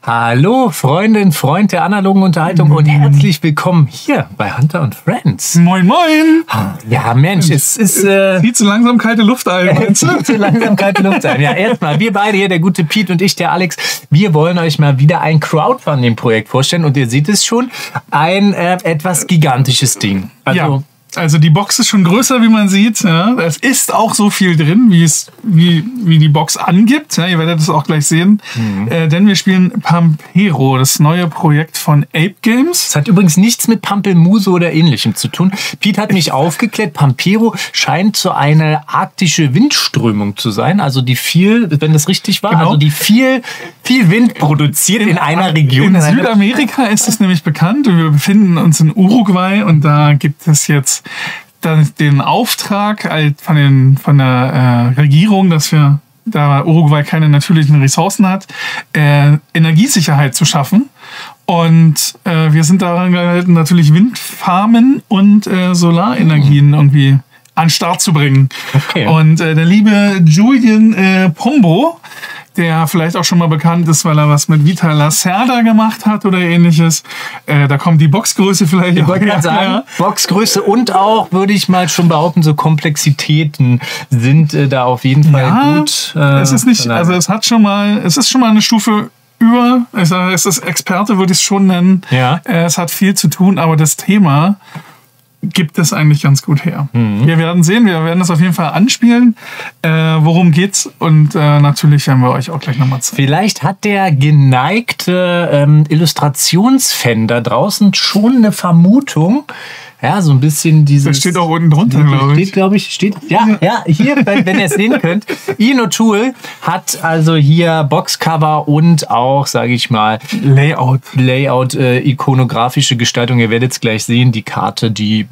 Hallo, Freundin, Freund der analogen Unterhaltung und herzlich willkommen hier bei Hunter und Friends. Moin, moin. Ja, Mensch, es ist... Zieht so langsam kalte Luft ein, meinst du? Zieht so langsam kalte Luft ein. Ja, erstmal, wir beide hier, der gute Pete und ich, der Alex, wir wollen euch mal wieder ein Crowdfunding-Projekt vorstellen und ihr seht es schon, ein etwas gigantisches Ding. Also die Box ist schon größer, wie man sieht. Ja. Es ist auch so viel drin, wie die Box angibt. Ja, ihr werdet es auch gleich sehen. Denn wir spielen Pampero, das neue Projekt von Ape Games. Das hat übrigens nichts mit Pampelmuse oder Ähnlichem zu tun. Pete hat mich aufgeklärt, Pampero scheint so eine arktische Windströmung zu sein. Also die viel, wenn das richtig war, genau. Also die viel Wind produziert in einer Region. In Südamerika ist es nämlich bekannt. Wir befinden uns in Uruguay und da gibt es jetzt den Auftrag von der Regierung, dass wir, da Uruguay keine natürlichen Ressourcen hat, Energiesicherheit zu schaffen. Und wir sind daran gehalten, natürlich Windfarmen und Solarenergien irgendwie an den Start zu bringen. Okay. Und der liebe Julian Pombo, der vielleicht auch schon mal bekannt ist, weil er was mit Vital Lacerda gemacht hat oder ähnliches. Da kommt die Boxgröße vielleicht. Ich wollte gerade sagen, Boxgröße und auch, würde ich mal schon behaupten, so Komplexitäten sind da auf jeden Fall gut. Es ist nicht, also es ist schon mal eine Stufe über. Es ist Experte, würde ich es schon nennen. Ja. Es hat viel zu tun, aber das Thema gibt es eigentlich ganz gut her. Wir werden sehen, wir werden das auf jeden Fall anspielen. Worum geht's? Und natürlich werden wir euch auch gleich nochmal zeigen. Vielleicht hat der geneigte Illustrationsfan da draußen schon eine Vermutung. Ja, so ein bisschen dieses... Das steht auch unten drunter, glaube ich. Ja, hier, wenn ihr es sehen könnt. Ian O'Toole hat also hier Boxcover und auch, sage ich mal, Layout, ikonografische Gestaltung. Ihr werdet es gleich sehen, die Karte, die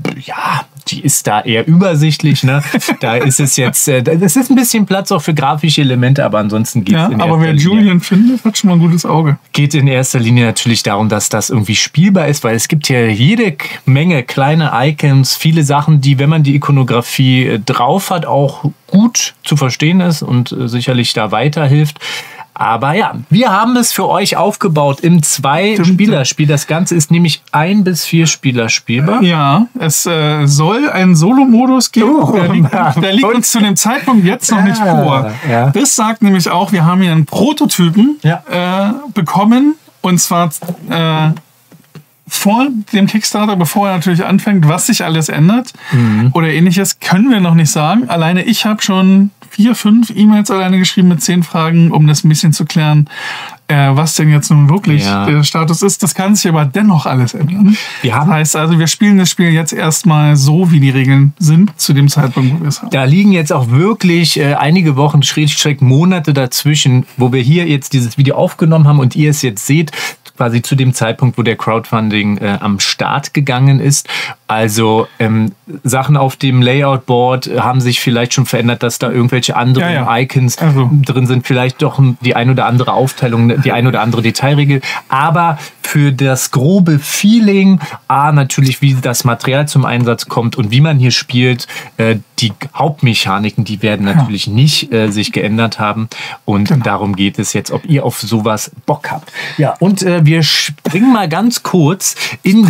ist da eher übersichtlich. Ne? Da ist es jetzt, es ist ein bisschen Platz auch für grafische Elemente, aber ansonsten geht es in aber wer Julian findet, hat schon mal ein gutes Auge. Geht in erster Linie natürlich darum, dass das irgendwie spielbar ist, weil es gibt ja jede Menge kleine Icons, viele Sachen, die, wenn man die Ikonografie drauf hat, auch gut zu verstehen ist und sicherlich da weiterhilft. Aber ja, wir haben es für euch aufgebaut im 2-Spieler-Spiel. Das Ganze ist nämlich 1 bis 4 Spieler spielbar. Ja, es soll einen Solo-Modus geben. Der liegt uns zu dem Zeitpunkt jetzt noch nicht vor. Ja. Das sagt nämlich auch, wir haben hier einen Prototypen bekommen. Und zwar vor dem Kickstarter, bevor er natürlich anfängt, was sich alles ändert oder ähnliches, können wir noch nicht sagen. Alleine ich habe schon 4, 5 E-Mails alleine geschrieben mit 10 Fragen, um das ein bisschen zu klären, was denn jetzt nun wirklich der Status ist. Das kann sich aber dennoch alles ändern. Das heißt also, wir spielen das Spiel jetzt erstmal so, wie die Regeln sind, zu dem Zeitpunkt, wo wir es haben. Da liegen jetzt auch wirklich einige Wochen, Schrägstrich Monate dazwischen, wo wir hier jetzt dieses Video aufgenommen haben und ihr es jetzt seht, quasi zu dem Zeitpunkt, wo der Crowdfunding am Start gegangen ist. Also Sachen auf dem Layout-Board haben sich vielleicht schon verändert, dass da irgendwelche anderen Icons drin sind, vielleicht doch die ein oder andere Aufteilung, die ein oder andere Detailregel. Aber für das grobe Feeling, natürlich wie das Material zum Einsatz kommt und wie man hier spielt, die Hauptmechaniken, die werden natürlich nicht sich geändert haben. Und darum geht es jetzt, ob ihr auf sowas Bock habt. Ja, und wir springen mal ganz kurz in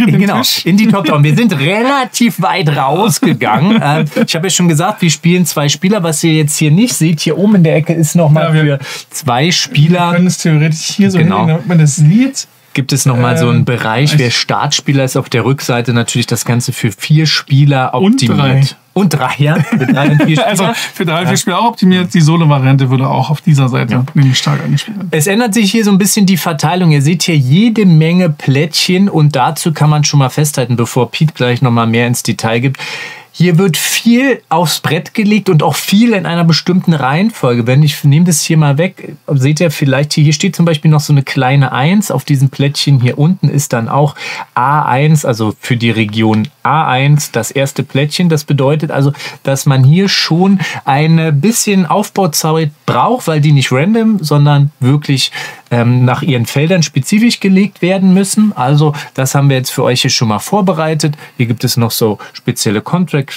die Top-Down. Wir sind relativ weit rausgegangen. Ich habe ja schon gesagt, wir spielen 2 Spieler. Was ihr jetzt hier nicht seht, hier oben in der Ecke ist nochmal für 2 Spieler. Wir können es theoretisch hier so hinlegen, damit man das sieht. Gibt es nochmal so einen Bereich, wer Startspieler ist, auf der Rückseite natürlich das Ganze für 4 Spieler optimiert. Und 3, ja. Für 3 und 4 Spieler. Also für 3 und 4 Spieler auch optimiert. Die Solo-Variante würde auch auf dieser Seite nämlich stark angespielt werden. Es ändert sich hier so ein bisschen die Verteilung. Ihr seht hier jede Menge Plättchen und dazu kann man schon mal festhalten, bevor Pete gleich nochmal mehr ins Detail gibt. Hier wird viel aufs Brett gelegt und auch viel in einer bestimmten Reihenfolge. Wenn ich nehme das hier mal weg, seht ihr vielleicht, hier steht zum Beispiel noch so eine kleine 1. Auf diesem Plättchen hier unten ist dann auch A1, also für die Region A1 das erste Plättchen. Das bedeutet also, dass man hier schon ein bisschen Aufbauzeit braucht, weil die nicht random, sondern wirklich nach ihren Feldern spezifisch gelegt werden müssen. Also das haben wir jetzt für euch hier schon mal vorbereitet. Hier gibt es noch so spezielle Contract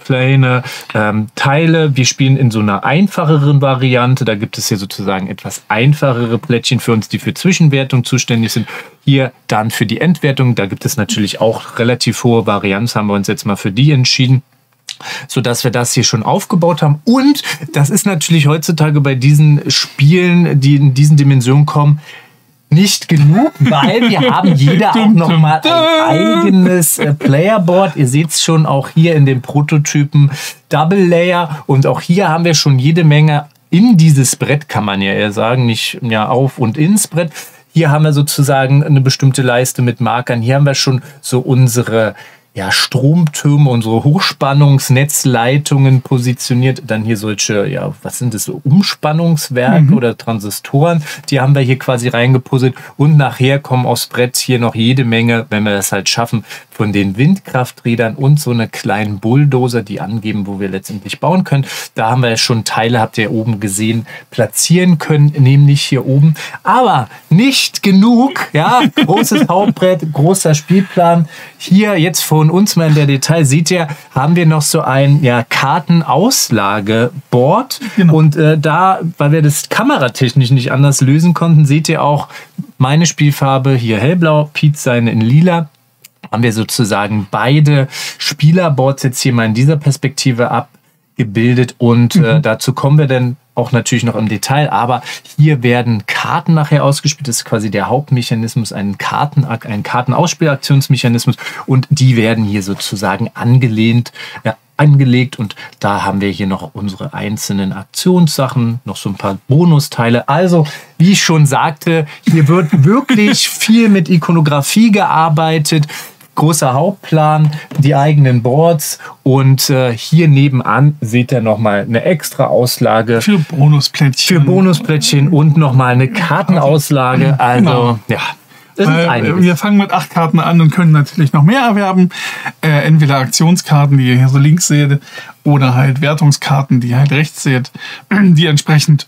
Pläne, Teile. Wir spielen in so einer einfacheren Variante. Da gibt es hier sozusagen etwas einfachere Plättchen für uns, die für Zwischenwertung zuständig sind. Hier dann für die Endwertung. Da gibt es natürlich auch relativ hohe Varianz. Haben wir uns jetzt mal für die entschieden, sodass wir das hier schon aufgebaut haben. Und das ist natürlich heutzutage bei diesen Spielen, die in diesen Dimensionen kommen, nicht genug, weil wir haben jeder auch nochmal ein eigenes Playerboard. Ihr seht es schon auch hier in den Prototypen Double Layer. Und auch hier haben wir schon jede Menge in dieses Brett, kann man ja eher sagen, nicht ja auf und ins Brett. Hier haben wir sozusagen eine bestimmte Leiste mit Markern. Hier haben wir schon so unsere Stromtürme, unsere Hochspannungsnetzleitungen positioniert. Dann hier solche, was sind das, so Umspannungswerke oder Transistoren. Die haben wir hier quasi reingepuzzelt. Und nachher kommen aufs Brett hier noch jede Menge, wenn wir das halt schaffen, von den Windkrafträdern und so eine kleinen Bulldozer, die angeben, wo wir letztendlich bauen können. Da haben wir ja schon Teile, habt ihr oben gesehen, platzieren können, nämlich hier oben. Aber nicht genug, großes Hauptbrett, großer Spielplan. Hier jetzt von uns mal in der Detail, seht ihr, haben wir noch so ein Kartenauslageboard. Genau. Und da, weil wir das kameratechnisch nicht anders lösen konnten, seht ihr auch meine Spielfarbe hier hellblau, Pete seine in lila. Haben wir sozusagen beide Spielerboards jetzt hier mal in dieser Perspektive abgebildet. Und dazu kommen wir dann auch natürlich noch im Detail, aber hier werden Karten nachher ausgespielt. Das ist quasi der Hauptmechanismus, ein Kartenausspielaktionsmechanismus, und die werden hier sozusagen angelegt, und da haben wir hier noch unsere einzelnen Aktionssachen, noch so ein paar Bonusteile. Also, wie ich schon sagte, hier wird wirklich viel mit Ikonografie gearbeitet. Großer Hauptplan, die eigenen Boards, und hier nebenan seht ihr nochmal eine extra Auslage. Für Bonusplättchen. Und nochmal eine Kartenauslage. Also, das ist einiges. Wir fangen mit 8 Karten an und können natürlich noch mehr erwerben. Entweder Aktionskarten, die ihr hier so links seht, oder halt Wertungskarten, die ihr halt rechts seht, die entsprechend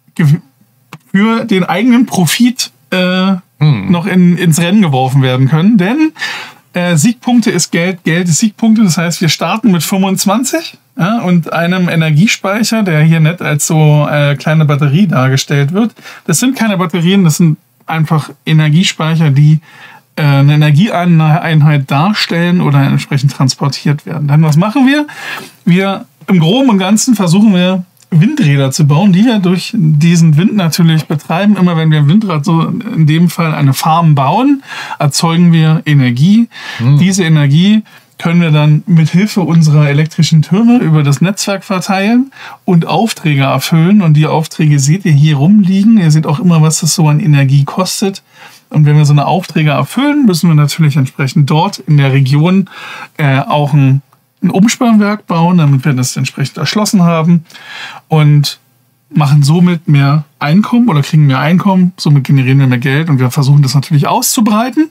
für den eigenen Profit noch ins Rennen geworfen werden können. Denn Siegpunkte ist Geld, Geld ist Siegpunkte. Das heißt, wir starten mit 25 und einem Energiespeicher, der hier nett als so kleine Batterie dargestellt wird. Das sind keine Batterien, das sind einfach Energiespeicher, die eine Energieeinheit darstellen oder entsprechend transportiert werden. Dann was machen wir? Wir im Groben und Ganzen versuchen wir, Windräder zu bauen, die wir durch diesen Wind natürlich betreiben. Immer wenn wir ein Windrad, so in dem Fall eine Farm bauen, erzeugen wir Energie. Diese Energie können wir dann mit Hilfe unserer elektrischen Türme über das Netzwerk verteilen und Aufträge erfüllen. Und die Aufträge seht ihr hier rumliegen. Ihr seht auch immer, was das so an Energie kostet. Und wenn wir so eine Aufträge erfüllen, müssen wir natürlich entsprechend dort in der Region auch ein Umspannwerk bauen, damit wir das entsprechend erschlossen haben, und machen somit mehr Einkommen oder kriegen mehr Einkommen. Somit generieren wir mehr Geld, und wir versuchen das natürlich auszubreiten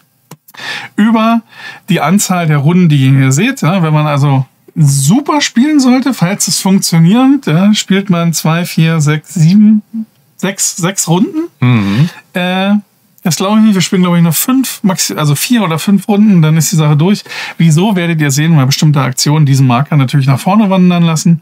über die Anzahl der Runden, die ihr hier seht. Wenn man also super spielen sollte, falls es funktioniert, spielt man 2, 4, 6, 7, 6 Runden. Das glaube ich nicht. Wir spielen, glaube ich, noch 4 oder 5 Runden, dann ist die Sache durch. Wieso, werdet ihr sehen, weil bestimmte Aktionen diesen Marker natürlich nach vorne wandern lassen.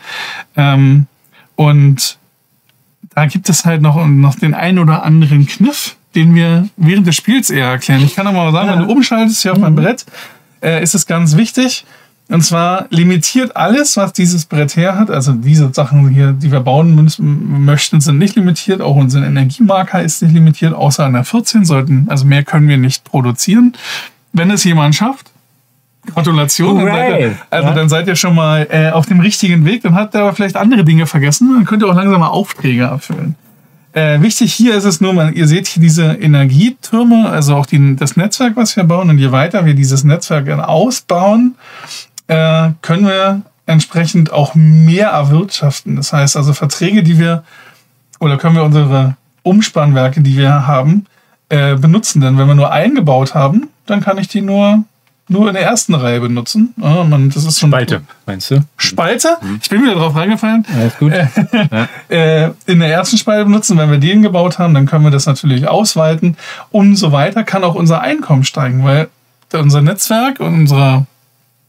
Und da gibt es halt noch den einen oder anderen Kniff, den wir während des Spiels eher erklären. Ich kann aber mal sagen, wenn du umschaltest hier auf meinem Brett, ist es ganz wichtig. Und zwar limitiert alles, was dieses Brett her hat. Also diese Sachen hier, die wir bauen möchten, sind nicht limitiert. Auch unser Energiemarker ist nicht limitiert, außer an der 14 sollten. Also mehr können wir nicht produzieren. Wenn es jemand schafft, Gratulation. Dann seid ihr schon mal auf dem richtigen Weg. Dann habt ihr aber vielleicht andere Dinge vergessen. Dann könnt ihr auch langsam mal Aufträge erfüllen. Wichtig hier ist es nur, ihr seht hier diese Energietürme, also auch das Netzwerk, was wir bauen. Und je weiter wir dieses Netzwerk ausbauen, können wir entsprechend auch mehr erwirtschaften. Das heißt also Verträge, können wir unsere Umspannwerke, die wir haben, benutzen. Denn wenn wir nur eingebaut haben, dann kann ich die nur in der ersten Reihe benutzen. Das ist Spalte, meinst du? Spalte? Ich bin wieder drauf reingefallen. Alles gut. In der ersten Spalte benutzen. Wenn wir den gebaut haben, dann können wir das natürlich ausweiten. Umso weiter kann auch unser Einkommen steigen, weil unser Netzwerk und unsere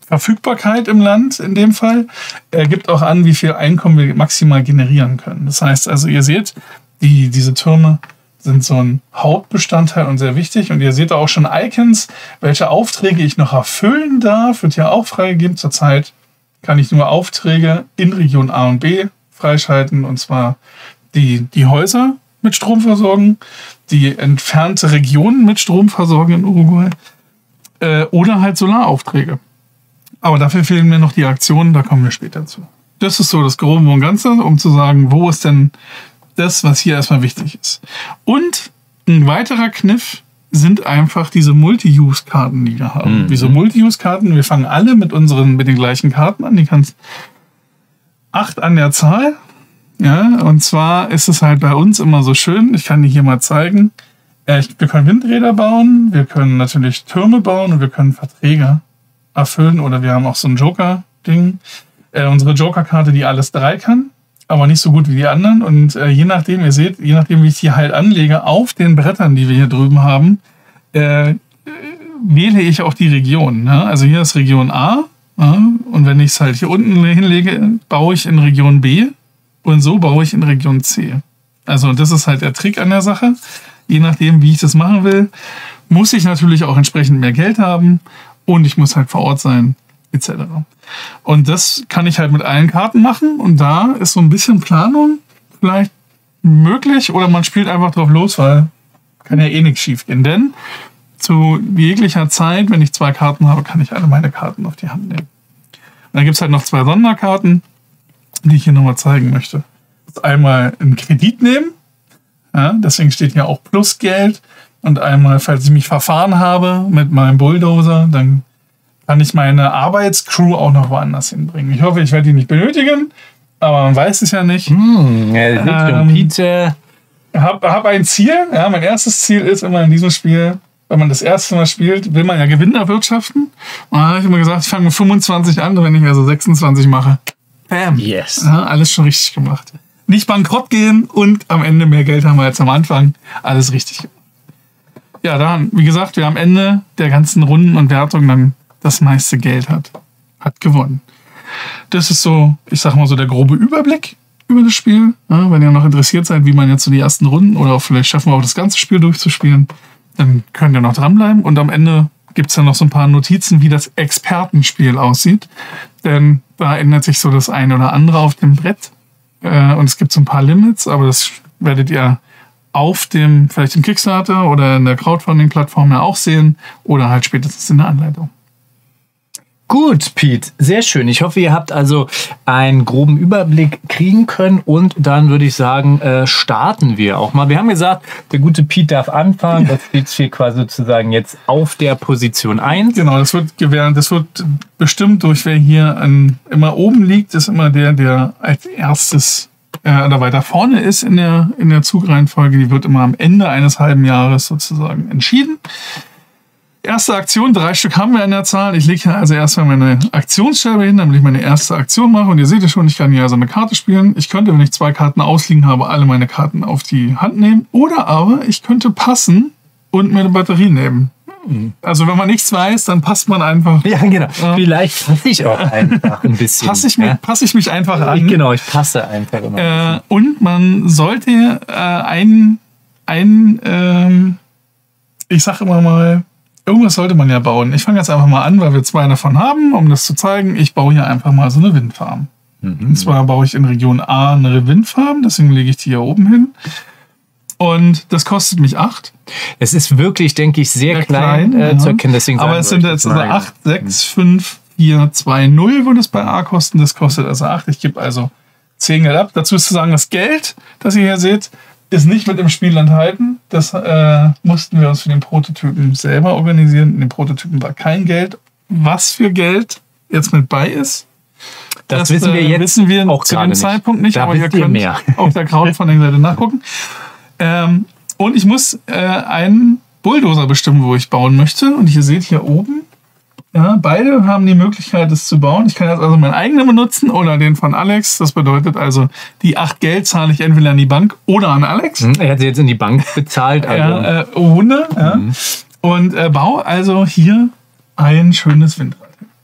Verfügbarkeit im Land in dem Fall. Er gibt auch an, wie viel Einkommen wir maximal generieren können. Das heißt also, ihr seht, diese Türme sind so ein Hauptbestandteil und sehr wichtig. Und ihr seht auch schon Icons, welche Aufträge ich noch erfüllen darf. Wird ja auch freigegeben. Zurzeit kann ich nur Aufträge in Region A und B freischalten. Und zwar die Häuser mit Strom versorgen, die entfernte Regionen mit Strom versorgen in Uruguay oder halt Solaraufträge. Aber dafür fehlen mir noch die Aktionen, da kommen wir später zu. Das ist so das Grobe und Ganze, um zu sagen, wo ist denn das, was hier erstmal wichtig ist. Und ein weiterer Kniff sind einfach diese Multi-Use-Karten, die wir haben. Wieso Multi-Use-Karten? Wir fangen alle mit den gleichen Karten an. Die kannst 8 an der Zahl. Ja, und zwar ist es halt bei uns immer so schön, ich kann die hier mal zeigen. Wir können Windräder bauen, wir können natürlich Türme bauen und wir können Verträge erfüllen oder wir haben auch so ein Joker-Ding. Unsere Joker-Karte, die alles 3 kann, aber nicht so gut wie die anderen. Und je nachdem, ihr seht, je nachdem, wie ich die halt anlege auf den Brettern, die wir hier drüben haben, wähle ich auch die Region. Ne? Also hier ist Region A. Ja? Und wenn ich es halt hier unten hinlege, baue ich in Region B. Und so baue ich in Region C. Also das ist halt der Trick an der Sache. Je nachdem, wie ich das machen will, muss ich natürlich auch entsprechend mehr Geld haben. Und ich muss halt vor Ort sein, etc. Und das kann ich halt mit allen Karten machen. Und da ist so ein bisschen Planung vielleicht möglich. Oder man spielt einfach drauf los, weil kann ja eh nichts schief gehen. Denn zu jeglicher Zeit, wenn ich 2 Karten habe, kann ich alle meine Karten auf die Hand nehmen. Und dann gibt es halt noch 2 Sonderkarten, die ich hier nochmal zeigen möchte. Einmal einen Kredit nehmen. Ja, deswegen steht hier auch Plusgeld. Und einmal, falls ich mich verfahren habe mit meinem Bulldozer, dann kann ich meine Arbeitscrew auch noch woanders hinbringen. Ich hoffe, ich werde die nicht benötigen, aber man weiß es ja nicht. Hab ein Ziel. Ja, mein erstes Ziel ist immer in diesem Spiel, wenn man das erste Mal spielt, will man ja Gewinn erwirtschaften. Und da habe ich immer gesagt, ich fange mit 25 an, wenn ich also 26 mache. Bam. Yes. Ja, alles schon richtig gemacht. Nicht bankrott gehen und am Ende mehr Geld haben als am Anfang. Alles richtig gemacht. Ja, dann, wie gesagt, wer am Ende der ganzen Runden und Wertungen dann das meiste Geld hat gewonnen. Das ist so, ich sag mal so, der grobe Überblick über das Spiel. Ja, wenn ihr noch interessiert seid, wie man jetzt so die ersten Runden oder vielleicht schaffen wir auch das ganze Spiel durchzuspielen, dann könnt ihr noch dranbleiben. Und am Ende gibt es dann noch so ein paar Notizen, wie das Expertenspiel aussieht. Denn da ändert sich so das eine oder andere auf dem Brett. Und es gibt so ein paar Limits, aber das werdet ihr vielleicht im Kickstarter oder in der Crowdfunding-Plattform ja auch sehen oder halt spätestens in der Anleitung. Gut, Pete, sehr schön. Ich hoffe, ihr habt also einen groben Überblick kriegen können und dann würde ich sagen, starten wir auch mal. Wir haben gesagt, der gute Pete darf anfangen. Das steht hier quasi sozusagen jetzt auf der Position 1. Genau, das wird bestimmt durch wer hier immer oben liegt, ist immer der als erstes oder weiter vorne ist in der Zugreihenfolge. Die wird immer am Ende eines halben Jahres sozusagen entschieden. Erste Aktion, 3 Stück haben wir in der Zahl. Ich lege hier also erstmal meine Aktionsscheibe hin, damit ich meine erste Aktion mache. Und ihr seht ja schon, ich kann hier also eine Karte spielen. Ich könnte, wenn ich 2 Karten ausliegen habe, alle meine Karten auf die Hand nehmen. Oder aber ich könnte passen und mir eine Batterie nehmen. Also wenn man nichts weiß, dann passt man einfach. Ja, genau. Vielleicht passe ich auch einfach ein bisschen. Passe ich mich einfach an. Genau, ich passe einfach immer. Und man sollte ich sage immer mal, irgendwas sollte man ja bauen. Ich fange jetzt einfach mal an, weil wir 2 davon haben, um das zu zeigen. Ich baue hier einfach mal so eine Windfarm. Und zwar baue ich in Region A eine Windfarm, deswegen lege ich die hier oben hin. Und das kostet mich 8. Es ist wirklich, denke ich, sehr klein zu erkennen. Deswegen aber es sind jetzt also 8, 6, 5, 4, 2, 0 würde es bei A kosten. Das kostet also 8. Ich gebe also 10 Geld ab. Dazu ist zu sagen, das Geld, das ihr hier seht, ist nicht mit im Spiel enthalten. Das mussten wir uns für den Prototypen selber organisieren. In dem Prototypen war kein Geld. Was für Geld jetzt mit bei ist, das wissen wir jetzt wissen wir auch zu dem Zeitpunkt nicht. Da aber ihr könnt auf der Crowdfunding-Seite nachgucken. Und ich muss einen Bulldozer bestimmen, wo ich bauen möchte. Und ihr seht hier oben, ja, beide haben die Möglichkeit, es zu bauen. Ich kann jetzt also meinen eigenen benutzen oder den von Alex. Das bedeutet also, die 8 Geld zahle ich entweder an die Bank oder an Alex. Er hat sie jetzt in die Bank bezahlt. Also. Wunder. Ja. Und baue also hier ein schönes Windrad.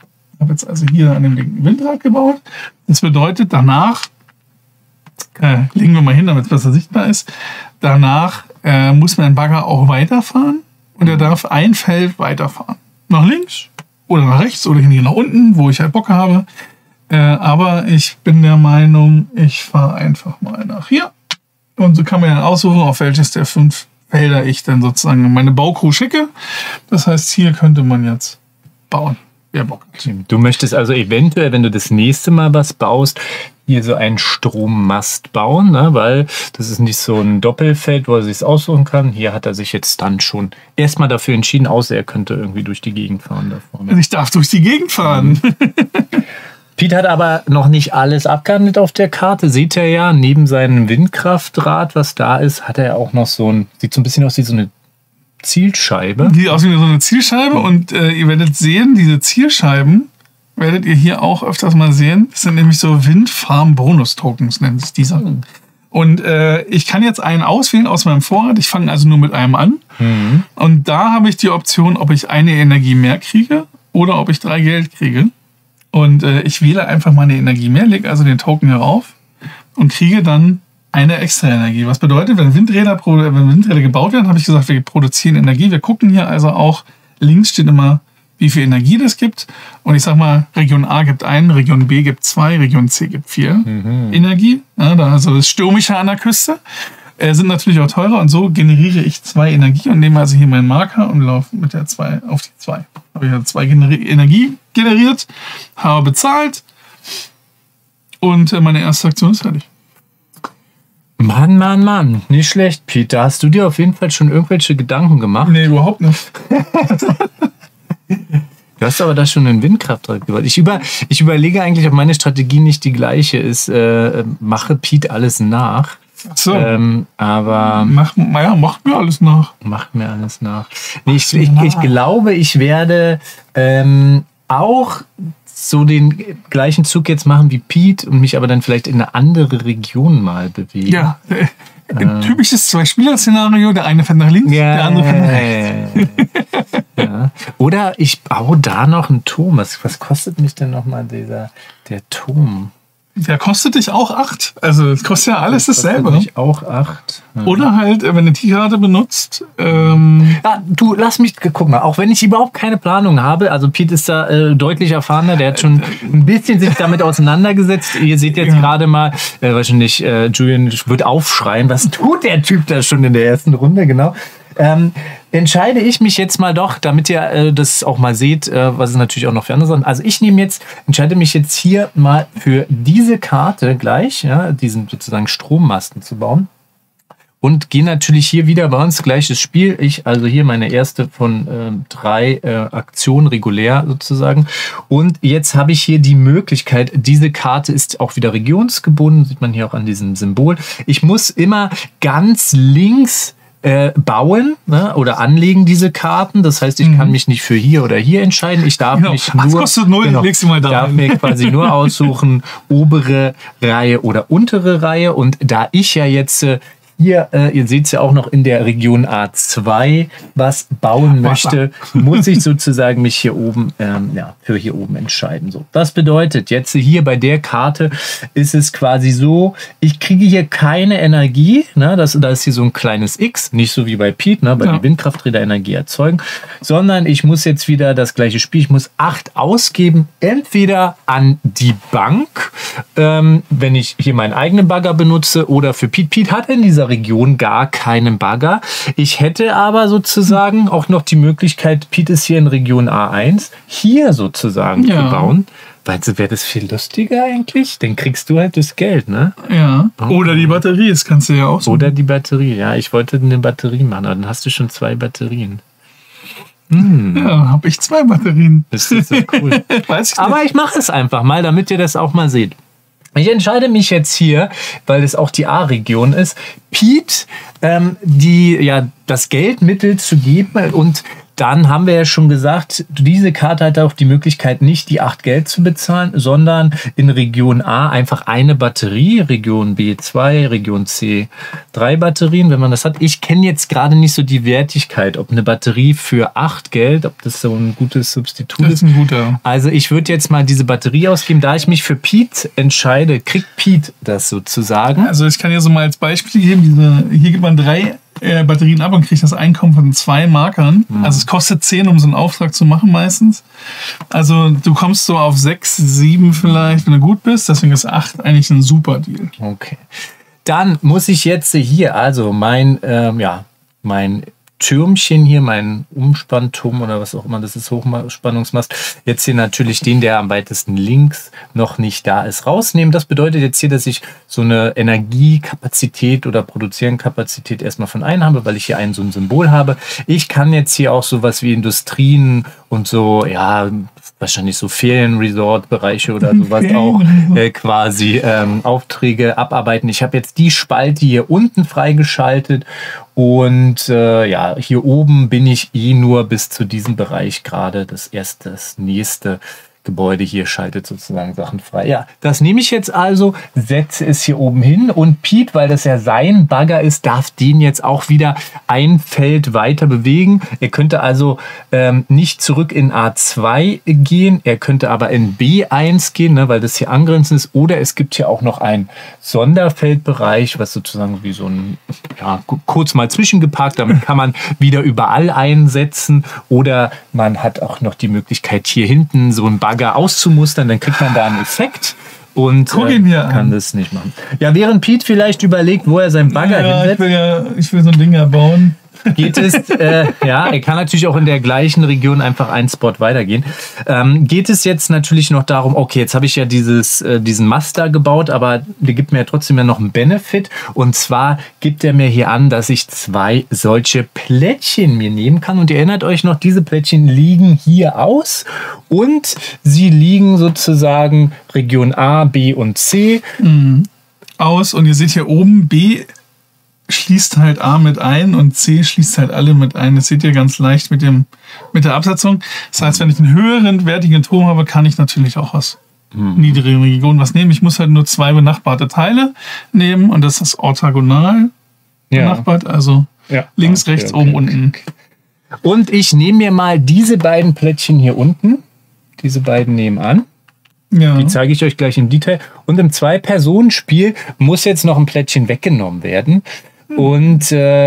habe jetzt also hier an dem linken Windrad gebaut. Das bedeutet, danach, legen wir mal hin, damit es besser sichtbar ist, danach muss mein Bagger auch weiterfahren und er darf ein Feld weiterfahren. Nach links oder nach rechts oder hier nach unten, wo ich halt Bock habe. Aber ich bin der Meinung, ich fahre einfach mal nach hier. Und so kann man dann aussuchen, auf welches der 5 Felder ich dann sozusagen meine Baucrew schicke. Das heißt, hier könnte man jetzt bauen, wer Bock hat. Du möchtest also eventuell, wenn du das nächste Mal was baust, hier so einen Strommast bauen, ne? Weil das ist nicht so ein Doppelfeld, wo er sich aussuchen kann. Hier hat er sich jetzt dann schon erstmal dafür entschieden, außer er könnte irgendwie durch die Gegend fahren da vorne. Ich darf durch die Gegend fahren. Pete hat aber noch nicht alles abgehandelt auf der Karte. Seht ihr ja, neben seinem Windkraftrad, was da ist, hat er auch noch so ein, sieht so ein bisschen aus wie so eine Zielscheibe. Die aussieht wie so eine Zielscheibe und ihr werdet sehen, diese Zielscheiben werdet ihr hier auch öfters mal sehen. Das sind nämlich so Windfarm-Bonus-Tokens, nennt sich dieser. Und ich kann jetzt einen auswählen aus meinem Vorrat. Ich fange also nur mit einem an. Und da habe ich die Option, ob ich eine Energie mehr kriege oder ob ich 3 Geld kriege. Und ich wähle einfach meine Energie mehr, lege also den Token hier rauf und kriege dann eine extra Energie. Was bedeutet, wenn Windräder gebaut werden, habe ich gesagt, wir produzieren Energie. Wir gucken hier also auch, links steht immer, wie viel Energie das gibt. Und ich sag mal, Region A gibt 1, Region B gibt 2, Region C gibt 4 Energie. Ja, also das Stürmische an der Küste. Sind natürlich auch teurer und so generiere ich 2 Energie und nehme also hier meinen Marker und laufe mit der 2 auf die 2. Habe ich ja 2 Energie generiert, habe bezahlt und meine erste Aktion ist fertig. Mann. Nicht schlecht, Pete. Da hast du dir auf jeden Fall schon irgendwelche Gedanken gemacht. Nee, überhaupt nicht. Du hast aber da schon einen Windkraftrad gebaut. Ich überlege eigentlich, ob meine Strategie nicht die gleiche ist. Mache Pete alles nach. So. Aber macht mir alles nach. Macht mir alles nach. Nee, ich glaube, ich werde auch so den gleichen Zug jetzt machen wie Pete und mich aber dann vielleicht in eine andere Region mal bewegen. Ja, ein typisches Zwei-Spieler-Szenario. Der eine fährt nach links, der andere fährt nach rechts. Ja. Oder ich baue da noch einen Turm. Was kostet mich denn nochmal der Turm? Der kostet dich auch 8. Also es kostet ja alles dasselbe. Kostet mich auch 8. Ja. Oder halt, wenn du die Karte benutzt. Du, lass mich, guck mal, auch wenn ich überhaupt keine Planung habe, also Pete ist da deutlich erfahrener, der hat schon ein bisschen sich damit auseinandergesetzt. Ihr seht jetzt gerade mal, wahrscheinlich, Julian wird aufschreien, was tut der Typ da schon in der ersten Runde, genau. Entscheide ich mich jetzt mal doch, damit ihr das auch mal seht, was es natürlich auch noch für andere Sachen. Also ich entscheide mich jetzt hier mal für diese Karte gleich, ja, diesen sozusagen Strommasten zu bauen. Und gehe natürlich hier wieder bei uns gleiches Spiel. Also hier meine erste von 3 Aktionen regulär sozusagen. Und jetzt habe ich hier die Möglichkeit, diese Karte ist auch wieder regionsgebunden, sieht man hier auch an diesem Symbol. Ich muss immer ganz links bauen, ne, oder anlegen diese Karten. Das heißt, ich kann mich nicht für hier oder hier entscheiden. Ich darf mich nur, das kostet 0, legst du mal da darf mir quasi nur aussuchen, obere Reihe oder untere Reihe. Und da ich ja jetzt hier, ihr seht es ja auch noch in der Region A2, was bauen möchte, muss ich sozusagen mich hier oben, für hier oben entscheiden. So, das bedeutet, jetzt hier bei der Karte ist es quasi so, ich kriege hier keine Energie, ne, da ist hier so ein kleines X, nicht so wie bei Pete, ne, bei den Windkrafträder Energie erzeugen, sondern ich muss jetzt wieder das gleiche Spiel, ich muss 8 ausgeben, entweder an die Bank, wenn ich hier meinen eigenen Bagger benutze, oder für Pete. Pete hat in dieser Region gar keinen Bagger. Ich hätte aber sozusagen auch noch die Möglichkeit, Pete ist hier in Region A1, hier sozusagen zu bauen. Weißt du, wäre das viel lustiger eigentlich? Dann kriegst du halt das Geld, ne? Ja. Oder die Batterie, das kannst du ja auch so. Oder die Batterie, ja. Ich wollte eine Batterie machen, aber dann hast du schon 2 Batterien. Ja, habe ich 2 Batterien. Das ist so cool. Weiß ich aber ich mache es einfach mal, damit ihr das auch mal seht. Ich entscheide mich jetzt hier, weil es auch die A-Region ist, Pete das Geldmittel zu geben und dann haben wir ja schon gesagt, diese Karte hat auch die Möglichkeit, nicht die 8 Geld zu bezahlen, sondern in Region A einfach eine Batterie, Region B 2, Region C 3 Batterien, wenn man das hat. Ich kenne jetzt gerade nicht so die Wertigkeit, ob eine Batterie für 8 Geld, ob das so ein gutes Substitut ist. Das ist ein guter. Also ich würde jetzt mal diese Batterie ausgeben. Da ich mich für Pete entscheide, kriegt Pete das sozusagen. Also ich kann hier so mal als Beispiel geben, hier gibt man 3 Batterien ab und kriegt das Einkommen von 2 Markern. Also es kostet 10, um so einen Auftrag zu machen meistens. Also du kommst so auf 6, 7 vielleicht, wenn du gut bist. Deswegen ist 8 eigentlich ein super Deal. Okay. Dann muss ich jetzt hier, also mein Türmchen hier, mein Umspannturm oder was auch immer das ist, Hochspannungsmast, jetzt hier natürlich den, der am weitesten links noch nicht da ist, rausnehmen. Das bedeutet jetzt hier, dass ich so eine Energiekapazität oder Produzierenkapazität erstmal von einem habe, weil ich hier so ein Symbol habe. Ich kann jetzt hier auch sowas wie Industrien und so, ja, wahrscheinlich so Ferienresort-Bereiche oder sowas auch quasi Aufträge abarbeiten. Ich habe jetzt die Spalte hier unten freigeschaltet und hier oben bin ich nur bis zu diesem Bereich gerade. Das nächste Gebäude hier schaltet sozusagen Sachen frei. Ja, das nehme ich jetzt also, setze es hier oben hin und Pete, weil das ja sein Bagger ist, darf den jetzt auch wieder ein Feld weiter bewegen. Er könnte also nicht zurück in A2 gehen, er könnte aber in B1 gehen, ne, weil das hier angrenzend ist. Oder es gibt hier auch noch einen Sonderfeldbereich, was sozusagen wie so ein, kurz mal zwischengeparkt, damit kann man wieder überall einsetzen. Oder man hat auch noch die Möglichkeit, hier hinten so ein Bagger auszumustern, dann kriegt man da einen Effekt und kann das nicht machen. Ja, während Pete vielleicht überlegt, wo er seinen Bagger hinsetzt. Ich will so ein Ding erbauen. Geht es, er kann natürlich auch in der gleichen Region einfach einen Spot weitergehen. Geht es jetzt natürlich noch darum, okay, jetzt habe ich ja diesen Mast da gebaut, aber der gibt mir ja trotzdem noch einen Benefit. Und zwar gibt er mir hier an, dass ich 2 solche Plättchen mir nehmen kann. Und ihr erinnert euch noch, diese Plättchen liegen hier aus und sie liegen sozusagen Region A, B und C aus. Und ihr seht hier oben, B schließt halt A mit ein und C schließt halt alle mit ein. Das seht ihr ganz leicht mit der Absetzung. Das heißt, wenn ich einen höheren wertigen Turm habe, kann ich natürlich auch aus niedrigeren Regionen was nehmen. Ich muss halt nur 2 benachbarte Teile nehmen und das ist orthogonal benachbart. Also links, rechts, oben, unten. Und ich nehme mir mal diese beiden Plättchen hier unten. Diese beiden nebenan. Ja. Die zeige ich euch gleich im Detail. Und im 2-Personen-Spiel muss jetzt noch ein Plättchen weggenommen werden. Und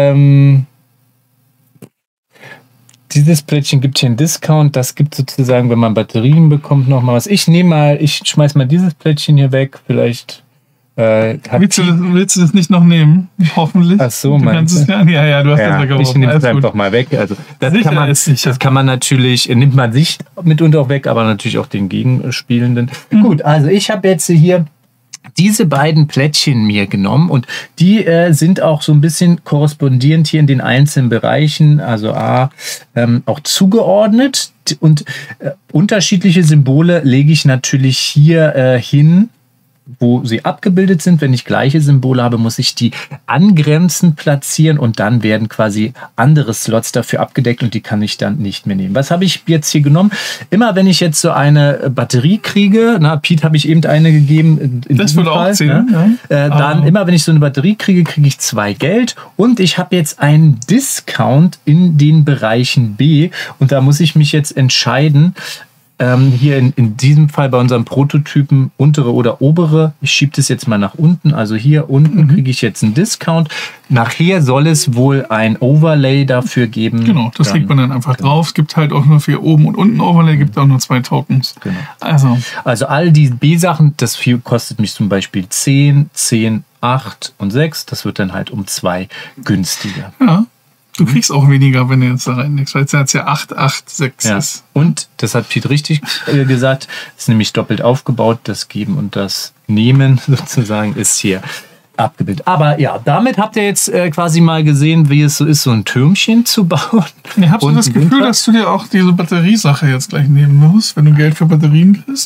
dieses Plättchen gibt hier einen Discount. Das gibt sozusagen, wenn man Batterien bekommt, noch mal was. Ich schmeiß mal dieses Plättchen hier weg. Vielleicht willst du das nicht noch nehmen? Hoffentlich. Ach so, meinst du? Ja, du hast das weggeworfen. Ich nehme es einfach mal weg. Also das kann man natürlich, nimmt man sich mitunter auch weg, aber natürlich auch den Gegenspielenden. Gut, also ich habe jetzt hier diese beiden Plättchen mir genommen und die sind auch so ein bisschen korrespondierend hier in den einzelnen Bereichen, also auch zugeordnet. Und unterschiedliche Symbole lege ich natürlich hier hin, wo sie abgebildet sind. Wenn ich gleiche Symbole habe, muss ich die angrenzend platzieren und dann werden quasi andere Slots dafür abgedeckt und die kann ich dann nicht mehr nehmen. Was habe ich jetzt hier genommen? Immer wenn ich jetzt so eine Batterie kriege, Pete habe ich eben eine gegeben. Das würde auch zählen. Dann immer wenn ich so eine Batterie kriege, kriege ich 2 Geld und ich habe jetzt einen Discount in den Bereichen B und da muss ich mich jetzt entscheiden, hier in diesem Fall bei unserem Prototypen untere oder obere. Ich schiebe das jetzt mal nach unten. Also hier unten kriege ich jetzt einen Discount. Nachher soll es wohl ein Overlay dafür geben. Genau, das legt man dann einfach drauf. Es gibt halt auch nur für oben und unten Overlay, gibt auch nur 2 Tokens. Genau. Also all die B-Sachen, das hier kostet mich zum Beispiel 10, 8 und 6. Das wird dann halt um 2 günstiger. Ja. Du kriegst auch weniger, wenn du jetzt da reinlegst, weil es jetzt ja 8, 8, 6 ist. Und, das hat Pete richtig gesagt, ist nämlich doppelt aufgebaut. Das Geben und das Nehmen sozusagen ist hier abgebildet. Aber ja, damit habt ihr jetzt quasi mal gesehen, wie es so ist, so ein Türmchen zu bauen. Ich habe so das Gefühl, dass du dir auch diese Batteriesache jetzt gleich nehmen musst, wenn du Geld für Batterien kriegst.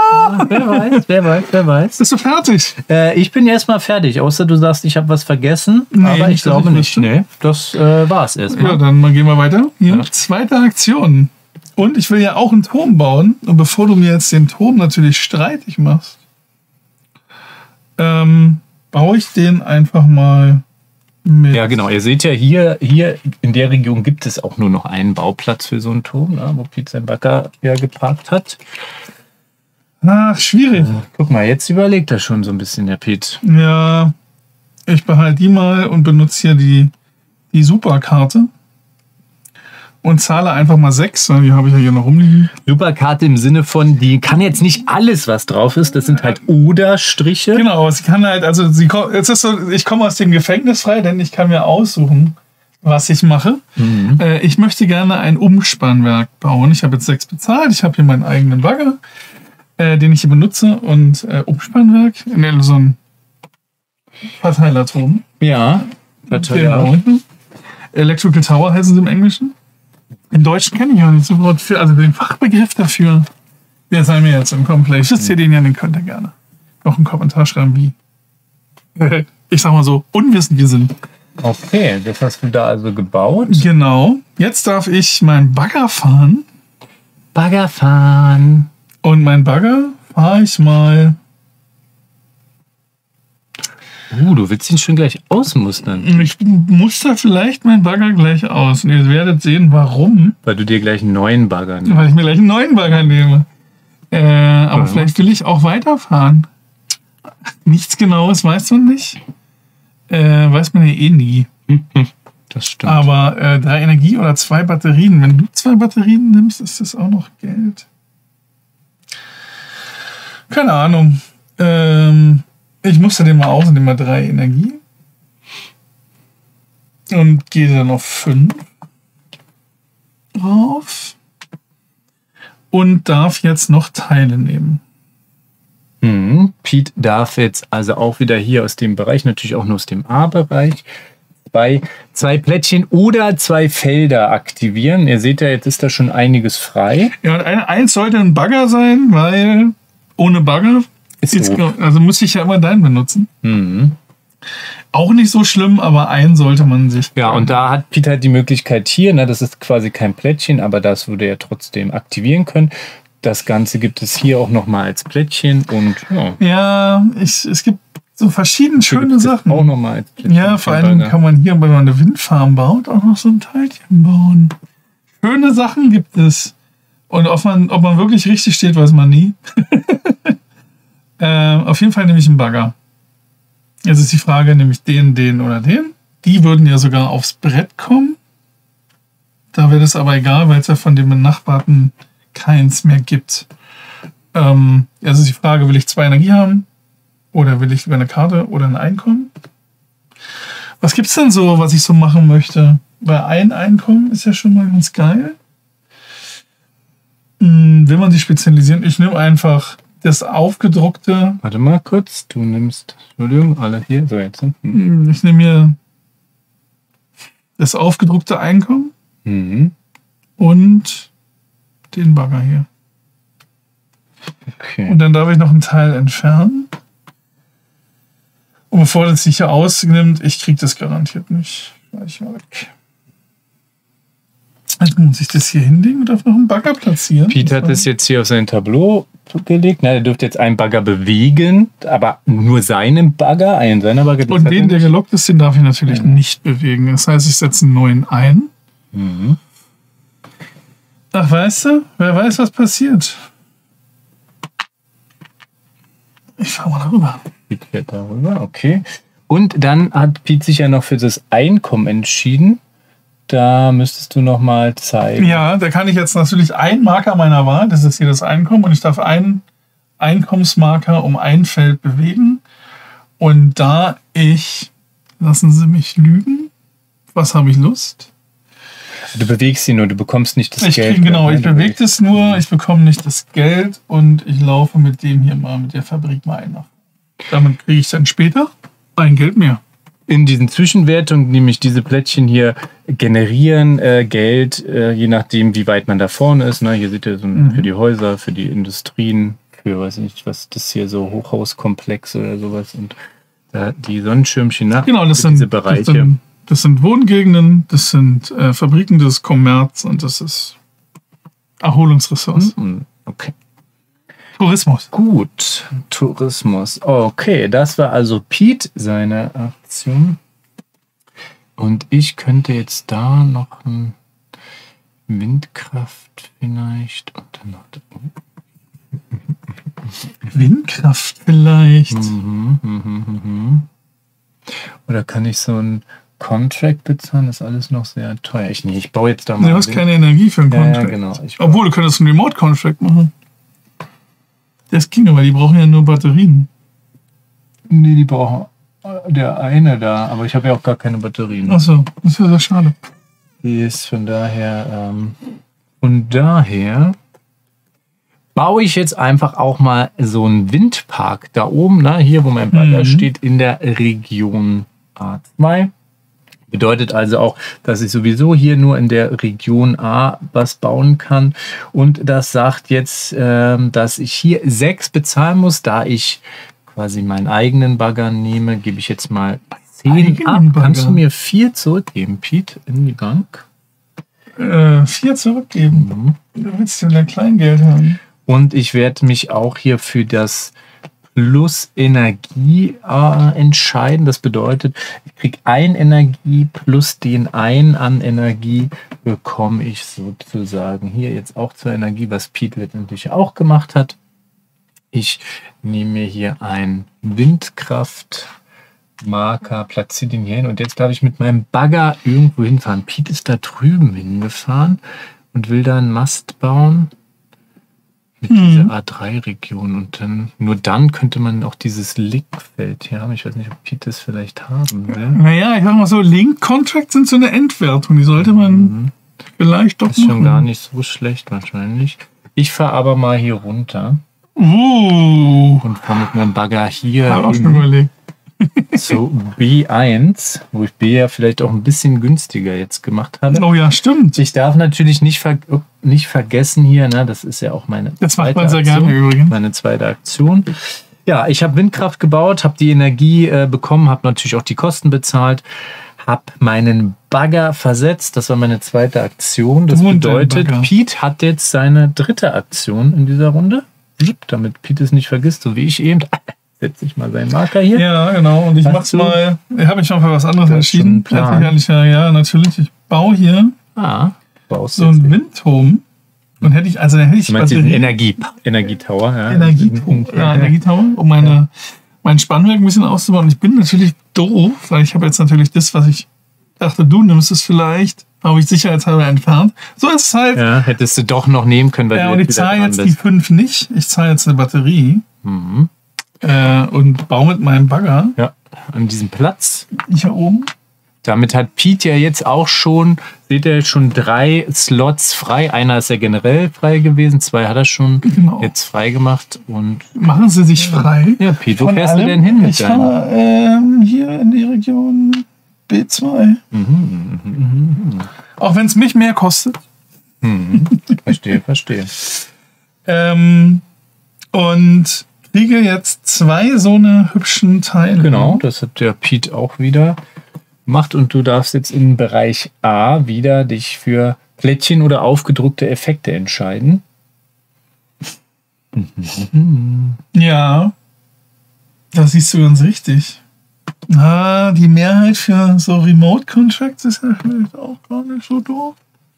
Wer weiß. Bist du fertig? Ich bin erstmal fertig, außer du sagst, ich habe was vergessen. Nee, aber ich nicht, dass glaube ich nicht. wüsste. Nee, das war's erstmal. Ja, dann gehen wir weiter. Hier, Ja. zweite Aktion. Und ich will ja auch einen Turm bauen. Und bevor du mir jetzt den Turm natürlich streitig machst, baue ich den einfach mal mit. Ja, genau. Ihr seht ja hier in der Region gibt es auch nur noch einen Bauplatz für so einen Turm, wo Pete sein Bagger ja geparkt hat. Ach, schwierig. Guck mal, jetzt überlegt er schon so ein bisschen, der Pete. Ja, ich behalte die mal und benutze hier die Superkarte. Und zahle einfach mal 6. Die habe ich ja hier noch rumliegen. Superkarte im Sinne von, die kann jetzt nicht alles, was drauf ist. Das sind halt Oder-Striche. Genau, aber sie kann halt, also jetzt ist so, ich komme aus dem Gefängnis frei, denn ich kann mir aussuchen, was ich mache. Ich möchte gerne ein Umspannwerk bauen. Ich habe jetzt 6 bezahlt. Ich habe hier meinen eigenen Bagger, den ich hier benutze. Und Umspannwerk, so ein Verteilerturm. Ja. Genau. Electrical Tower heißen sie im Englischen. Im Deutschen kenne ich ja nicht so gut für, also den Fachbegriff dafür. Der sei mir jetzt im Komplett. Ich wisst ihr den ja, den könnt ihr gerne noch einen Kommentar schreiben, wie ich sag mal so, unwissend wir sind. Okay, das hast du da also gebaut. Genau. Jetzt darf ich meinen Bagger fahren. Bagger fahren. Und mein Bagger fahre ich mal. Du willst ihn schon gleich ausmustern. Ich muster vielleicht meinen Bagger gleich aus. Und ihr werdet sehen, warum. Weil du dir gleich einen neuen Bagger nimmst. Weil ich mir gleich einen neuen Bagger nehme. Aber vielleicht will ich auch weiterfahren. Nichts Genaues weiß man nicht. Weiß man ja eh nie. Das stimmt. Aber 3 Energie oder 2 Batterien. Wenn du 2 Batterien nimmst, ist das auch noch Geld. Keine Ahnung. Ich musste den mal aus und nehme mal 3 Energie. Und gehe dann auf 5 drauf. Und darf jetzt noch Teile nehmen. Pete darf jetzt also auch wieder hier aus dem Bereich, natürlich auch nur aus dem A-Bereich, zwei Plättchen oder 2 Felder aktivieren. Ihr seht ja, jetzt ist da schon einiges frei. Ja, und eins sollte ein Bagger sein, weil ohne Bagger also muss ich ja immer deinen benutzen. Auch nicht so schlimm, aber einen sollte man sich. Ja, und da hat Pete halt die Möglichkeit hier, das ist quasi kein Plättchen, aber das würde er trotzdem aktivieren können. Das Ganze gibt es hier auch nochmal als Plättchen und es gibt so verschiedene schöne Sachen. Auch noch mal als Plättchen. Ja, vor allem kann man hier, wenn man eine Windfarm baut, auch noch so ein Teilchen bauen. Schöne Sachen gibt es. Und ob man wirklich richtig steht, weiß man nie. Auf jeden Fall nehme ich einen Bagger. Jetzt ist die Frage, nehme ich den oder den? Die würden ja sogar aufs Brett kommen. Da wäre das aber egal, weil es ja von dem Benachbarten keins mehr gibt. Also ist die Frage, will ich 2 Energie haben? Oder will ich lieber eine Karte oder ein Einkommen? Was gibt es denn so, was ich so machen möchte? Weil ein Einkommen ist ja schon mal ganz geil. Will man sich spezialisieren? Ich nehme einfach das aufgedruckte. Warte mal kurz, du nimmst, Entschuldigung, alle hier, so jetzt. Ich nehme mir das aufgedruckte Einkommen und den Bagger hier. Okay. Und dann darf ich noch einen Teil entfernen. Und bevor das sich hier ausnimmt, ich kriege das garantiert nicht. Ich mal weg. Also muss ich das hier hinlegen und darf noch einen Bagger platzieren. Pete hat es jetzt hier auf sein Tableau gelegt. Er dürfte jetzt einen Bagger bewegen, aber nur seinen Bagger, einen seiner Bagger. Und den, der gelockt ist, den darf ich natürlich nicht bewegen. Das heißt, ich setze einen neuen ein. Ach, weißt du? Wer weiß, was passiert. Ich fahr mal darüber. Pete fährt darüber, okay. Und dann hat Pete sich ja noch für das Einkommen entschieden. Da müsstest du noch mal zeigen. Ja, da kann ich jetzt natürlich einen Marker meiner Wahl, das ist hier das Einkommen, und ich darf einen Einkommensmarker um ein Feld bewegen. Und da lassen Sie mich lügen, was habe ich Lust? Du bewegst ihn nur, du bekommst nicht das Geld. Genau, ich bewege es nur, ich bekomme nicht das Geld und ich laufe mit dem hier mal, mit der Fabrik mal ein. Damit kriege ich dann später ein Geld mehr. In diesen Zwischenwertungen, nämlich diese Plättchen hier, generieren Geld, je nachdem, wie weit man da vorne ist. Hier seht ihr so für die Häuser, für die Industrien, für, weiß nicht, was das hier so Hochhauskomplex oder sowas und die Sonnenschirmchen nach. Genau, das sind diese Bereiche. Das sind Wohngegenden, das sind Fabriken, das ist Kommerz und das ist Erholungsressource. Okay. Tourismus. Gut, Tourismus. Okay, das war also Pete, seine Aktion. Und ich könnte jetzt da noch ein Windkraft vielleicht und dann noch... Windkraft vielleicht. Oder kann ich so ein Contract bezahlen? Das ist alles noch sehr teuer. Ich baue jetzt da mal... Du hast keine Energie für einen Contract. Ja, genau. Obwohl, du könntest einen Remote-Contract machen. Das ging aber, die brauchen ja nur Batterien. Nee, die brauchen der eine da, aber ich habe ja auch gar keine Batterien. Achso, das ist ja sehr schade. Die ist von daher baue ich jetzt einfach auch mal so einen Windpark da oben, ne, hier wo mein Bagger steht, in der Region A2. Bedeutet also auch, dass ich sowieso hier nur in der Region A was bauen kann. Und das sagt jetzt, dass ich hier 6 bezahlen muss. Da ich quasi meinen eigenen Bagger nehme, gebe ich jetzt mal 10 ab. Kannst du mir 4 zurückgeben, Pete, in die Bank? 4 zurückgeben? Du willst ja Kleingeld haben. Und ich werde mich auch hier für das Plus Energie entscheiden. Das bedeutet, ich kriege 1 Energie plus den einen an Energie bekomme ich sozusagen hier jetzt auch zur Energie, was Pete letztendlich auch gemacht hat. Ich nehme mir hier einen Windkraftmarker, platziere den hier hin und jetzt darf ich mit meinem Bagger irgendwo hinfahren. Pete ist da drüben hingefahren und will da einen Mast bauen. Mit dieser A3-Region und nur dann könnte man auch dieses Linkfeld hier haben. Ich weiß nicht, ob Pete das vielleicht haben will. Naja, ich sag mal so, Link-Contracts sind so eine Entwertung. Die sollte man vielleicht doch machen. Ist schon gar nicht so schlecht wahrscheinlich. Ich fahre aber mal hier runter. Und fahre mit meinem Bagger hier auch schon überlegt. So B1, wo ich B ja vielleicht auch ein bisschen günstiger jetzt gemacht habe. Oh ja, stimmt. Ich darf natürlich nicht vergessen hier, ne, das ist ja auch meine zweite Aktion. Gerne übrigens. Meine zweite Aktion. Ja, ich habe Windkraft gebaut, habe die Energie bekommen, habe natürlich auch die Kosten bezahlt, habe meinen Bagger versetzt. Das war meine zweite Aktion. Das bedeutet, Pete hat jetzt seine dritte Aktion in dieser Runde. Damit Pete es nicht vergisst, so wie ich eben. Setze ich mal seinen Marker hier. Ja, genau. Und ich mach's mal. Ich habe mich schon für was anderes entschieden. Ja, natürlich. Ich baue hier so einen Windturm. Und hätte ich, dann hätte ich. Du meinst diesen Energietower, ja. Energietower, um mein Spannwerk ein bisschen auszubauen. Ich bin natürlich doof, weil ich habe jetzt natürlich das, was ich dachte, du nimmst es vielleicht, habe ich sicherheitshalber entfernt. So ist es halt. Ja, hättest du doch noch nehmen können, weil und ich zahle jetzt die 5 nicht. Ich zahle jetzt eine Batterie. Und baue mit meinem Bagger. Ja, an diesem Platz. Hier oben. Damit hat Pete ja jetzt auch schon, seht ihr, schon 3 Slots frei. Einer ist ja generell frei gewesen, 2 hat er schon jetzt frei gemacht. Und machen Sie sich frei. Ja, Pete, wo fährst du denn hin mit deinem? Ich fahre hier in die Region B2. Auch wenn es mich mehr kostet. Verstehe. Und kriege jetzt 2 so eine hübschen Teile. Genau, das hat der Pete auch wieder gemacht. Und du darfst jetzt im Bereich A wieder dich für Plättchen oder aufgedruckte Effekte entscheiden. Ja, das siehst du ganz richtig. Die Mehrheit für so Remote-Contracts ist ja vielleicht auch gar nicht so doof.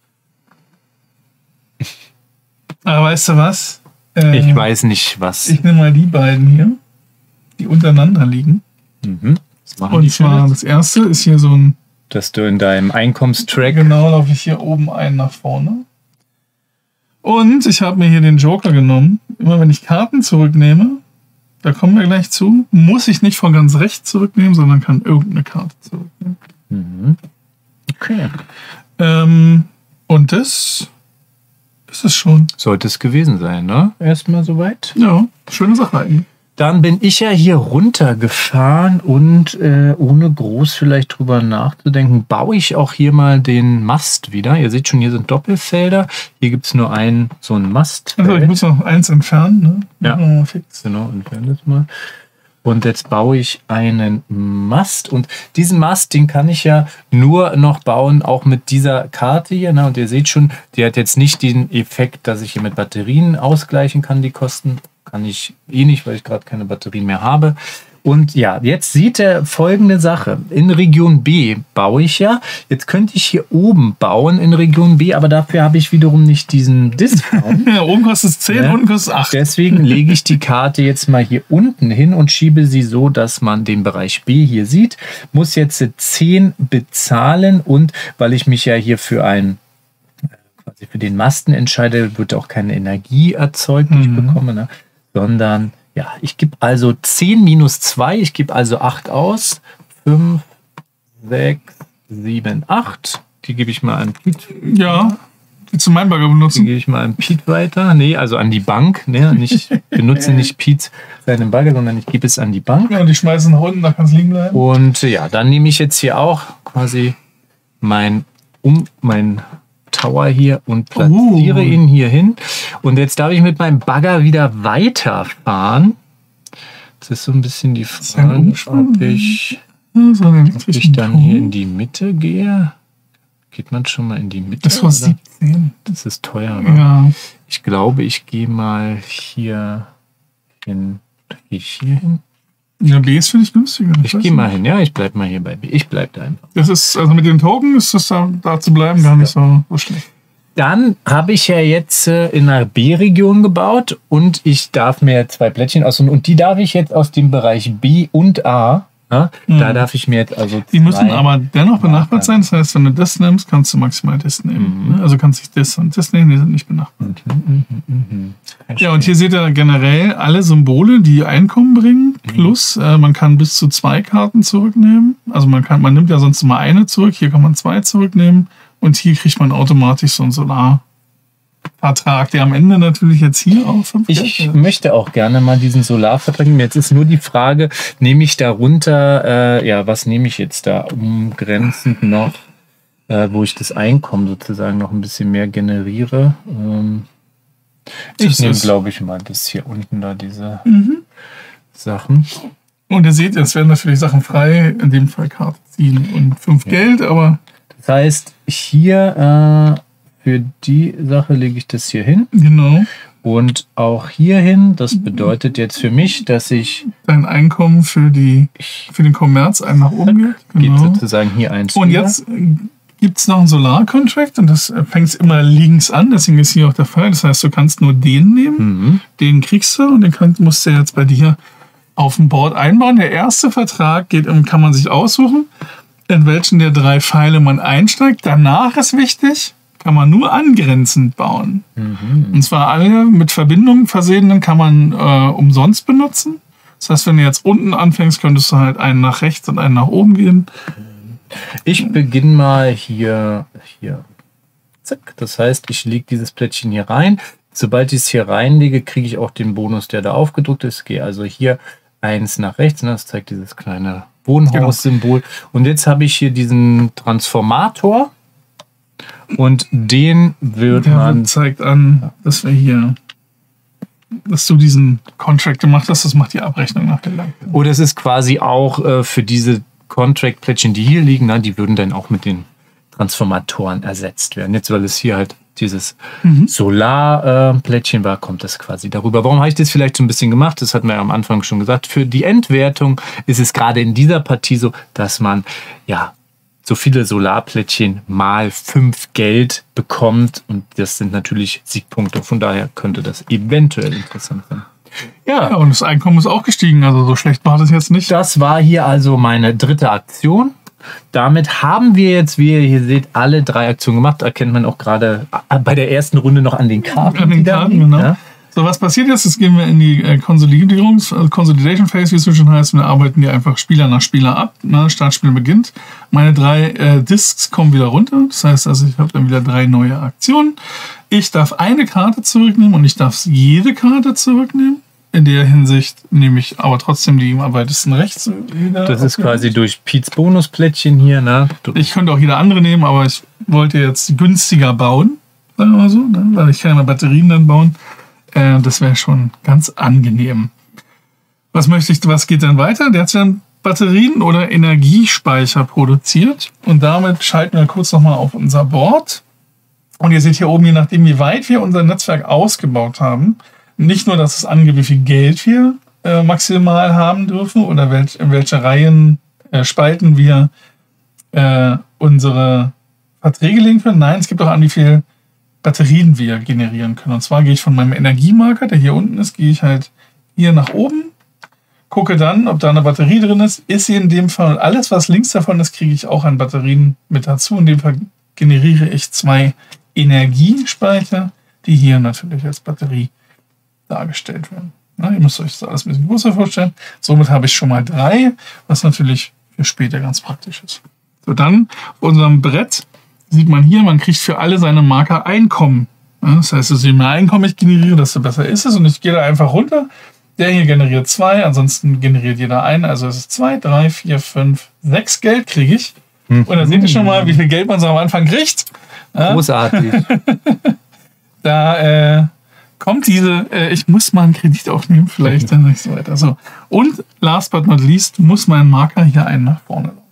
Aber weißt du was? Ich weiß nicht, was. Ich nehme mal die beiden hier, die untereinander liegen. Was machen und die zwar das erste ist hier so ein... Dass du in deinem Einkommenstrack... Genau, laufe ich hier oben einen nach vorne. Und ich habe mir hier den Joker genommen. Immer wenn ich Karten zurücknehme, da kommen wir gleich zu, muss ich nicht von ganz rechts zurücknehmen, sondern kann irgendeine Karte zurücknehmen. Okay. Und das ist es schon. Sollte es gewesen sein, ne? Erstmal soweit. Ja, schöne Sache eigentlich. Dann bin ich ja hier runtergefahren und ohne groß vielleicht drüber nachzudenken, baue ich auch hier mal den Mast wieder. Ihr seht schon, hier sind Doppelfelder. Hier gibt es nur so einen Mast. Also ich muss noch eins entfernen. Ne? Ja, fix. Genau, entfernen das mal. Und jetzt baue ich einen Mast. Und diesen Mast, den kann ich ja nur noch bauen, auch mit dieser Karte hier. Ne? Und ihr seht schon, die hat jetzt nicht den Effekt, dass ich hier mit Batterien ausgleichen kann, die Kosten. Kann ich eh nicht, weil ich gerade keine Batterien mehr habe. Und ja, jetzt sieht er folgende Sache. In Region B baue ich ja. Jetzt könnte ich hier oben bauen in Region B, aber dafür habe ich wiederum nicht diesen Discount. Ja, oben kostet es 10, ja. Unten kostet es 8. Deswegen lege ich die Karte jetzt mal hier unten hin und schiebe sie so, dass man den Bereich B hier sieht. Muss jetzt 10 bezahlen und weil ich mich ja hier für den Masten entscheide, wird auch keine Energie erzeugt, die ich bekomme, ne? Sondern, ja, ich gebe also 10 minus 2, ich gebe also 8 aus. 5, 6, 7, 8. Die gebe ich mal an Piet. Ja, willst du meinen Bagger benutzen? Die gebe ich mal an Piet weiter. Nee, also an die Bank. Ne? Ich benutze nicht Piet seinen Bagger, sondern ich gebe es an die Bank. Ja, und die schmeißen nach unten, da kann es liegen bleiben. Und ja, dann nehme ich jetzt hier auch quasi mein Tower hier und platziere ihn hier hin. Und jetzt darf ich mit meinem Bagger wieder weiterfahren. Das ist so ein bisschen die Frage, ob ich dann hier in die Mitte gehe. Geht man schon mal in die Mitte? Das war 17. Das ist teuer. Ja. Ich glaube, ich gehe mal hier hin. Gehe ich hier hin? Ja, B ist, finde ich, günstiger. Ich gehe mal hin, ja, ich bleibe mal hier bei B. Ich bleibe da einfach. Das ist, also mit den Token ist das da zu bleiben gar nicht so schlecht. Dann habe ich ja jetzt in einer B-Region gebaut und ich darf mir 2 Plättchen aussuchen. Und die darf ich jetzt aus dem Bereich B und A. Ja, da darf ich mir jetzt also die müssen aber dennoch benachbart sein. Das heißt, wenn du das nimmst, kannst du maximal das nehmen. Also kannst du das und das nehmen, die sind nicht benachbart. Ja, und hier seht ihr generell alle Symbole, die Einkommen bringen. Plus, man kann bis zu 2 Karten zurücknehmen. Also man nimmt ja sonst immer eine zurück. Hier kann man 2 zurücknehmen. Und hier kriegt man automatisch so einen Solarvertrag, der am Ende natürlich jetzt hier auch 5 Ich möchte auch gerne mal diesen Solarvertrag nehmen. Jetzt ist nur die Frage, nehme ich darunter, was nehme ich jetzt da umgrenzend noch, wo ich das Einkommen sozusagen noch ein bisschen mehr generiere. Ich nehme, glaube ich, mal das hier unten da, diese Sachen. Und ihr seht, jetzt werden natürlich Sachen frei, in dem Fall Karte ziehen und 5 Geld, aber... Das heißt, hier für die Sache lege ich das hier hin. Genau. Und auch hier hin. Das bedeutet jetzt für mich, dass ich... Dein Einkommen für den Kommerz einen nach oben geht. Genau. Geht sozusagen hier eins. Und jetzt gibt es noch einen Solar-Contract und das fängt immer links an. Deswegen ist hier auch der Fall. Das heißt, du kannst nur den nehmen. Den kriegst du und den musst du jetzt bei dir auf dem Board einbauen. Der erste Vertrag kann man sich aussuchen, in welchen der 3 Pfeile man einsteigt. Danach ist wichtig, kann man nur angrenzend bauen. Und zwar alle mit Verbindungen versehenen kann man umsonst benutzen. Das heißt, wenn du jetzt unten anfängst, könntest du halt einen nach rechts und einen nach oben gehen. Ich beginne mal hier. Zack. Das heißt, ich lege dieses Plättchen hier rein. Sobald ich es hier reinlege, kriege ich auch den Bonus, der da aufgedruckt ist. Ich gehe also hier 1 nach rechts. Das zeigt dieses kleine Wohnhaussymbol. Und jetzt habe ich hier diesen Transformator und den zeigt an, dass du diesen Contract gemacht hast. Das macht die Abrechnung nach der Lage. Oh, das ist quasi auch für diese Contract-Plättchen, die hier liegen, die würden dann auch mit den Transformatoren ersetzt werden. Jetzt, weil es hier halt dieses Solar-Plättchen war, kommt das quasi darüber. Warum habe ich das vielleicht so ein bisschen gemacht? Das hatten wir ja am Anfang schon gesagt. Für die Endwertung ist es gerade in dieser Partie so, dass man so viele Solarplättchen mal 5 Geld bekommt. Und das sind natürlich Siegpunkte. Von daher könnte das eventuell interessant sein. Ja, und das Einkommen ist auch gestiegen. Also so schlecht war das jetzt nicht. Das war hier also meine 3. Aktion. Damit haben wir jetzt, wie ihr hier seht, alle 3 Aktionen gemacht. Erkennt man auch gerade bei der ersten Runde noch an den Karten. An den Karten, genau. Ja. So, was passiert jetzt? Jetzt gehen wir in die Consolidation Phase, wie es so schön heißt. Wir arbeiten die einfach Spieler nach Spieler ab. Startspiel beginnt. Meine 3 Discs kommen wieder runter. Das heißt, also ich habe dann wieder 3 neue Aktionen. Ich darf eine Karte zurücknehmen und ich darf jede Karte zurücknehmen. in der Hinsicht nehme ich aber trotzdem die am weitesten rechts wieder. Das ist quasi durch Piets Bonusplättchen hier, ne? Ich könnte auch jeder andere nehmen, aber ich wollte jetzt günstiger bauen, sagen wir mal so, ne? Weil ich kann ja Batterien dann bauen. Das wäre schon ganz angenehm. Was geht dann weiter? Der hat dann Batterien oder Energiespeicher produziert. Und damit schalten wir kurz nochmal auf unser Board. Und ihr seht hier oben, je nachdem, wie weit wir unser Netzwerk ausgebaut haben, nicht nur, dass es angibt, wie viel Geld wir maximal haben dürfen oder in welche Reihen, Spalten wir unsere Verträge legen können. Nein, es gibt auch an, wie viel Batterien wir generieren können. Und zwar gehe ich von meinem Energiemarker, der hier unten ist, gehe ich halt hier nach oben, gucke dann, ob da eine Batterie drin ist. Ist sie in dem Fall, und alles, was links davon ist, kriege ich auch an Batterien mit dazu. In dem Fall generiere ich 2 Energiespeicher, die hier natürlich als Batterie dargestellt werden. Na, ihr müsst euch das alles ein bisschen größer vorstellen. Somit habe ich schon mal 3, was natürlich für später ganz praktisch ist. So, dann auf unserem Brett sieht man hier, man kriegt für alle seine Marker Einkommen. Ja, das heißt, je mehr Einkommen ich generiere, desto besser ist es. Und ich gehe da einfach runter. Der hier generiert 2, ansonsten generiert jeder einen. Also es ist 2, 3, 4, 5, 6 Geld kriege ich. Und dann seht ihr schon mal, wie viel Geld man so am Anfang kriegt. Großartig. Da kommt ich muss mal einen Kredit aufnehmen, vielleicht dann nicht so weiter. So. Und last but not least muss mein Marker hier einen nach vorne laufen.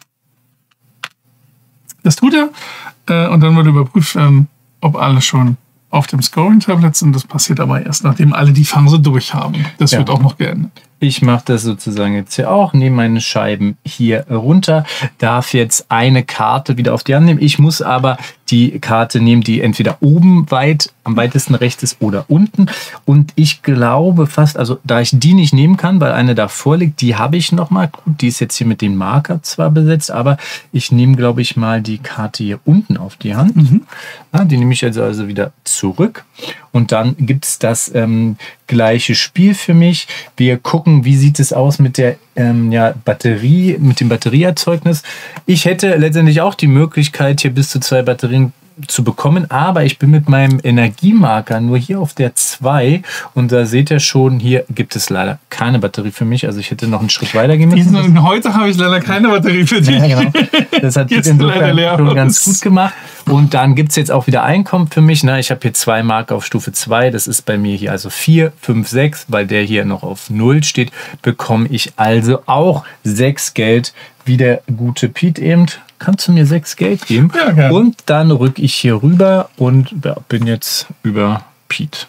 Das tut er. Und dann wird überprüft, ob alle schon auf dem Scoring-Tablet sind. Das passiert aber erst, nachdem alle die Phase durch haben. Das wird auch noch geändert. Ich mache das sozusagen jetzt hier auch, nehme meine Scheiben hier runter, darf jetzt eine Karte wieder auf die Hand nehmen. Ich muss aber die Karte nehmen, die entweder oben am weitesten rechts ist oder unten. Und ich glaube fast, also da ich die nicht nehmen kann, weil eine davor liegt, die habe ich noch mal. Gut, die ist jetzt hier mit dem Marker zwar besetzt, aber ich nehme, glaube ich, mal die Karte hier unten auf die Hand. Ja, die nehme ich also wieder zurück. Und dann gibt es das gleiche Spiel für mich. Wir gucken, wie sieht es aus mit der Batterie, mit dem Batterieerzeugnis. Ich hätte letztendlich auch die Möglichkeit, hier bis zu 2 Batterien zu bekommen, aber ich bin mit meinem Energiemarker nur hier auf der 2 und da seht ihr schon, hier gibt es leider keine Batterie für mich, also ich hätte noch einen Schritt weiter gehen müssen. Heute habe ich leider keine Batterie für dich. Ja, genau. Das hat insofern schon ganz gut gemacht. Und dann gibt es jetzt auch wieder Einkommen für mich. Na, ich habe hier 2 Marker auf Stufe 2, das ist bei mir hier also 4, 5, 6, weil der hier noch auf 0 steht, bekomme ich also auch 6 Geld, wie der gute Pete eben. Kannst du mir 6 Geld geben? Ja, gerne. Und dann rücke ich hier rüber und bin jetzt über Pete.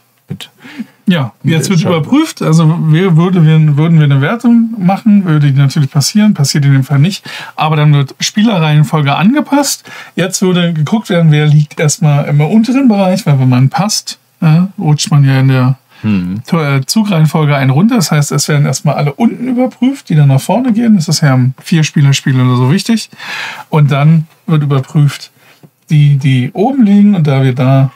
Ja, jetzt wird überprüft. Also würden wir eine Wertung machen, würde die natürlich passieren. Passiert in dem Fall nicht. Aber dann wird Spielerreihenfolge angepasst. Jetzt würde geguckt werden, wer liegt erstmal im unteren Bereich, weil wenn man passt, rutscht man ja in der Zugreihenfolge einen runter. Das heißt, es werden erstmal alle unten überprüft, die dann nach vorne gehen. Das ist ja im 4-Spieler-Spiel oder so wichtig. Und dann wird überprüft, die oben liegen. Und wird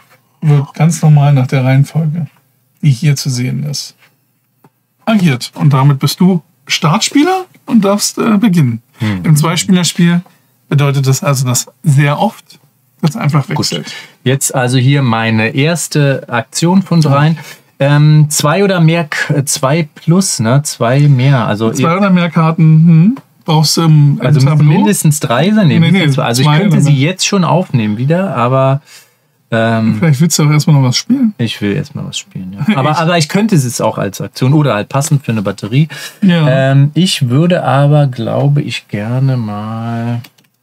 ganz normal nach der Reihenfolge, die hier zu sehen ist, agiert. Und damit bist du Startspieler und darfst beginnen. Im 2-Spieler-Spiel bedeutet das also, dass sehr oft das einfach wechselt. Gut. Jetzt also hier meine erste Aktion von 3. 2 oder mehr, 2 plus, ne? 2 mehr. Also 2 oder mehr Karten brauchst du im Tableau. Mindestens 3 sein. Nee, also ich könnte sie jetzt schon aufnehmen wieder, aber vielleicht willst du auch erstmal noch was spielen. Ich will erstmal was spielen, ja. Aber ich könnte es auch als Aktion oder halt passend für eine Batterie. Ja. Ich würde aber, glaube ich, gerne mal...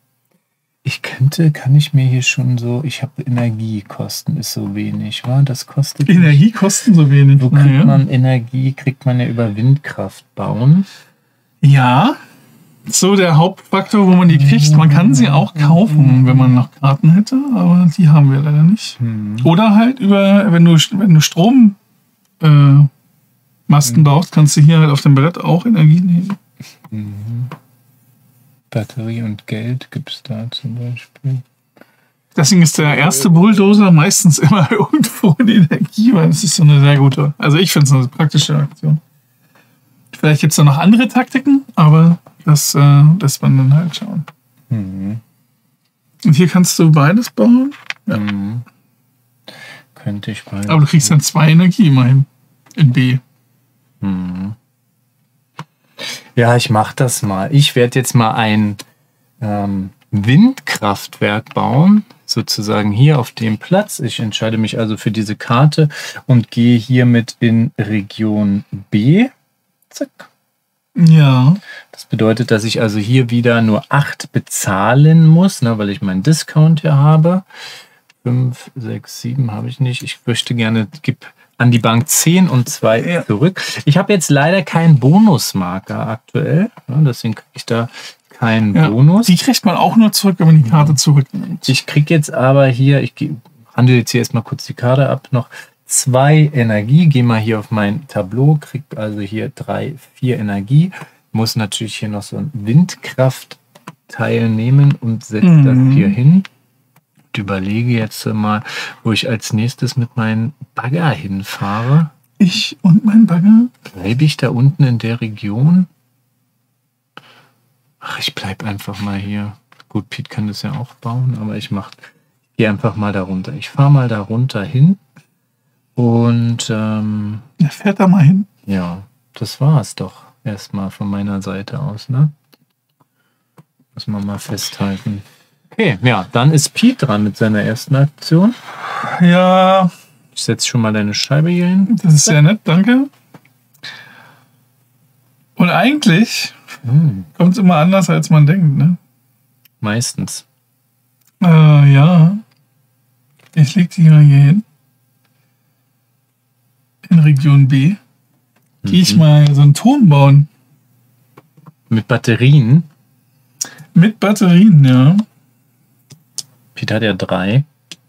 kann ich mir hier schon so, ich habe Energiekosten, ist so wenig, wa? Das kostet... Energiekosten so wenig. Wo kriegt man Energie, kriegt man ja über Windkraft bauen. Ja, so der Hauptfaktor, wo man die kriegt. Man kann sie auch kaufen, wenn man noch Karten hätte, aber die haben wir leider nicht. Oder halt wenn du Strommasten baust, kannst du hier halt auf dem Brett auch Energie nehmen. Batterie und Geld gibt es da zum Beispiel. Deswegen ist der erste Bulldozer meistens immer irgendwo in Energie, weil es ist so eine sehr gute, also ich finde es eine praktische Aktion. Vielleicht gibt es da noch andere Taktiken, aber das lässt man dann halt schauen. Und hier kannst du beides bauen. Ja. Könnte ich beides. Aber du kriegst dann 2 Energie immerhin in B. Ja, ich mache das mal. Ich werde jetzt mal ein Windkraftwerk bauen, sozusagen hier auf dem Platz. Ich entscheide mich also für diese Karte und gehe hiermit in Region B. Zack. Ja. Das bedeutet, dass ich also hier wieder nur 8 bezahlen muss, ne, weil ich meinen Discount hier habe. 5, 6, 7 habe ich nicht. Ich möchte gerne, gib an die Bank 10 und 2 zurück. Ich habe jetzt leider keinen Bonusmarker aktuell. Ja, deswegen kriege ich da keinen Bonus. Die kriegt man auch nur zurück, wenn man die Karte zurücknimmt. Ich kriege jetzt aber hier, ich handle jetzt hier erstmal kurz die Karte ab, noch 2 Energie. Gehe mal hier auf mein Tableau, kriege also hier 3, 4 Energie. Muss natürlich hier noch so ein Windkraftteil nehmen und setze das hier hin. Und überlege jetzt mal, wo ich als nächstes mit meinem Bagger hinfahre. Ich und mein Bagger? Bleibe ich da unten in der Region? Ach, ich bleibe einfach mal hier. Gut, Pete kann das ja auch bauen, aber ich gehe einfach mal da runter. Ich fahre mal da runter hin und Er fährt da mal hin. Ja, das war es doch erstmal von meiner Seite aus, ne? Muss man mal festhalten. Okay, ja, dann ist Pete dran mit seiner ersten Aktion. Ja. Ich setze schon mal deine Scheibe hier hin. Das ist sehr nett, danke. Und eigentlich kommt es immer anders, als man denkt, ne? Meistens. Ja. Ich leg die mal hier hin. In Region B. Gehe ich mal so einen Turm bauen. Mit Batterien? Mit Batterien, ja. Pete hat ja 3.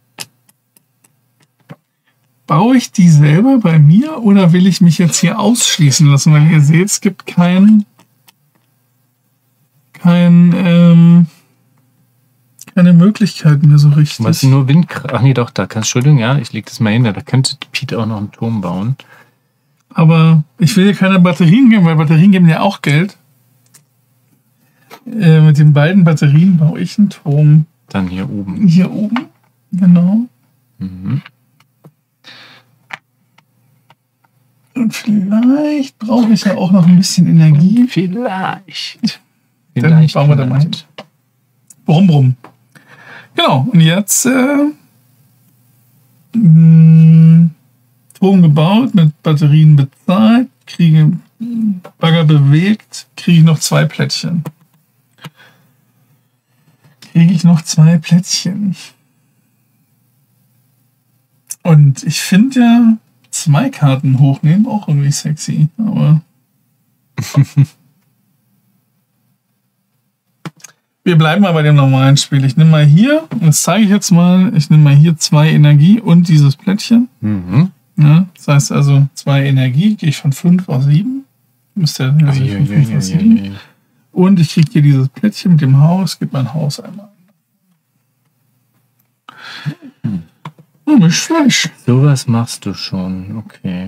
Baue ich die selber bei mir oder will ich mich jetzt hier ausschließen lassen? Weil ihr seht, es gibt keine Möglichkeiten mehr so richtig. Was nur Windkraft? Ach nee, doch, da kannst Entschuldigung, ja, ich lege das mal hin. Da könnte Pete auch noch einen Turm bauen. Aber ich will hier keine Batterien geben, weil Batterien geben ja auch Geld. Mit den beiden Batterien baue ich einen Turm. Dann hier oben. Hier oben, genau. Und vielleicht brauche ich ja auch noch ein bisschen Energie. Vielleicht. Dann bauen wir da mal hin. Brumm. Genau, und jetzt Turm gebaut, mit Batterien bezahlt, kriege Bagger bewegt, kriege ich noch 2 Plättchen. Und ich finde ja 2 Karten hochnehmen auch irgendwie sexy, aber wir bleiben mal bei dem normalen Spiel. Ich nehme mal hier, das zeige ich jetzt mal, ich nehme mal hier 2 Energie und dieses Plättchen. Ja, das heißt also 2 Energie, gehe ich von 5 auf 7. Müsste ja von 5 auf 7. Und ich kriege hier dieses Plättchen mit dem Haus, gebe mein Haus einmal. Nicht schlecht. Sowas machst du schon, okay.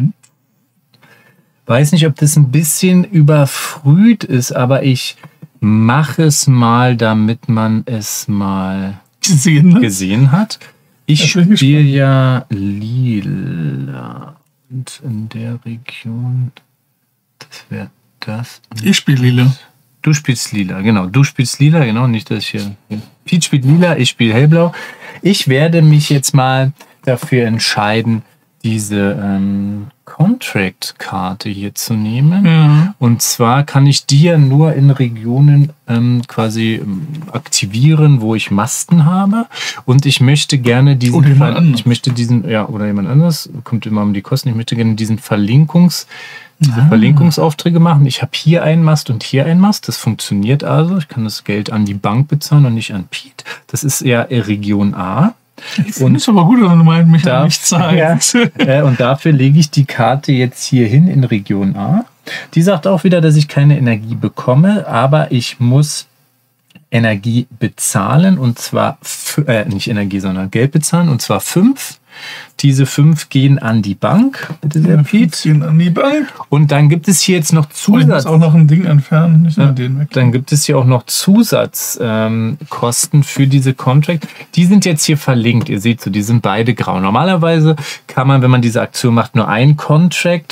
Weiß nicht, ob das ein bisschen überfrüht ist, aber ich mache es mal, damit man es mal gesehen hat. Ich spiele ja lila. Und in der Region, das wäre das. Ich spiele lila. Du spielst lila, genau. Du spielst lila, genau. Nicht, dass ich hier. Pete spielt lila, ich spiele hellblau. Ich werde mich jetzt mal dafür entscheiden, diese Contract-Karte hier zu nehmen. Ja. Und zwar kann ich die ja nur in Regionen quasi aktivieren, wo ich Masten habe. Und ich möchte gerne diesen... Oder jemand anderes. Ich möchte diesen... Ja, oder jemand anderes. Kommt immer um die Kosten. Ich möchte gerne diese Verlinkungsaufträge machen. Ich habe hier einen Mast und hier einen Mast. Das funktioniert also. Ich kann das Geld an die Bank bezahlen und nicht an Pete. Das ist eher Region A. Ich finde es aber gut, wenn du meinst, mich da nicht zahlst. Ja, und dafür lege ich die Karte jetzt hier hin in Region A. Die sagt auch wieder, dass ich keine Energie bekomme, aber ich muss Energie bezahlen und zwar, nicht Energie, sondern Geld bezahlen und zwar 5. Diese 5 gehen an die Bank, bitte sehr, Pete. Gehen an die Bank. Und dann gibt es hier jetzt noch Ich muss auch noch ein Ding entfernen, nicht nur den weg. Dann gibt es hier auch noch Zusatzkosten für diese Contract. Die sind jetzt hier verlinkt. Ihr seht so, die sind beide grau. Normalerweise kann man, wenn man diese Aktion macht, nur ein Contract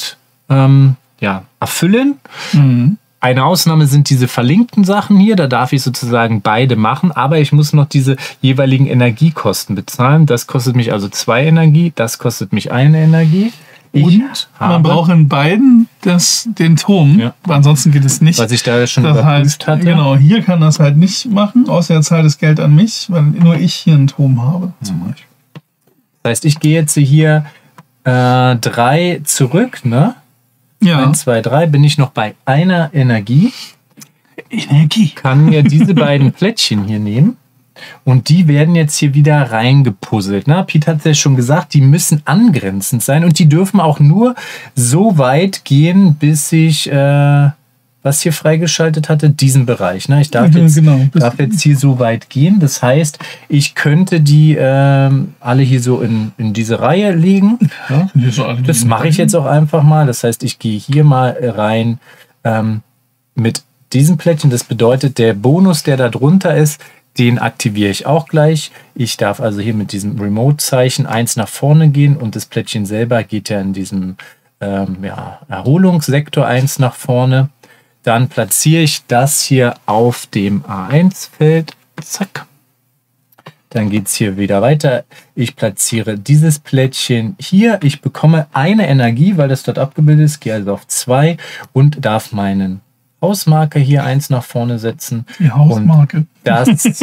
erfüllen. Mhm. Eine Ausnahme sind diese verlinkten Sachen hier, da darf ich sozusagen beide machen, aber ich muss noch diese jeweiligen Energiekosten bezahlen. Das kostet mich also 2 Energie, das kostet mich 1 Energie. Und man braucht in beiden den Turm, weil ansonsten geht es nicht. Was ich da schon das überprüft hatte. Genau, hier kann das halt nicht machen, außer er zahlt das Geld an mich, weil nur ich hier einen Turm habe, zum Beispiel. Das heißt, ich gehe jetzt hier 3 zurück, ne? Ja. 1, 2, 3, bin ich noch bei einer Energie. Energie. Kann mir diese beiden Plättchen hier nehmen und die werden jetzt hier wieder reingepuzzelt. Ne? Pete hat es ja schon gesagt, die müssen angrenzend sein und die dürfen auch nur so weit gehen, bis ich, was hier freigeschaltet hatte, diesen Bereich. Ne? Ich darf jetzt hier so weit gehen. Das heißt, ich könnte die alle hier so in diese Reihe legen. Ja? Das mache ich jetzt auch einfach mal. Das heißt, ich gehe hier mal rein mit diesem Plättchen. Das bedeutet, der Bonus, der da drunter ist, den aktiviere ich auch gleich. Ich darf also hier mit diesem Remote-Zeichen 1 nach vorne gehen und das Plättchen selber geht ja in diesem Erholungssektor 1 nach vorne. Dann platziere ich das hier auf dem A1-Feld. Zack. Dann geht es hier wieder weiter. Ich platziere dieses Plättchen hier. Ich bekomme eine Energie, weil das dort abgebildet ist. Gehe also auf 2 und darf meinen Hausmarker hier 1 nach vorne setzen. Die Hausmarke. Und das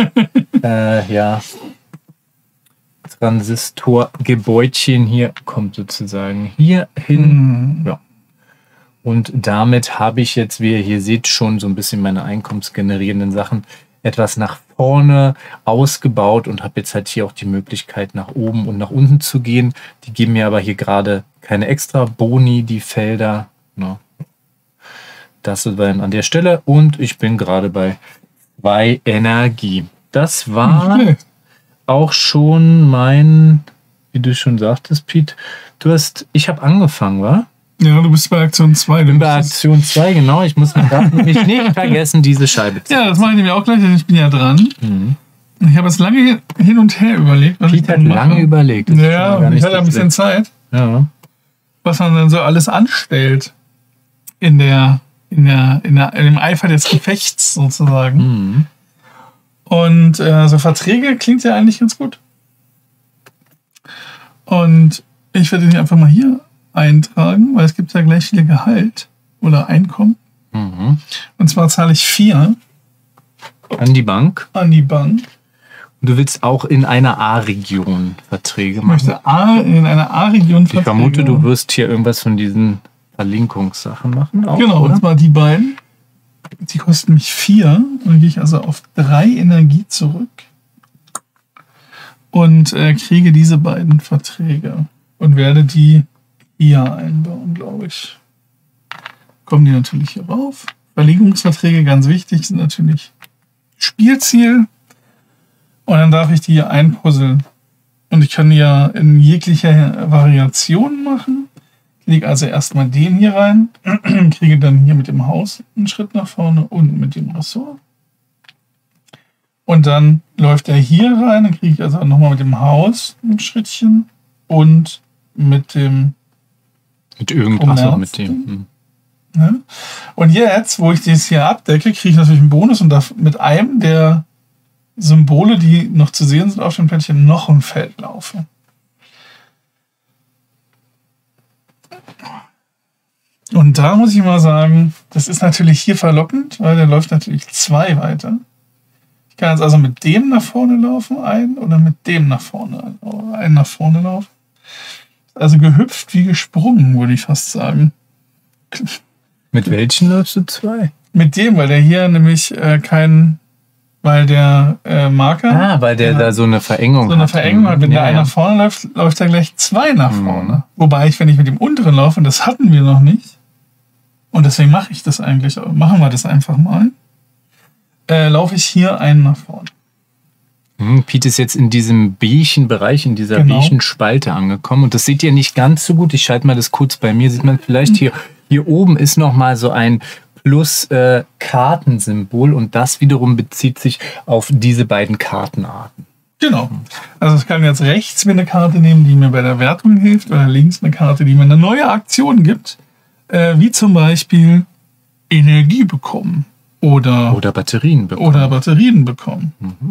Transistorgebäudchen hier kommt sozusagen hier hin. Ja. Und damit habe ich jetzt, wie ihr hier seht, schon so ein bisschen meine einkommensgenerierenden Sachen etwas nach vorne ausgebaut und habe jetzt halt hier auch die Möglichkeit, nach oben und nach unten zu gehen. Die geben mir aber hier gerade keine extra Boni, die Felder. No. Das ist dann an der Stelle und ich bin gerade bei 2 Energie. Das war auch schon mein, wie du schon sagtest, Pete, ich habe angefangen, wa? Ja, du bist bei Aktion 2. Ich bin bei Aktion 2, genau. Ich muss mir nämlich nicht vergessen, diese Scheibe zu Ja, das mache ich nämlich auch gleich, denn ich bin ja dran. Mhm. Ich habe jetzt lange hin und her überlegt. Pete hat lange überlegt. Ja, ich hatte ein bisschen Zeit. Ja. Was man dann so alles anstellt in dem Eifer des Gefechts sozusagen. Mhm. Und so Verträge klingt ja eigentlich ganz gut. Und ich werde die einfach mal hier eintragen, weil es gibt ja gleich wieder Gehalt oder Einkommen. Mhm. Und zwar zahle ich 4 an die Bank. An die Bank. Und du willst auch in einer A-Region Verträge machen? Ich möchte in einer A-Region Verträge. Ich vermute, du wirst hier irgendwas von diesen Verlinkungssachen machen. Auch, genau, oder? und zwar die beiden. Die kosten mich 4. Und dann gehe ich also auf 3 Energie zurück und kriege diese beiden Verträge und werde die hier einbauen, glaube ich. Kommen die natürlich hier rauf. Verlegungsverträge, ganz wichtig, sind natürlich Spielziel. Und dann darf ich die hier einpuzzeln. Und ich kann die ja in jeglicher Variation machen. Ich lege also erstmal den hier rein, kriege dann hier mit dem Haus einen Schritt nach vorne und mit dem Ressort. Und dann läuft er hier rein, dann kriege ich also nochmal mit dem Haus ein Schrittchen und mit dem mit dem. Ja. Und jetzt, wo ich das hier abdecke, kriege ich natürlich einen Bonus und darf mit einem der Symbole, die noch zu sehen sind auf dem Plättchen, noch ein Feld laufen. Und da muss ich mal sagen, das ist natürlich hier verlockend, weil der läuft natürlich 2 weiter. Ich kann jetzt also mit dem nach vorne laufen, oder mit dem nach vorne, einen nach vorne laufen. Also gehüpft wie gesprungen, würde ich fast sagen. Mit welchen läufst du 2? Mit dem, weil der hier nämlich weil der Marker... weil der da so eine Verengung hat. So eine Verengung hat. Wenn der einer nach vorne läuft, läuft er gleich 2 nach vorne. Wobei wenn ich mit dem unteren laufe, und das hatten wir noch nicht, und deswegen mache ich das eigentlich, machen wir das einfach mal, laufe ich hier einen nach vorne. Pete ist jetzt in diesem beigen Bereich, in dieser beigen Spalte angekommen. Und das seht ihr nicht ganz so gut. Ich schalte mal das kurz bei mir. Sieht man vielleicht hier oben ist nochmal so ein Plus-Kartensymbol. Und das wiederum bezieht sich auf diese beiden Kartenarten. Genau. Also ich kann jetzt rechts mir eine Karte nehmen, die mir bei der Wertung hilft. Oder links eine Karte, die mir eine neue Aktion gibt. wie zum Beispiel Energie bekommen oder Batterien bekommen. Oder Batterien bekommen.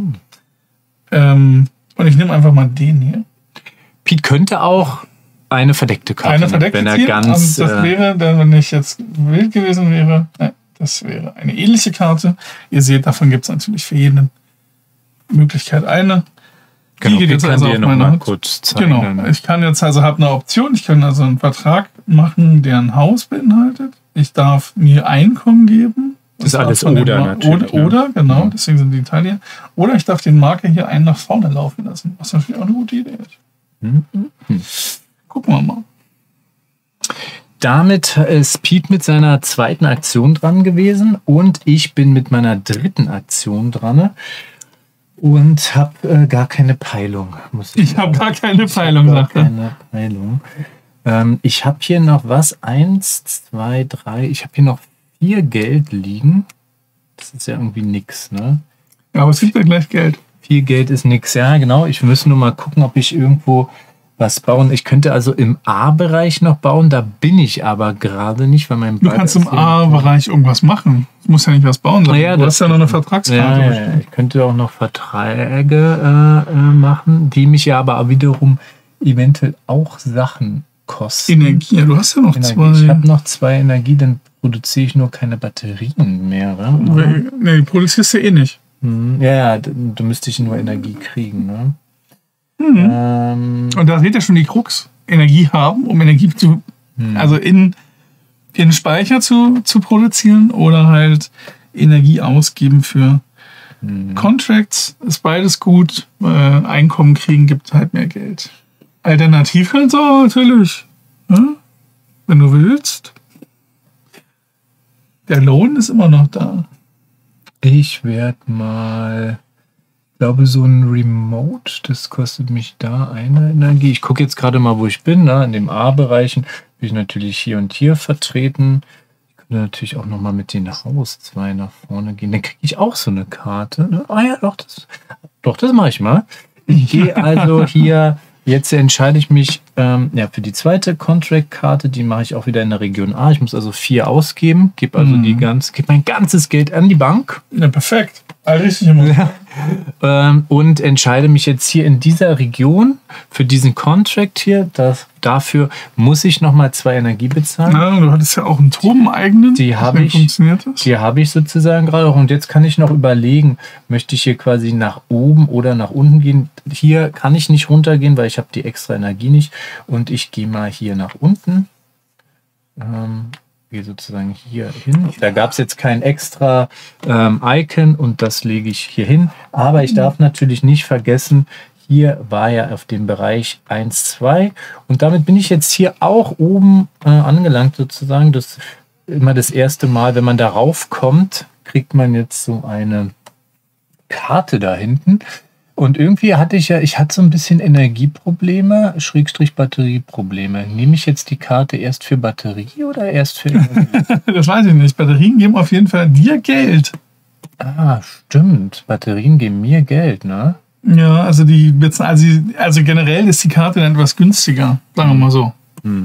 Und ich nehme einfach mal den hier. Pete könnte auch eine verdeckte Karte Eine verdeckte wenn er ziehen, ganz... und das wäre, dann, wenn ich jetzt wild gewesen wäre, das wäre eine ähnliche Karte. Ihr seht, davon gibt es natürlich für jeden Möglichkeit eine. genau, Die geht jetzt also auf meine Hand. kurz zeigen. Genau. Ich kann jetzt also, habe eine Option. Ich kann also einen Vertrag machen, der ein Haus beinhaltet. Ich darf mir Einkommen geben. Das ist alles oder natürlich. Oder, genau. Deswegen sind die Italien. Oder ich darf den Marker hier einen nach vorne laufen lassen. Was natürlich auch eine gute Idee ist. Gucken wir mal. Damit ist Pete mit seiner zweiten Aktion dran gewesen und ich bin mit meiner dritten Aktion dran und habe gar keine Peilung. Ich habe gar keine Peilung, sagt er. Keine Peilung. Ich habe hier noch was? 1, 2, 3. Ich habe hier noch 4 Geld liegen. Das ist ja irgendwie nix, ne? Ja, aber es gibt ja gleich Geld. 4 Geld ist nix. Ja, genau. Ich muss nur mal gucken, ob ich irgendwo was bauen. Ich könnte also im A-Bereich noch bauen. Da bin ich aber gerade nicht, weil mein Du kannst im A-Bereich irgendwas machen. Du musst ja nicht was bauen. Ja, du hast ja noch eine Vertragskarte. Ja, ich könnte auch noch Verträge machen, die mich ja aber wiederum eventuell auch Sachen kosten. Energie, ja, du hast ja noch Energie. 2. Ich habe noch 2 Energie, dann produziere ich nur keine Batterien mehr. Oder? Nee, die produzierst du eh nicht. Ja, du müsstest nur Energie kriegen. Ne? Und da seht ihr schon die Krux. Energie haben, um Energie zu, also in Speicher zu produzieren oder halt Energie ausgeben für Contracts. Ist beides gut. Einkommen kriegen gibt halt mehr Geld. Alternativ kannst du auch natürlich, wenn du willst. Der Lohn ist immer noch da. Ich werde mal, ich glaube, so ein Remote, das kostet mich da eine Energie. Ich gucke jetzt gerade mal, wo ich bin. Ne? In den A-Bereichen bin ich natürlich hier und hier vertreten. Ich könnte natürlich auch noch mal mit den Haus 2 nach vorne gehen. Dann kriege ich auch so eine Karte. Ne? Ah ja, doch, das mache ich mal. Ich gehe also hier... Jetzt entscheide ich mich für die zweite Contract-Karte. Die mache ich auch wieder in der Region A. Ich muss also 4 ausgeben. Gebe also gebe mein ganzes Geld an die Bank. Ja, perfekt. Richtig immer. Und entscheide mich jetzt hier in dieser Region für diesen Contract hier. Dafür muss ich nochmal 2 Energie bezahlen. Ja, du hattest ja auch einen Turm eigenen. Die habe ich sozusagen gerade auch. Und jetzt kann ich noch überlegen, möchte ich hier quasi nach oben oder nach unten gehen. Hier kann ich nicht runtergehen, weil ich habe die extra Energie nicht. Und ich gehe mal hier nach unten. Gehe sozusagen hier hin. Da gab es jetzt kein extra Icon und das lege ich hier hin. Aber ich darf natürlich nicht vergessen, hier war ja auf dem Bereich 1, 2 und damit bin ich jetzt hier auch oben angelangt sozusagen. Das ist immer das erste Mal, wenn man darauf kommt, kriegt man jetzt so eine Karte da hinten. Und irgendwie hatte ich hatte so ein bisschen Energieprobleme, / Batterieprobleme. Nehme ich jetzt die Karte erst für Batterie oder erst für Energie? Das weiß ich nicht. Batterien geben auf jeden Fall dir Geld. Ah, stimmt. Batterien geben mir Geld, ne? Ja, also generell ist die Karte dann etwas günstiger, sagen wir mal so.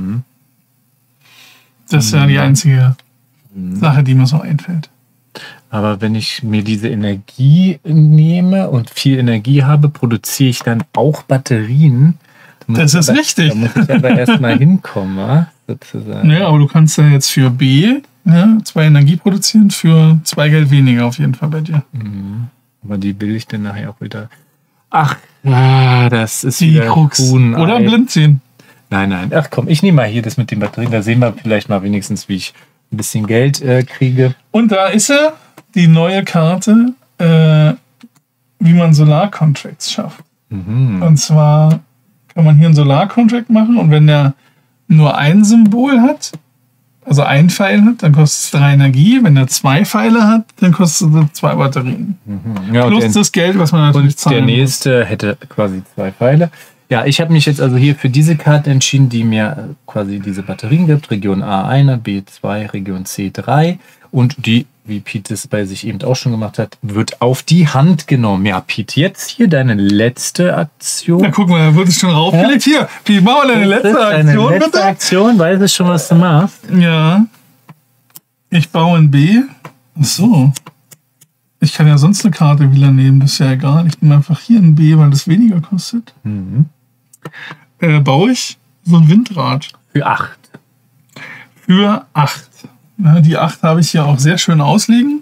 Das ist ja die einzige Sache, die mir so einfällt. Aber wenn ich mir diese Energie nehme und viel Energie habe, produziere ich dann auch Batterien. Das ist richtig. Da muss ich aber erstmal hinkommen, sozusagen. Ja, aber du kannst ja jetzt für B 2 Energie produzieren, für 2 Geld weniger auf jeden Fall bei dir. Aber die will ich dann nachher auch wieder... Ach, das ist die wieder Krux. Huhn-Ei. Oder blind sehen. Nein. Ach komm, ich nehme mal hier das mit den Batterien. Da sehen wir vielleicht mal wenigstens, wie ich ein bisschen Geld kriege. Und da ist die neue Karte, wie man Solar-Contracts schafft. Und zwar kann man hier einen Solar-Contract machen und wenn der nur ein Symbol hat, also ein Pfeil hat, dann kostet es 3 Energie. Wenn er 2 Pfeile hat, dann kostet es 2 Batterien. Ja, plus das Geld, was man natürlich zahlen der nächste hätte quasi 2 Pfeile. Ja, ich habe mich jetzt also hier für diese Karte entschieden, die mir quasi diese Batterien gibt. Region A1, B2, Region C3. Und die wie Pete es bei sich eben auch schon gemacht hat, wird auf die Hand genommen. Ja, Pete, jetzt hier deine letzte Aktion. Na, guck mal, da wird es schon raufgelegt. Ja. Hier, Pete, mach mal deine letzte Aktion, deine letzte bitte. Aktion, weißt du schon, was du machst? Ja. Ich baue ein B. Ach so. Ich kann ja sonst eine Karte wieder nehmen, das ist ja egal. Ich nehme einfach hier ein B, weil das weniger kostet. Baue ich so ein Windrad. Für 8. Für 8. Ja, die 8 habe ich hier auch sehr schön ausliegen.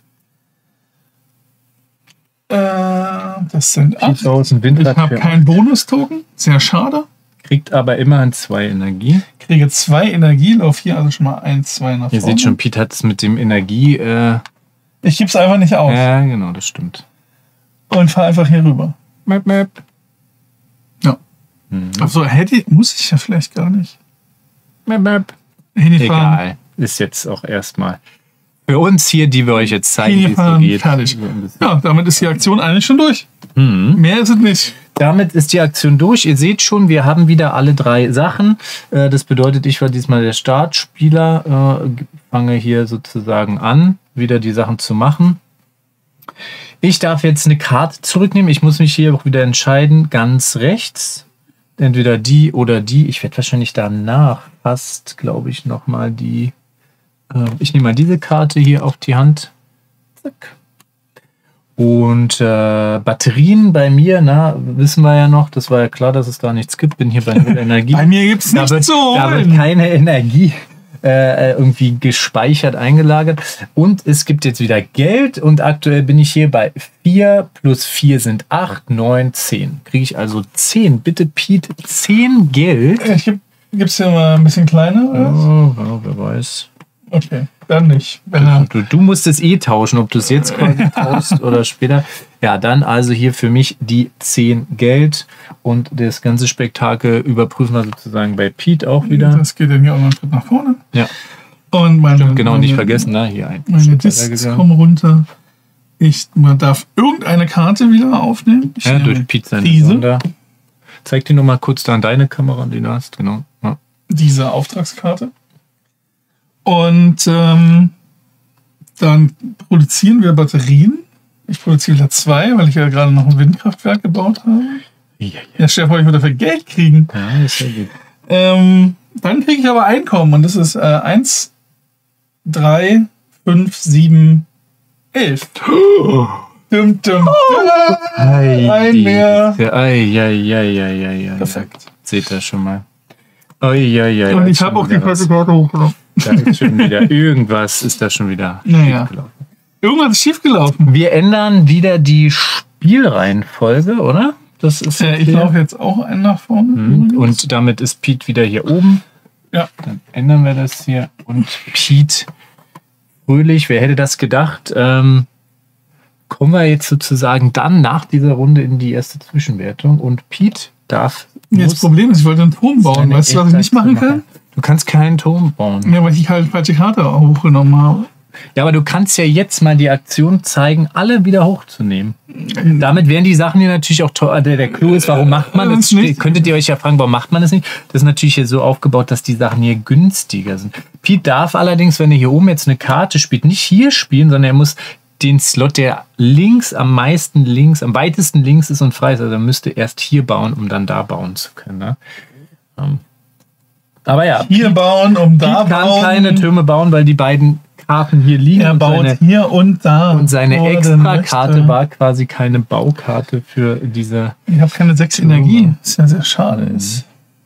Das sind 8. Ich habe keinen Bonustoken. Sehr schade. Kriegt aber immerhin 2 Energie. Kriege 2 Energie. Lauf hier also schon mal 1, 2 nach vorne. Ihr seht schon, Pete hat es mit dem Energie... ich gebe es einfach nicht auf. Ja, genau, das stimmt. Und fahre einfach hier rüber. Map, map. Ja. Also muss ich ja vielleicht gar nicht. Map, map. Hinfahren. Egal. Ist jetzt auch erstmal für uns hier, die wir euch jetzt zeigen, wie es so geht. Fertig. Ja, damit ist die Aktion eigentlich schon durch. Mehr ist es nicht. Damit ist die Aktion durch. Ihr seht schon, wir haben wieder alle 3 Sachen. Das bedeutet, ich war diesmal der Startspieler. Fange hier sozusagen an, wieder die Sachen zu machen. Ich darf jetzt eine Karte zurücknehmen. Ich muss mich hier auch wieder entscheiden. Ganz rechts. Entweder die oder die. Ich werde wahrscheinlich danach fast, glaube ich, nochmal die... ich nehme mal diese Karte hier auf die Hand. Zack. Und Batterien bei mir, na, wissen wir ja noch, das war ja klar, dass es da nichts gibt. Bin hier bei null Energie. Bei mir gibt es nichts zu holen. Da wird keine Energie irgendwie gespeichert, eingelagert. Und es gibt jetzt wieder Geld und aktuell bin ich hier bei 4 plus 4 sind 8, 9, 10. Kriege ich also 10. Bitte, Pete, 10 Geld. Gibt es hier mal ein bisschen kleiner? Oh, ja, wer weiß. Okay, dann nicht. Du musst es eh tauschen, ob du es jetzt quasi tauschst oder später. Ja, dann also hier für mich die 10 Geld und das ganze Spektakel überprüfen wir sozusagen bei Pete auch wieder. Das geht dann hier auch noch einen Schritt nach vorne. Ja. Und genau, nicht vergessen, ne? Hier ein meine Discs kommen runter. Man darf irgendeine Karte wieder aufnehmen. Ja, durch Pete seine Sonder. Zeig die nochmal kurz da an deine Kamera, die du hast. Genau. Ja. Diese Auftragskarte. Und dann produzieren wir Batterien. Ich produziere da 2, weil ich ja gerade noch ein Windkraftwerk gebaut habe. Ja, Chef, wollte ich wieder für Geld kriegen. Ja, ist ja gut. Dann kriege ich aber Einkommen. Und das ist 1, 3, 5, 7, 11. Dum, dum. Ein mehr. Perfekt. Seht ihr schon mal. Und ich habe auch die falsche Karte hochgenommen. Da ist schon wieder irgendwas, ist da schon wieder schiefgelaufen. Irgendwas ist schiefgelaufen. Wir ändern wieder die Spielreihenfolge, oder? Das ist ich laufe jetzt auch einen nach vorne. Und damit ist Pete wieder hier oben. Ja. Dann ändern wir das hier. Und Pete, fröhlich, wer hätte das gedacht? Kommen wir jetzt sozusagen dann nach dieser Runde in die erste Zwischenwertung. Und Pete darf... Das Problem ist, ich wollte einen Turm bauen. Weißt du, was ich nicht machen kann? Du kannst keinen Turm bauen. Ja, weil ich halt falsche Karte hochgenommen habe. Ja, aber du kannst ja jetzt mal die Aktion zeigen, alle wieder hochzunehmen. Damit wären die Sachen hier natürlich auch teuer. Der Clou ist, warum macht man das nicht? Könntet ihr euch ja fragen, warum macht man das nicht? Das ist natürlich hier so aufgebaut, dass die Sachen hier günstiger sind. Pete darf allerdings, wenn er hier oben jetzt eine Karte spielt, nicht hier spielen, sondern er muss den Slot, der am weitesten links ist und frei ist, also er müsste erst hier bauen, um dann da bauen zu können. Ne? Aber ja, hier Pete, bauen, um da Pete kann keine Türme bauen, weil die beiden Karten hier liegen. Er baut hier und da. Und seine Extra-Karte war quasi keine Baukarte für diese... Ich habe keine 6 Energie, was ja sehr schade ist.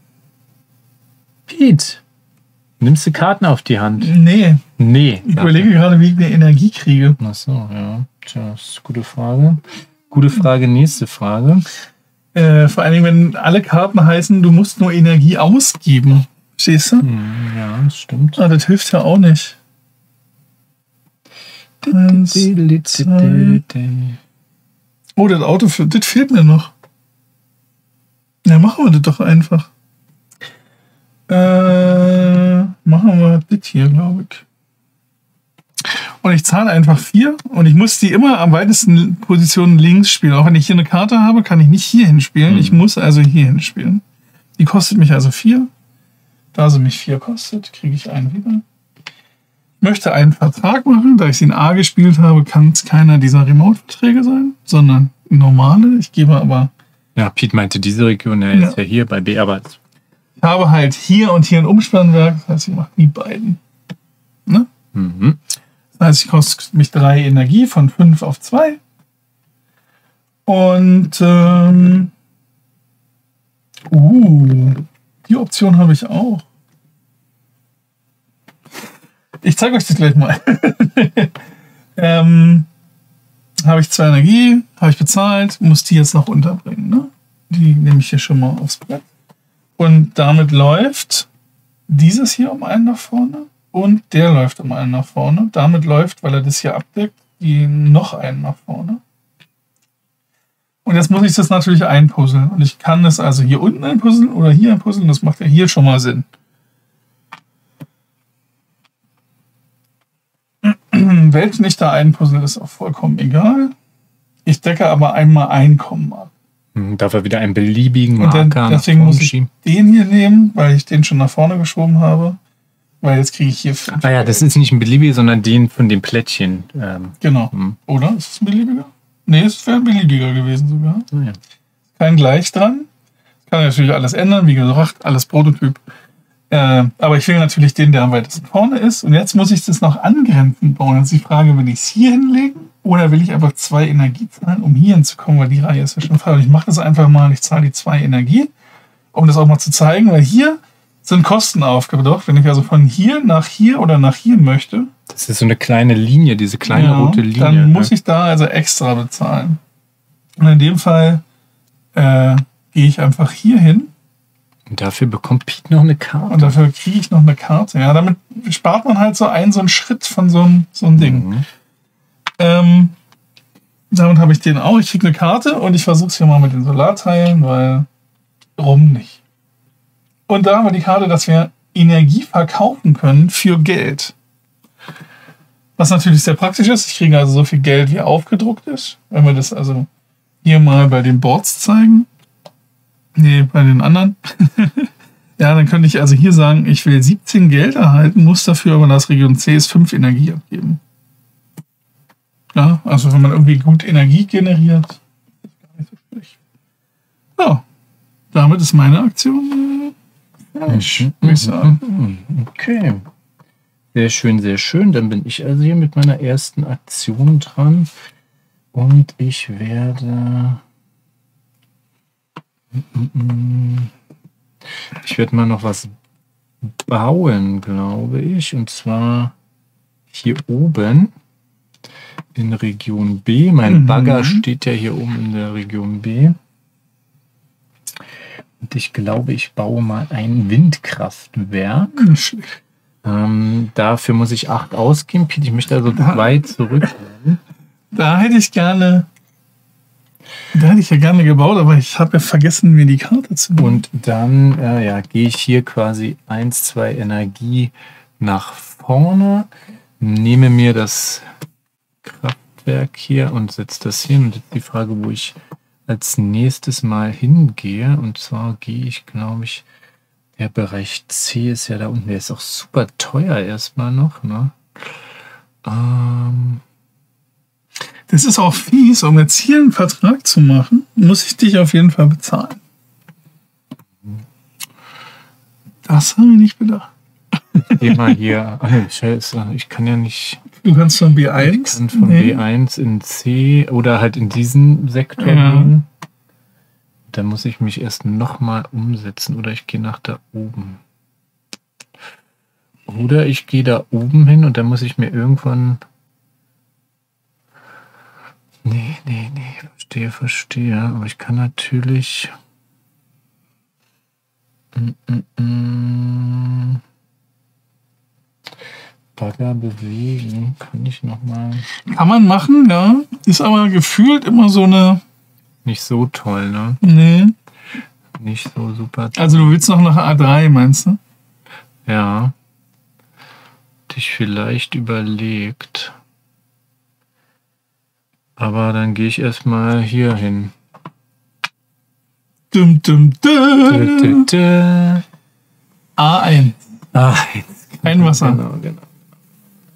Pete, nimmst du Karten auf die Hand? Nee. Ich überlege gerade, wie ich eine Energie kriege. Ach so, ja. Tja, das ist eine gute Frage. Gute Frage, nächste Frage. Vor allen Dingen, wenn alle Karten heißen, du musst nur Energie ausgeben. Verstehst du? Ja, das stimmt. Das hilft ja auch nicht. 1, 2. Oh, das Auto, das fehlt mir noch. Ja, machen wir das doch einfach. Machen wir das hier, glaube ich. Und ich zahle einfach 4 und ich muss die immer am weitesten Positionen links spielen. Auch wenn ich hier eine Karte habe, kann ich nicht hier hinspielen. Ich muss also hier hinspielen. Die kostet mich also 4. Da sie mich 4 kostet, kriege ich einen wieder. möchte einen Vertrag machen. Da ich ihn A gespielt habe, kann es keiner dieser Remote-Verträge sein, sondern normale. Ich gebe aber... Ja, Pete meinte diese Region, er ist ja hier bei B, aber... Ich habe halt hier und hier ein Umspannwerk, das heißt, ich mache die beiden. Ne? Mhm. Das heißt, ich koste mich 3 Energie von 5 auf 2. Und die Option habe ich auch. Ich zeige euch das gleich mal. Habe ich 2 Energie, habe ich bezahlt, muss die jetzt noch unterbringen. Ne? Die nehme ich hier schon mal aufs Brett. Und damit läuft dieses hier um einen nach vorne und der läuft um einen nach vorne. Damit läuft, weil er das hier abdeckt, die noch einen nach vorne. Und jetzt muss ich das natürlich einpuzzeln. Und ich kann das also hier unten einpuzzeln oder hier einpuzzeln. Das macht ja hier schon mal Sinn. Welchen ich da einpuzzle, ist auch vollkommen egal. Ich decke aber einmal Einkommen ab. Darf er wieder einen beliebigen Und Marker dann, deswegen muss ich den hier nehmen, weil ich den schon nach vorne geschoben habe. Weil jetzt kriege ich hier 5. Ah ja, das ist nicht ein beliebiger, sondern den von dem Plättchen. Genau. Oder? Ist es ein beliebiger? Nee, es wäre ein beliebiger gewesen sogar. Oh ja. Kein Gleich dran. Kann natürlich alles ändern, wie gesagt, alles Prototyp. Aber ich will natürlich den, der am weitesten vorne ist. Und jetzt muss ich das noch angrenzend bauen. Jetzt ist die Frage, will ich es hier hinlegen oder will ich einfach 2 Energie zahlen, um hier hinzukommen, weil die Reihe ist ja schon frei. Und ich mache das einfach mal, ich zahle die 2 Energie, um das auch mal zu zeigen, weil hier sind Kosten aufgebracht. Wenn ich also von hier nach hier oder nach hier möchte, das ist so eine kleine Linie, diese kleine rote Linie. Dann muss ich da also extra bezahlen. Und in dem Fall gehe ich einfach hier hin. Und dafür bekommt Pete noch eine Karte. Und dafür kriege ich noch eine Karte. Ja, damit spart man halt so einen Schritt von so einem Ding. Damit habe ich den auch. Ich kriege eine Karte und ich versuche es hier mal mit den Solarteilen, weil warum nicht? Und da haben wir die Karte, dass wir Energie verkaufen können für Geld. Was natürlich sehr praktisch ist. Ich kriege also so viel Geld, wie aufgedruckt ist. Wenn wir das also hier mal bei den Boards zeigen. Nee, bei den anderen. Ja, dann könnte ich also hier sagen, ich will 17 Geld erhalten, muss dafür aber das Region C ist 5 Energie abgeben. Ja, also wenn man irgendwie gut Energie generiert, ist gar nicht so schlecht. Ja, damit ist meine Aktion fertig, würde ich sagen. Okay. Sehr schön, sehr schön. Dann bin ich also hier mit meiner ersten Aktion dran. Und ich werde... Ich werde mal noch was bauen, glaube ich. Und zwar hier oben in Region B. Mein Bagger steht ja hier oben in der Region B. Und ich glaube, ich baue mal ein Windkraftwerk. Dafür muss ich 8 ausgeben. Ich möchte also 2 zurück. Da hätte ich gerne... Da hätte ich ja gerne gebaut, aber ich habe ja vergessen, mir die Karte zu nehmen. Und dann gehe ich hier quasi 1, 2 Energie nach vorne, nehme mir das Kraftwerk hier und setze das hin. Und jetzt die Frage, wo ich als nächstes mal hingehe. Und zwar gehe ich, glaube ich, der Bereich C ist ja da unten. Der ist auch super teuer erstmal noch. Ne? Das ist auch fies, um jetzt hier einen Vertrag zu machen, muss ich dich auf jeden Fall bezahlen. Das habe ich nicht bedacht. Geh mal hier. Scheiße, ich kann ja nicht. Du kannst von B1? Ich kann von B1 in C oder halt in diesen Sektor gehen. Dann muss ich mich erst nochmal umsetzen oder ich gehe nach da oben. Oder ich gehe da oben hin und dann muss ich mir irgendwann... Nee, verstehe. Aber ich kann natürlich... Bagger bewegen. Kann ich nochmal... Kann man machen, ja. Ist aber gefühlt immer so eine... Nicht so toll, ne? Nee. Nicht so super toll. Also du willst noch nach A3, meinst du? Ja. Dich vielleicht überlegt. Aber dann gehe ich erstmal hier hin. A1. Ah, Kein Wasser. Genau.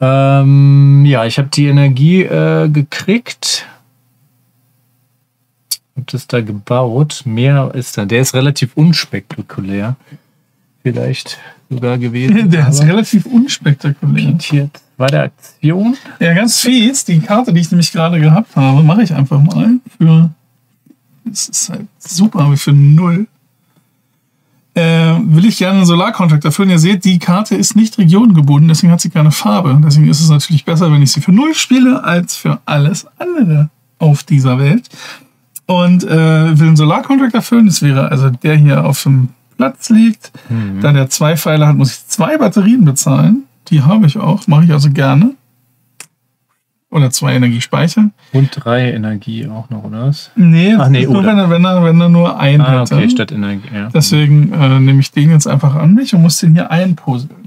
Ja, ich habe die Energie gekriegt. Hab das da gebaut. Mehr ist da. Der ist relativ unspektakulär. Vielleicht sogar gewesen. Der ist relativ unspektakulär. Hier war der Aktion. Ja, ganz fies. Die Karte, die ich nämlich gerade gehabt habe, mache ich einfach mal das ist halt super, aber für 0. Will ich gerne einen Solarkontrakt erfüllen. Ihr seht, die Karte ist nicht regiongebunden, deswegen hat sie keine Farbe. Deswegen ist es natürlich besser, wenn ich sie für 0 spiele, als für alles andere auf dieser Welt. Und will einen Solarkontrakt erfüllen. Das wäre also der hier auf dem Platz liegt. Da der 2 Pfeile hat, muss ich 2 Batterien bezahlen. Die habe ich auch, mache ich also gerne. Oder 2 Energiespeicher. Und 3 Energie auch noch, oder was? Nee, Ach, nee, nur wenn er nur einen hätte. Okay, statt Energie, ja. Deswegen nehme ich den jetzt einfach an mich und muss den hier einpuzzeln.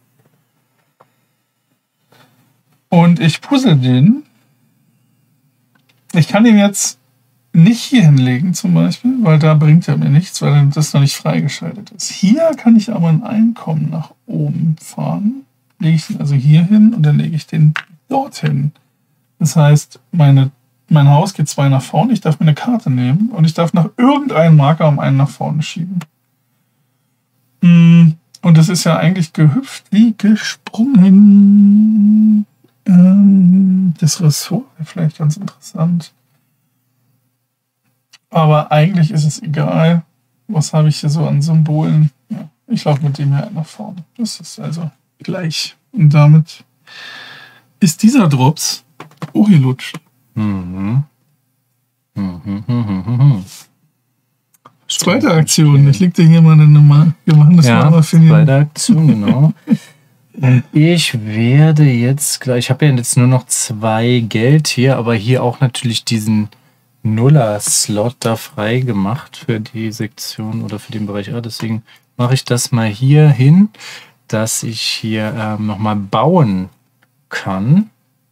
Und ich puzzle den. Ich kann den jetzt nicht hier hinlegen zum Beispiel, weil da bringt er mir nichts, weil das noch nicht freigeschaltet ist. Hier kann ich aber ein Einkommen nach oben fahren. Lege ich den also hier hin und dann lege ich den dorthin. Das heißt, mein Haus geht 2 nach vorne, ich darf mir eine Karte nehmen und ich darf nach irgendeinem Marker um einen nach vorne schieben. Und das ist ja eigentlich gehüpft wie gesprungen. Das Ressort wäre vielleicht ganz interessant. Aber eigentlich ist es egal, was habe ich hier so an Symbolen. Ja, ich laufe mit dem hier nach vorne. Das ist also gleich. Und damit ist dieser Drops Urilutscht. Zweite Aktion. Ich leg dir hier mal eine Nummer. Wir machen das mal für die zweite Aktion, genau. Und ich werde jetzt gleich, ich habe ja jetzt nur noch 2 Geld hier, aber hier auch natürlich diesen Nuller-Slot da frei gemacht für die Sektion oder für den Bereich A. Deswegen mache ich das mal hier hin, dass ich hier nochmal bauen kann.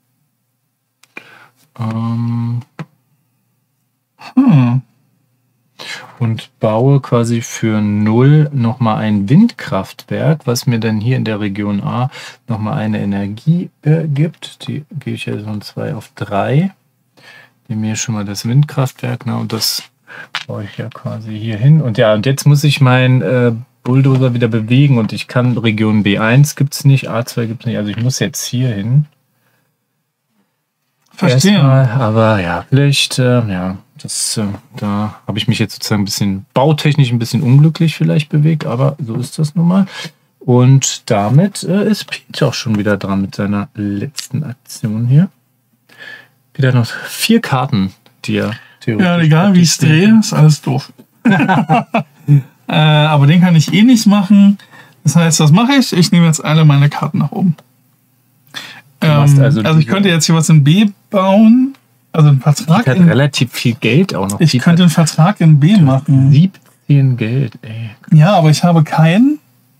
Und baue quasi für 0 nochmal ein Windkraftwerk, was mir dann hier in der Region A nochmal eine Energie gibt. Die gehe ich jetzt von 2 auf 3. Nehme hier schon mal das Windkraftwerk, ne, und das baue ich ja quasi hier hin. Und ja, und jetzt muss ich meinen Bulldozer wieder bewegen und ich kann Region B1 gibt es nicht, A2 gibt es nicht, also ich muss jetzt hier hin. Verstehe. Erstmal, aber ja, vielleicht, ja, das, da habe ich mich jetzt sozusagen ein bisschen bautechnisch ein bisschen unglücklich vielleicht bewegt, aber so ist das nun mal. Und damit ist Pete auch schon wieder dran mit seiner letzten Aktion hier. Wieder noch 4 Karten, die er theoretisch... Ja, egal wie ich es drehe, ist alles doof. Aber den kann ich eh nicht machen. Das heißt, was mache ich? Ich nehme jetzt alle meine Karten nach oben. Also ich könnte jetzt hier was in B bauen. Also einen Vertrag in... relativ viel Geld auch noch. Ich könnte einen Vertrag in B machen. 17 Geld, ey. Ja, aber ich habe keine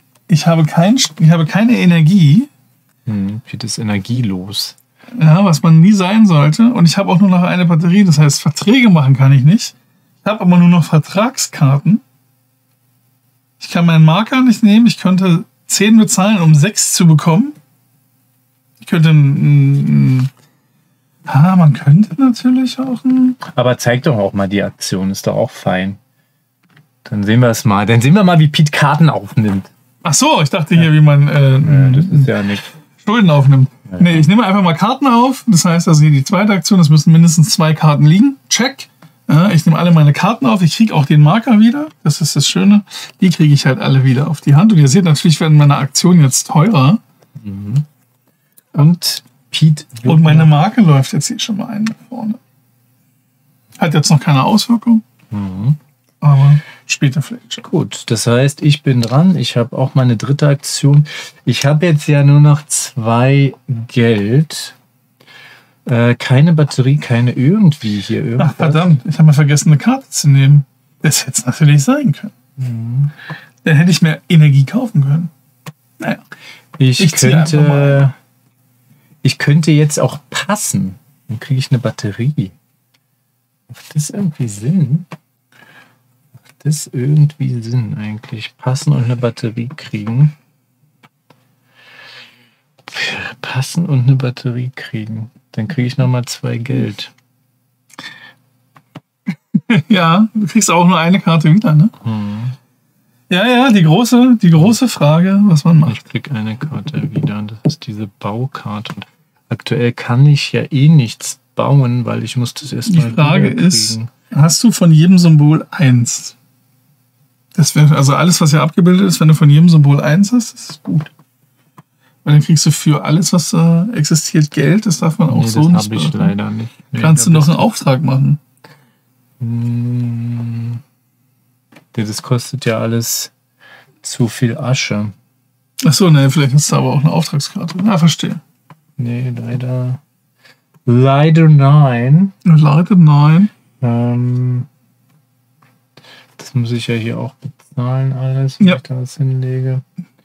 Energie. Pete ist energielos. Ja, was man nie sein sollte. Und ich habe auch nur noch eine Batterie. Das heißt, Verträge machen kann ich nicht. Ich habe aber nur noch Vertragskarten. Ich kann meinen Marker nicht nehmen. Ich könnte 10 bezahlen, um 6 zu bekommen. Ich könnte man könnte natürlich auch Aber zeig doch auch mal die Aktion. Ist doch auch fein. Dann sehen wir es mal. Dann sehen wir mal, wie Pete Karten aufnimmt. Ach so, ich dachte hier, wie man das ist ja nicht... Schulden aufnimmt. Ja. Nee, ich nehme einfach mal Karten auf. Das heißt, also hier die zweite Aktion, es müssen mindestens 2 Karten liegen. Check. Ja, ich nehme alle meine Karten auf. Ich kriege auch den Marker wieder. Das ist das Schöne. Die kriege ich halt alle wieder auf die Hand. Und ihr seht, natürlich werden meine Aktionen jetzt teurer. Und Pete... Und meine Marke läuft jetzt hier schon mal ein nach vorne. Hat jetzt noch keine Auswirkung. Aber später vielleicht schon. Gut, das heißt, ich bin dran. Ich habe auch meine dritte Aktion. Ich habe jetzt ja nur noch 2 Geld. Keine Batterie, keine irgendwie hier irgendwas. Ach verdammt, ich habe mal vergessen, eine Karte zu nehmen. Das hätte es natürlich sein können. Dann hätte ich mir Energie kaufen können. Naja. Ich könnte jetzt auch passen. Dann kriege ich eine Batterie. Macht das irgendwie Sinn? Eigentlich? Passen und eine Batterie kriegen. passen und eine Batterie kriegen. Dann kriege ich nochmal 2 Geld. Ja, du kriegst auch nur eine Karte wieder, ne? Ja, die große Frage, was man macht. Ich krieg eine Karte wieder und das ist diese Baukarte. Und aktuell kann ich ja eh nichts bauen, weil ich muss das erstmal. Die Frage ist, hast du von jedem Symbol 1? Das wäre also alles, was hier abgebildet ist, wenn du von jedem Symbol 1 hast, das ist gut. Weil dann kriegst du für alles, was existiert, Geld. Das darf man auch so nicht. Das habe ich leider nicht. Nee, kannst du noch einen Auftrag machen? Das kostet ja alles zu viel Asche. Achso, ne, vielleicht hast du aber auch eine Auftragskarte. Na, verstehe. Nee, leider. Leider nein. Leider nein. Das muss ich ja hier auch bezahlen, alles, Ja. wenn ich da was hinlege.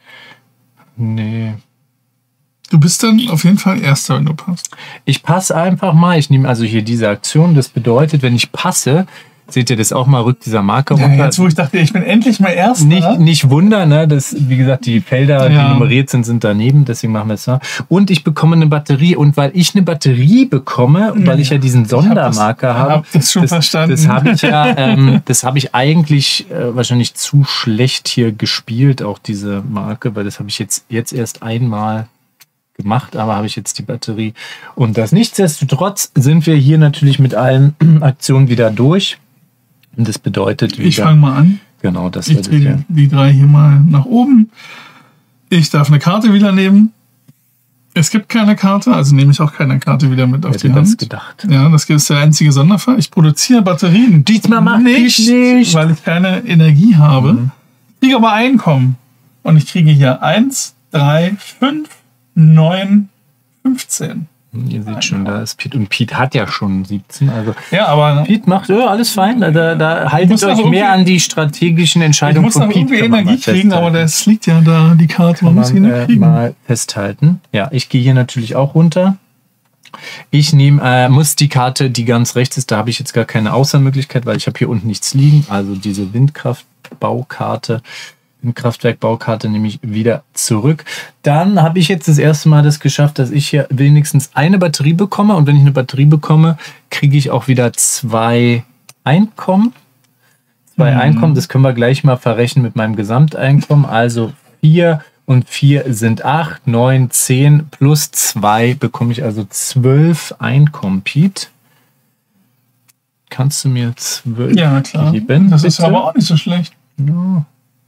Nee. Du bist dann auf jeden Fall Erster, wenn du passt. Ich passe einfach mal. Ich nehme also hier diese Aktion. Das bedeutet, wenn ich passe, seht ihr das auch mal, rückt dieser Marker Ja, runter. jetzt, wo ich dachte, ich bin endlich mal Erster. Nicht Wunder, ne? Das, wie gesagt, die Felder, die nummeriert sind daneben, deswegen machen wir es da. Und ich bekomme eine Batterie. Und weil ich eine Batterie bekomme, weil ich ja diesen Sondermarker habe, hab das schon verstanden. Das habe ich ja, das habe ich eigentlich wahrscheinlich zu schlecht hier gespielt, auch diese Marke, weil das habe ich jetzt erst einmal gemacht, aber habe ich jetzt die Batterie. Und das nichtsdestotrotz sind wir hier natürlich mit allen Aktionen wieder durch. Und das bedeutet wieder... Ich fange mal an. Genau, das Ich drehe die 3 hier mal nach oben. Ich darf eine Karte wieder nehmen. Es gibt keine Karte, also nehme ich auch keine Karte wieder mit auf die Hand. Das gedacht. Ja, das ist der einzige Sonderfall. Ich produziere Batterien. Diesmal mach ich nicht. Weil ich keine Energie habe. Ich kriege aber Einkommen. Und ich kriege hier 1, 3, 5, 9, 15. Ihr seht schon, da ist Pete. Und Pete hat ja schon 17. Also ja, aber Pete macht alles fein. Da haltet euch mehr an die strategischen Entscheidungen von Pete. Ich muss noch irgendwie Energie kriegen, aber das liegt ja da, die Karte. Man muss ihn kriegen. Mal festhalten. Ja, ich gehe hier natürlich auch runter. Ich muss die Karte, die ganz rechts ist, da habe ich jetzt gar keine Auswahlmöglichkeit, weil ich habe hier unten nichts liegen. Also diese Windkraftbaukarte. Windkraftwerkbaukarte nehme ich wieder zurück. Dann habe ich jetzt das erste Mal das geschafft, dass ich hier wenigstens eine Batterie bekomme. Und wenn ich eine Batterie bekomme, kriege ich auch wieder 2 Einkommen. 2 Einkommen, das können wir gleich mal verrechnen mit meinem Gesamteinkommen. Also 4 und 4 sind 8, 9, 10 plus 2 bekomme ich also 12 Einkommen. Pete, kannst du mir 12 geben? Das ist aber auch nicht so schlecht. Ja.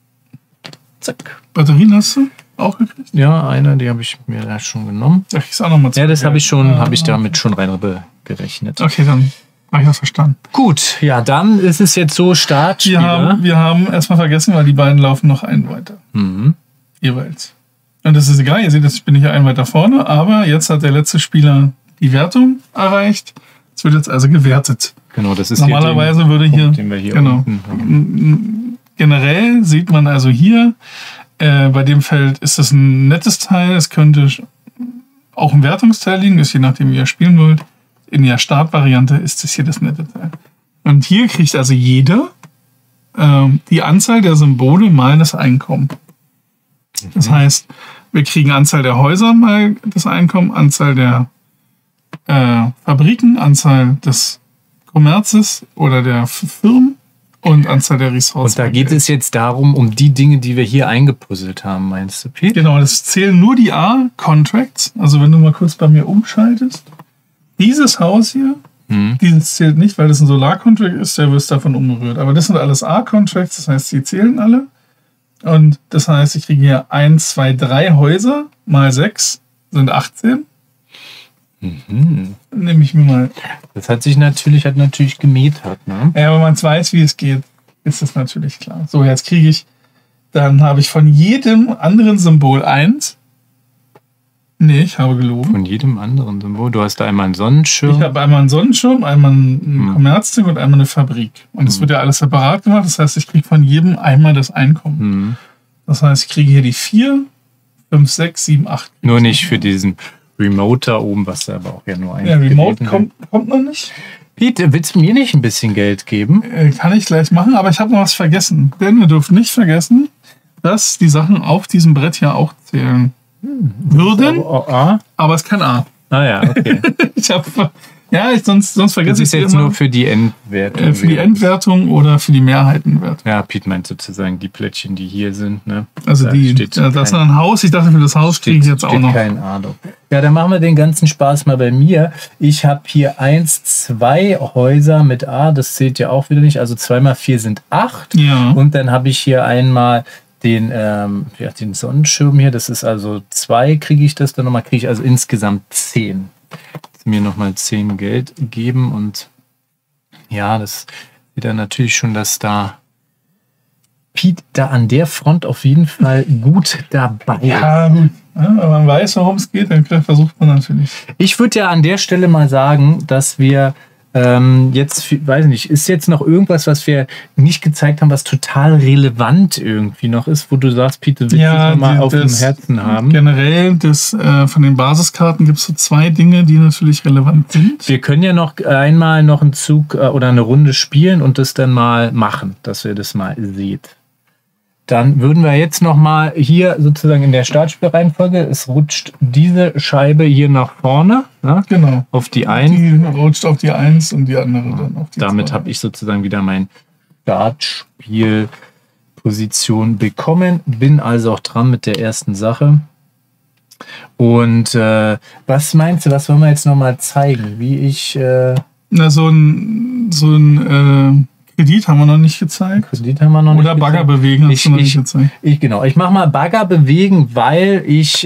Zack. Batterien hast du auch gekriegt? Ja, eine, die habe ich mir da schon genommen. Da kriegst du auch noch mal 2. Ja, das habe ich damit schon rein gerechnet. Okay, dann habe ich das verstanden. Gut, ja, dann ist es jetzt so Startspieler. Wir haben erstmal vergessen, weil die beiden laufen noch einen weiter. Jeweils. Und das ist egal, ihr seht, jetzt bin ich ja einen weiter vorne, aber jetzt hat der letzte Spieler die Wertung erreicht. Es wird jetzt also gewertet. Genau, das ist normalerweise würde hier, den wir hier unten haben. Generell sieht man also hier, bei dem Feld ist das ein nettes Teil. Es könnte auch ein Wertungsteil liegen, ist je nachdem, wie ihr spielen wollt. In der Startvariante ist das hier das nette Teil. Und hier kriegt also jeder die Anzahl der Symbole mal das Einkommen. Das heißt, wir kriegen Anzahl der Häuser mal das Einkommen, Anzahl der Fabriken, Anzahl des Kommerzes oder der Firmen. Und Anzahl der Ressourcen. Und da geht es jetzt darum, um die Dinge, die wir hier eingepuzzelt haben, meinst du, Pete? Genau, das zählen nur die A-Contracts. Also wenn du mal kurz bei mir umschaltest. Dieses Haus hier, dieses zählt nicht, weil das ein Solar-Contract ist, der wird davon umgerührt. Aber das sind alles A-Contracts, das heißt, die zählen alle. Und das heißt, ich kriege hier 1, 2, 3 Häuser mal 6 sind 18. Nehme ich mir mal. Das hat natürlich gemetert, ne? Ja, wenn man weiß, wie es geht, ist das natürlich klar. So, jetzt dann habe ich von jedem anderen Symbol 1. Nee, ich habe gelogen. Von jedem anderen Symbol? Du hast da einmal einen Sonnenschirm. Ich habe einmal einen Sonnenschirm, einmal ein Kommerzding und einmal eine Fabrik. Und es wird ja alles separat gemacht. Das heißt, ich kriege von jedem einmal das Einkommen. Das heißt, ich kriege hier die 4, 5, 6, 7, 8. Nur nicht für diesen Remote da oben, was da aber auch ja nur ein. Ja, Remote kommt noch nicht. Pete, willst du mir nicht ein bisschen Geld geben? Kann ich gleich machen, aber ich habe noch was vergessen. Denn wir dürfen nicht vergessen, dass die Sachen auf diesem Brett hier auch zählen. würden, aber es kann A. Ah ja, okay. Sonst vergesse ich das ist jetzt nur für die Endwertung. Für die Endwertung oder für die Mehrheitenwertung. Ja, Piet meint sozusagen die Plättchen, die hier sind. Ne? Also das ist ein Haus. Ich dachte, für das Haus kriege ich jetzt auch noch. Kein Ahnung. Ja, dann machen wir den ganzen Spaß mal bei mir. Ich habe hier 1, 2 Häuser mit A. Das zählt ja auch wieder nicht. Also 2 mal 4 sind 8. Ja. Und dann habe ich hier einmal den Sonnenschirm hier. Das ist also 2, kriege ich das dann nochmal. Kriege ich also insgesamt 10. Mir nochmal 10 Geld geben und ja, das wird dann natürlich schon, dass da Piet da an der Front auf jeden Fall gut dabei ist. Ja, gut. Ja, wenn man weiß, worum es geht, dann versucht man natürlich. Ich würde ja an der Stelle mal sagen, dass wir jetzt, weiß nicht, ist jetzt noch irgendwas, was wir nicht gezeigt haben, was total relevant irgendwie noch ist, wo du sagst, Piet, du willst das mal auf dem Herzen haben? Generell, von den Basiskarten gibt es so 2 Dinge, die natürlich relevant sind. Wir können ja noch einmal noch einen Zug oder eine Runde spielen und das dann mal machen, dass ihr das mal seht. Dann würden wir jetzt noch mal hier sozusagen in der Startspielreihenfolge, es rutscht diese Scheibe hier nach vorne, ne? Genau. Auf die 1. Die rutscht auf die 1 und die andere dann auf die 2. Damit habe ich sozusagen wieder mein Startspielposition bekommen. Bin also auch dran mit der ersten Sache. Und was meinst du, was wollen wir jetzt noch mal zeigen? Wie ich... so ein Kredit haben wir noch nicht gezeigt. Oder Bagger bewegen hast du noch nicht gezeigt. Ich mache mal Bagger bewegen, weil ich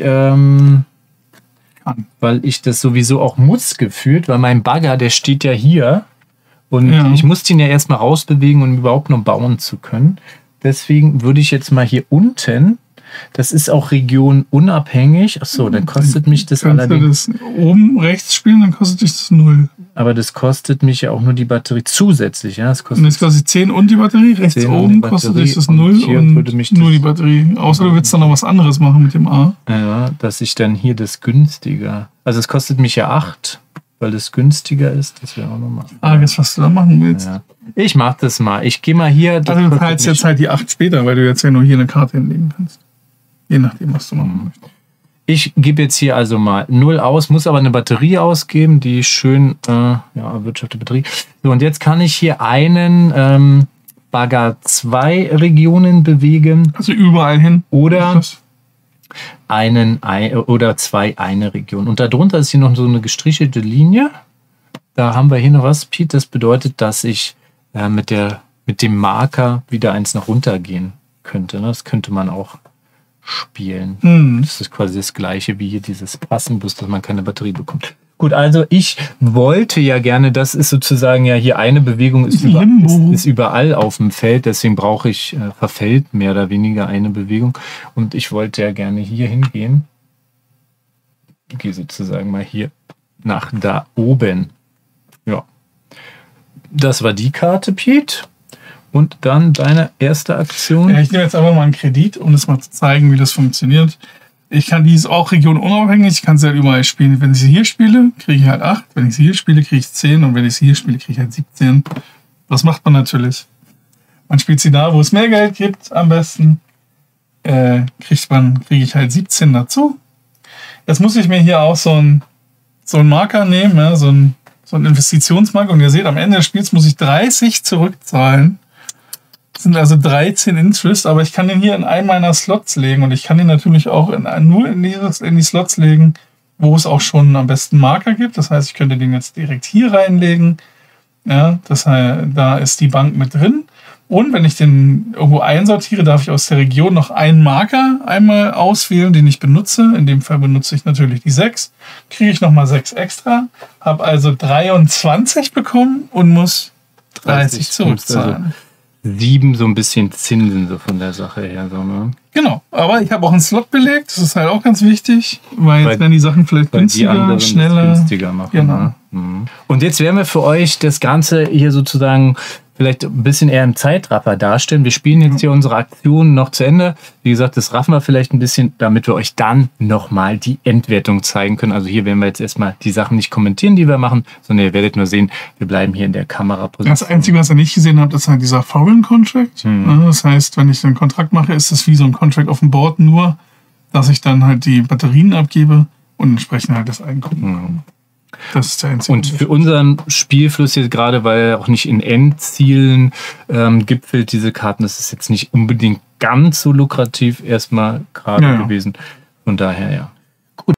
das sowieso auch muss gefühlt, weil mein Bagger, der steht ja hier und ich musste ihn ja erstmal rausbewegen, um überhaupt noch bauen zu können. Deswegen würde ich jetzt mal hier unten, das ist auch regionunabhängig. Achso, dann kostet mich das allerdings... Kannst du das oben rechts spielen, dann kostet dich das 0. Aber das kostet mich ja auch nur die Batterie zusätzlich. Ja? Das kostet 10 und die Batterie. Rechts oben kostet dich das 0 und nur die Batterie. Außer du willst dann noch was anderes machen mit dem A. Ja, dass ich dann hier das günstiger... Also es kostet mich ja 8, weil das günstiger ist. Das wäre auch nochmal... Was du da machen willst. Ja. Ich mach das mal. Ich gehe mal hier... Also du zahlst jetzt halt die 8 später, weil du jetzt ja nur hier eine Karte hinlegen kannst. Je nachdem, was du machen möchtest. Ich gebe jetzt hier also mal 0 aus, muss aber eine Batterie ausgeben, die schön erwirtschaftete Batterie. So, und jetzt kann ich hier einen Bagger 2 Regionen bewegen. Also überall hin. Oder 2 eine Region. Und darunter ist hier noch so eine gestrichelte Linie. Da haben wir hier noch was, Piet. Das bedeutet, dass ich mit dem Marker wieder eins nach runter gehen könnte. Das könnte man auch spielen. Das ist quasi das gleiche wie hier dieses Passen, bloß dass man keine Batterie bekommt. Gut, also ich wollte ja gerne, das ist sozusagen ja hier eine Bewegung ist überall auf dem Feld, deswegen verfällt mehr oder weniger eine Bewegung und ich wollte ja gerne hier hingehen. Ich gehe sozusagen mal hier nach da oben. Ja. Das war die Karte, Piet. Und dann deine erste Aktion. Ja, ich nehme jetzt einfach mal einen Kredit, um das mal zu zeigen, wie das funktioniert. Ich kann dieses auch regionunabhängig, ich kann es halt überall spielen. Wenn ich sie hier spiele, kriege ich halt 8. Wenn ich sie hier spiele, kriege ich 10. Und wenn ich sie hier spiele, kriege ich halt 17. Was macht man natürlich? Man spielt sie da, wo es mehr Geld gibt, am besten. Kriege ich halt 17 dazu. Jetzt muss ich mir hier auch so einen Marker nehmen, ja, so einen Investitionsmarker. Und ihr seht, am Ende des Spiels muss ich 30 zurückzahlen. Das sind also 13 Interest, aber ich kann den hier in einen meiner Slots legen und ich kann den natürlich auch nur in die Slots legen, wo es auch schon am besten Marker gibt. Das heißt, ich könnte den jetzt direkt hier reinlegen. Ja, das heißt, da ist die Bank mit drin. Und wenn ich den irgendwo einsortiere, darf ich aus der Region noch einen Marker einmal auswählen, den ich benutze. In dem Fall benutze ich natürlich die 6. Kriege ich nochmal 6 extra. Habe also 23 bekommen und muss 30 zurückzahlen. Also 7 so ein bisschen Zinsen so von der Sache her. So, ne? Genau, aber ich habe auch einen Slot belegt. Das ist halt auch ganz wichtig, weil dann die Sachen vielleicht günstiger, schneller, günstiger machen. Genau. Ne? Mhm. Und jetzt werden wir für euch das Ganze hier sozusagen vielleicht ein bisschen eher im Zeitraffer darstellen. Wir spielen jetzt hier unsere Aktion noch zu Ende. Wie gesagt, das raffen wir vielleicht ein bisschen, damit wir euch dann nochmal die Endwertung zeigen können. Also hier werden wir jetzt erstmal die Sachen nicht kommentieren, die wir machen, sondern ihr werdet nur sehen, wir bleiben hier in der Kameraposition. Das Einzige, was ihr nicht gesehen habt, ist halt dieser Foreign Contract. Das heißt, wenn ich einen Kontrakt mache, ist das wie so ein Contract auf dem Board, nur dass ich dann halt die Batterien abgebe und entsprechend halt das Einkommen bekomme. Das ist der einzige Und für unseren Spielfluss jetzt gerade, weil er auch nicht in Endzielen gipfelt, diese Karten, das ist jetzt nicht unbedingt ganz so lukrativ erstmal gerade gewesen. Von daher, ja. Gut.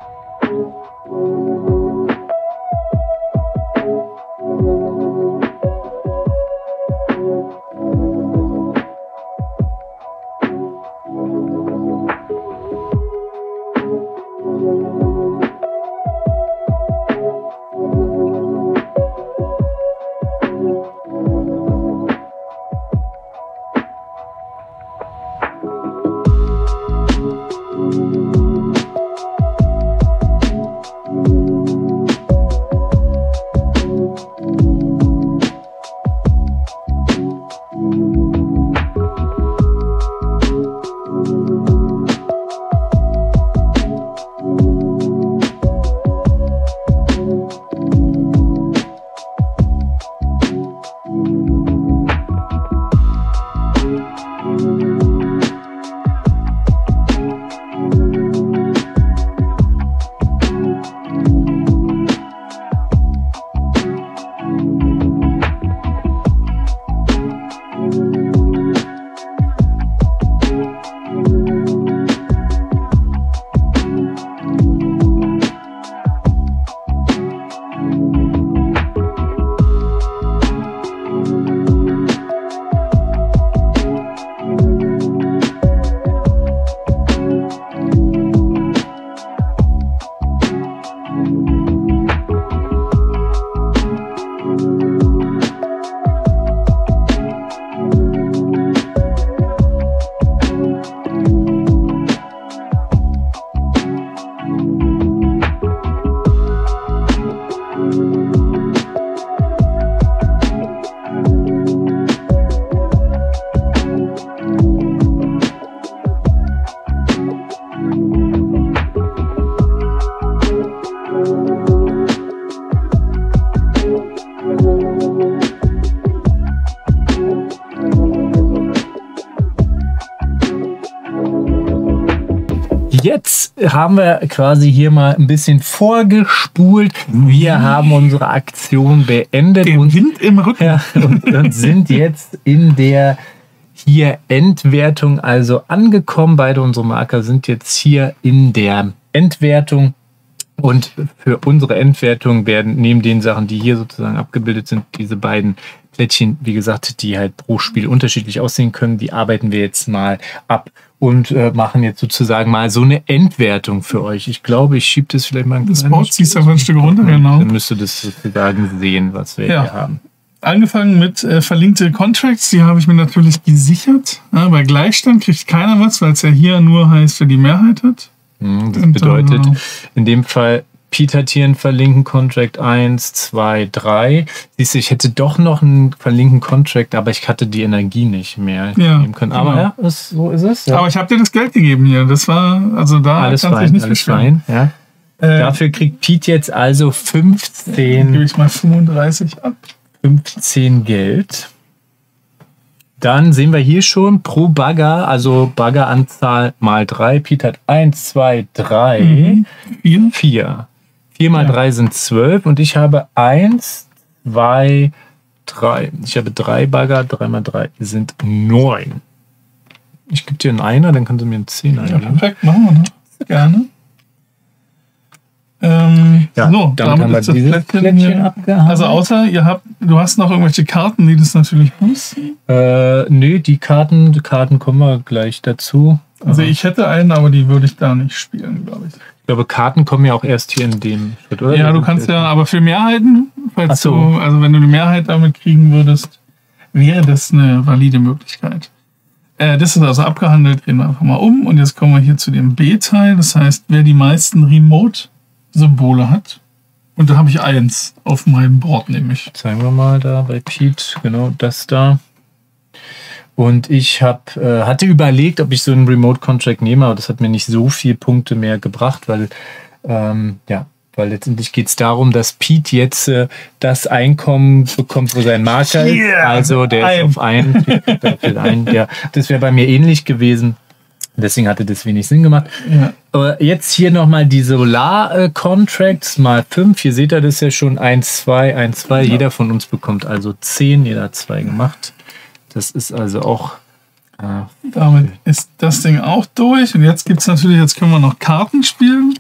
Jetzt haben wir quasi hier mal ein bisschen vorgespult. Wir haben unsere Aktion beendet. Den Wind im Rücken. Ja, und sind jetzt in der hier Endwertung also angekommen. Beide unsere Marker sind jetzt hier in der Endwertung. Und für unsere Endwertung werden neben den Sachen, die hier sozusagen abgebildet sind, diese beiden Plättchen, wie gesagt, die halt pro Spiel unterschiedlich aussehen können, die arbeiten wir jetzt mal ab und machen jetzt sozusagen mal so eine Endwertung für euch. Ich glaube, ich schiebe das vielleicht mal ein Das Board ziehst du einfach ein Stück runter, genau. Dann müsst ihr das sozusagen sehen, was wir hier haben. Angefangen mit verlinkte Contracts, die habe ich mir natürlich gesichert. Ja, bei Gleichstand kriegt keiner was, weil es ja hier nur heißt, wer die Mehrheit hat. Das bedeutet, in dem Fall, Pete hat hier einen verlinkten Contract 1, 2, 3. Siehst du, ich hätte doch noch einen verlinkten Contract, aber ich hatte die Energie nicht mehr nehmen können. Aber ja, so ist es. Ja. Aber ich habe dir das Geld gegeben hier. Das war, also da alles fein, nicht alles fein. Ja. Dafür kriegt Pete jetzt also 15. Gebe ich mal 35 ab. 15 Geld. Dann sehen wir hier schon pro Bagger, also Baggeranzahl mal 3. Pete hat 1, 2, 3, 4. 4 mal 3 sind 12 und ich habe 1, 2, 3. Ich habe 3 Bagger, 3 mal 3 sind 9. Ich gebe dir einen Einer, dann kannst du mir einen 10er geben. Ja, perfekt, machen wir, ne? Gerne. So, damit haben wir dieses Plättchen abgehakt. Also außer du hast noch irgendwelche Karten, die das natürlich muss. Nee, die Karten kommen wir gleich dazu. Also ich hätte einen, aber die würde ich da nicht spielen, glaube ich. Ich glaube, Karten kommen ja auch erst hier in dem Schritt, oder? Ja, du kannst ja, aber für Mehrheiten, also wenn du die Mehrheit damit kriegen würdest, wäre das eine valide Möglichkeit. Das ist also abgehandelt, drehen wir einfach mal um und jetzt kommen wir hier zu dem B-Teil. Das heißt, wer die meisten Remote-Symbole hat, und da habe ich 1 auf meinem Board nämlich. Zeigen wir mal da bei Pete, genau das da. Und ich hatte überlegt, ob ich so einen Remote-Contract nehme, aber das hat mir nicht so viele Punkte mehr gebracht, weil letztendlich geht es darum, dass Pete jetzt das Einkommen bekommt, wo sein Marker ist. Also der ist auf 1. Das wäre bei mir ähnlich gewesen. Deswegen hatte das wenig Sinn gemacht. Ja. Jetzt hier nochmal die Solar-Contracts mal 5. Hier seht ihr das ja schon. 1, 2, 1, 2. Ja. Jeder von uns bekommt also 10. Jeder hat 2 gemacht. Das ist also auch... Damit ist das Ding auch durch. Und jetzt gibt es natürlich, jetzt können wir noch Karten spielen.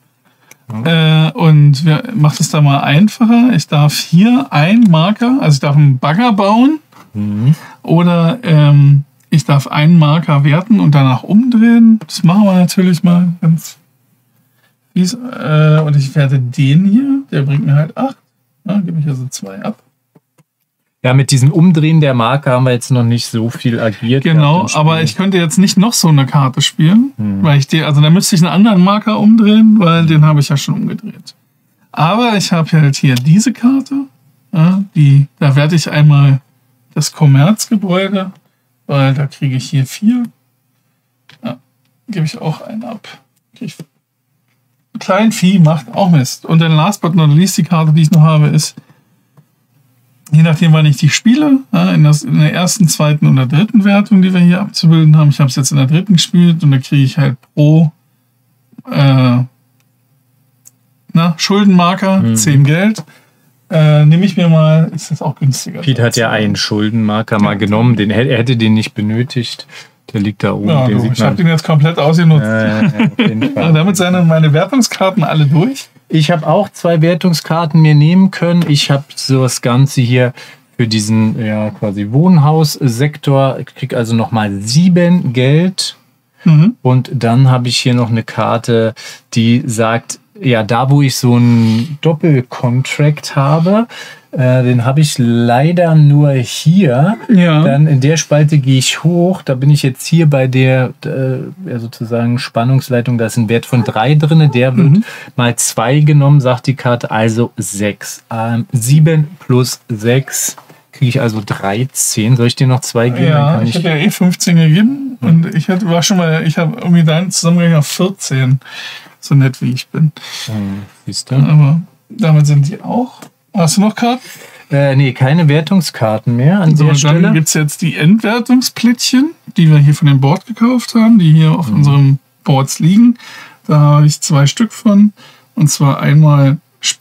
Und wir machen es da mal einfacher. Ich darf hier einen Marker, also ich darf einen Bagger bauen. Oder ich darf einen Marker werten und danach umdrehen. Das machen wir natürlich mal ganz fies. Und ich werte den hier. Der bringt mir halt 8. Ja, gebe ich also 2 ab. Ja, mit diesem Umdrehen der Marke haben wir jetzt noch nicht so viel agiert. Genau, aber ich könnte jetzt nicht noch so eine Karte spielen, weil da müsste ich einen anderen Marker umdrehen, weil den habe ich ja schon umgedreht. Aber ich habe halt hier diese Karte, ja, da werde ich einmal das Kommerzgebäude, weil da kriege ich hier 4. Ja, gebe ich auch einen ab. Kleinvieh macht auch Mist. Und dann last but not least die Karte, die ich noch habe, ist je nachdem, wann ich die spiele, in der ersten, zweiten oder dritten Wertung, die wir hier abzubilden haben. Ich habe es jetzt in der dritten gespielt und da kriege ich halt pro Schuldenmarker 10 Geld. Nehme ich mir mal, ist das auch günstiger. Pete hat ja einen Schuldenmarker mal genommen, er hätte den nicht benötigt. Der liegt da oben. Ja, ich habe den jetzt komplett ausgenutzt. Auf jeden Fall. Damit sind meine Wertungskarten alle durch. Ich habe auch 2 Wertungskarten mir nehmen können. Ich habe so das Ganze hier für diesen quasi Wohnhaussektor. Ich kriege also nochmal 7 Geld. Und dann habe ich hier noch eine Karte, die sagt, ja, da wo ich so einen Doppelcontract habe, den habe ich leider nur hier. Ja. Dann in der Spalte gehe ich hoch. Da bin ich jetzt hier bei der sozusagen Spannungsleitung. Da ist ein Wert von 3 drin. Der wird mal 2 genommen, sagt die Karte. Also 6. 7 plus 6 kriege ich also 13. Soll ich dir noch 2 geben? Ja, ich hätte ja 15 gegeben. Und ich habe irgendwie deinen zusammengerechnet auf 14. So nett wie ich bin. Siehst du? Aber damit sind die auch. Hast du noch Karten? Nee, keine Wertungskarten mehr an der Stelle. Dann gibt es jetzt die Endwertungsplättchen, die wir hier von dem Board gekauft haben, die hier auf unseren Boards liegen. Da habe ich 2 Stück von. Und zwar einmal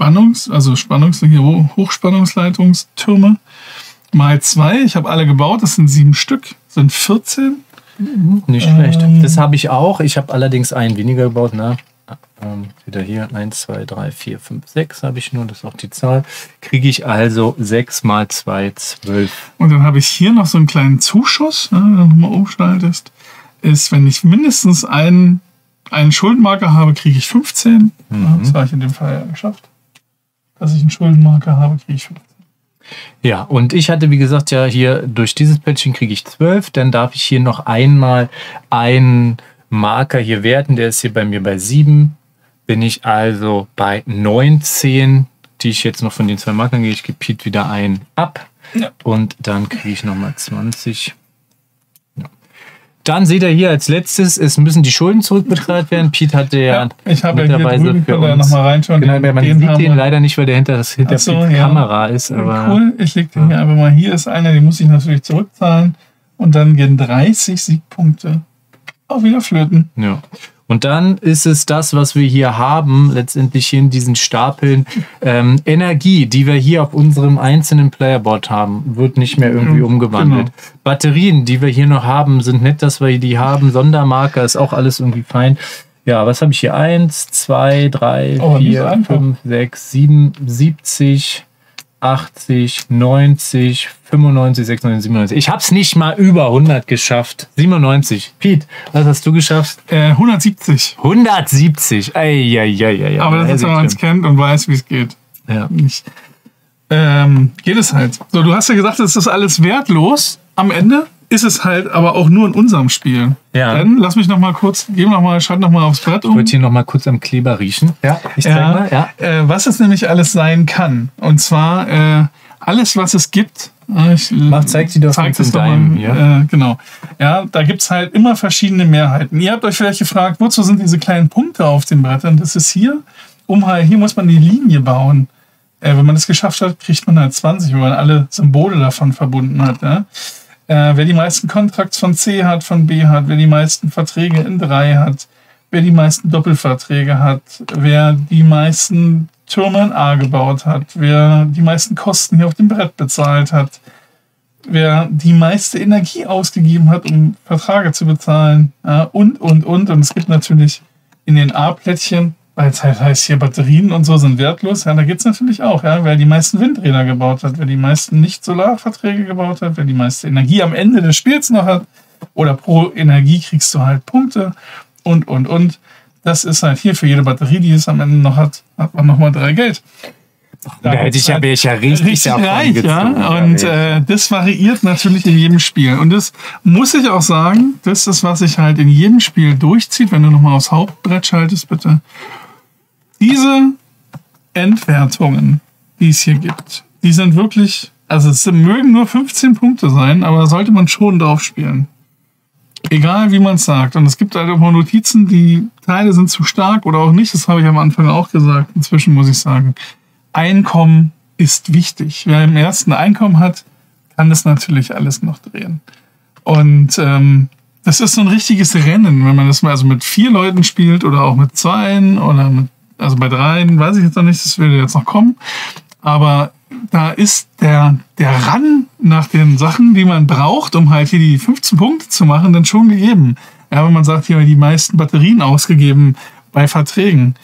Hochspannungsleitungstürme mal 2. Ich habe alle gebaut, das sind 7 Stück, sind 14. Nicht schlecht. Das habe ich auch. Ich habe allerdings einen weniger gebaut. Wieder hier 1, 2, 3, 4, 5, 6 habe ich nur. Das ist auch die Zahl. Kriege ich also 6 mal 2, 12. Und dann habe ich hier noch so einen kleinen Zuschuss, wenn du mal umschaltest. Ist, wenn ich mindestens einen Schuldenmarker habe, kriege ich 15. Das habe ich in dem Fall ja geschafft. Dass ich einen Schuldenmarker habe, kriege ich 15. Ja, und ich hatte, wie gesagt, ja hier durch dieses Plättchen kriege ich 12. Dann darf ich hier noch einmal einen Marker hier werten. Der ist hier bei mir bei 7. Bin ich also bei 19, die ich jetzt noch von den 2 Markern gehe. Ich gebe Pete wieder einen ab. Ja. Und dann kriege ich nochmal 20. Ja. Dann seht ihr hier als letztes, es müssen die Schulden zurückbezahlt werden. Pete hatte ja ich habe mittlerweile ja hier für uns, noch mal reinschauen. Genau, man sieht den leider nicht, weil der hinter der Kamera ist. Aber cool, ich lege den hier einfach mal. Hier ist einer, den muss ich natürlich zurückzahlen. Und dann gehen 30 Siegpunkte auch wieder flöten. Ja. Und dann ist es das, was wir hier haben, letztendlich hier in diesen Stapeln. Energie, die wir hier auf unserem einzelnen Playerboard haben, wird nicht mehr irgendwie umgewandelt. Genau. Batterien, die wir hier noch haben, sind nett, dass wir die haben. Sondermarker ist auch alles irgendwie fein. Ja, was habe ich hier? 1, 2, 3, 4, 5, 6, 7, 70, 80, 90, 95, 96, 97. Ich habe es nicht mal über 100 geschafft. 97. Pete, was hast du geschafft? 170. 170. Eieieiei. Aber das ist, wenn man es kennt und weiß, wie es geht. Ja. Geht es halt. So, du hast ja gesagt, es ist alles wertlos. Am Ende ist es halt aber auch nur in unserem Spiel. Ja. Dann lass mich noch mal kurz, schalt noch mal aufs Brett um. Ich würde hier noch mal kurz am Kleber riechen. Ja, ich zeig mal. Ja. Was es nämlich alles sein kann. Und zwar alles, was es gibt. Zeig sie doch mal in deinem hier. Genau. Ja, da gibt es halt immer verschiedene Mehrheiten. Ihr habt euch vielleicht gefragt, wozu sind diese kleinen Punkte auf den Brettern? Das ist hier, hier muss man die Linie bauen. Wenn man das geschafft hat, kriegt man halt 20, wenn man alle Symbole davon verbunden hat. Ja? wer die meisten Contracts von C hat, von B hat, wer die meisten Verträge in 3 hat, wer die meisten Doppelverträge hat, wer die meisten Türme in A gebaut hat, wer die meisten Kosten hier auf dem Brett bezahlt hat, wer die meiste Energie ausgegeben hat, um Verträge zu bezahlen, ja, und. Und es gibt natürlich in den A-Plättchen, weil es halt heißt, hier Batterien und so sind wertlos, ja, da geht es natürlich auch, ja, wer die meisten Windräder gebaut hat, wer die meisten Nicht-Solarverträge gebaut hat, wer die meiste Energie am Ende des Spiels noch hat, oder pro Energie kriegst du halt Punkte und. Das ist halt hier für jede Batterie, die es am Ende noch hat, hat man nochmal 3 Geld. Da wäre ich ja richtig reich, ja. Und das variiert natürlich in jedem Spiel. Und das muss ich auch sagen, das ist, was sich halt in jedem Spiel durchzieht, wenn du nochmal aufs Hauptbrett schaltest, bitte. Diese Endwertungen, die es hier gibt, die sind wirklich, also es mögen nur 15 Punkte sein, aber da sollte man schon drauf spielen. Egal, wie man es sagt. Und es gibt halt auch Notizen, die Teile sind zu stark oder auch nicht. Das habe ich am Anfang auch gesagt. Inzwischen muss ich sagen, Einkommen ist wichtig. Wer im ersten Einkommen hat, kann das natürlich alles noch drehen. Und das ist so ein richtiges Rennen, wenn man das mal also mit 4 Leuten spielt oder auch mit 2 oder also bei 3, weiß ich jetzt noch nicht, das würde jetzt noch kommen. Aber da ist der Run nach den Sachen, die man braucht, um halt hier die 15 Punkte zu machen, dann schon gegeben. Ja, wenn man sagt, hier haben wir die meisten Batterien ausgegeben bei Verträgen.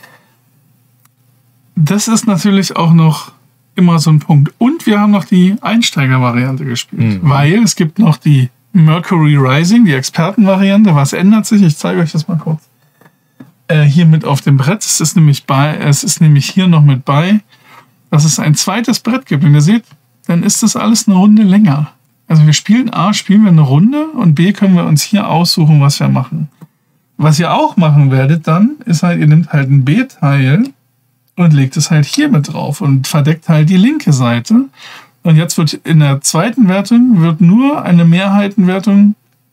Das ist natürlich auch noch immer so ein Punkt. Und wir haben noch die Einsteiger-Variante gespielt, weil es gibt noch die Mercury Rising, die Experten-Variante. Was ändert sich? Ich zeige euch das mal kurz. Hier mit auf dem Brett. Es ist nämlich hier noch mit bei, dass es ein zweites Brett gibt. Und ihr seht, dann ist das alles eine Runde länger. Also wir spielen spielen wir eine Runde und B können wir uns hier aussuchen, was wir machen. Was ihr auch machen werdet dann, ist halt, ihr nehmt halt ein B-Teil und legt es halt hier mit drauf und verdeckt halt die linke Seite. Und jetzt wird in der zweiten Wertung wird es nur eine Mehrheitenwertung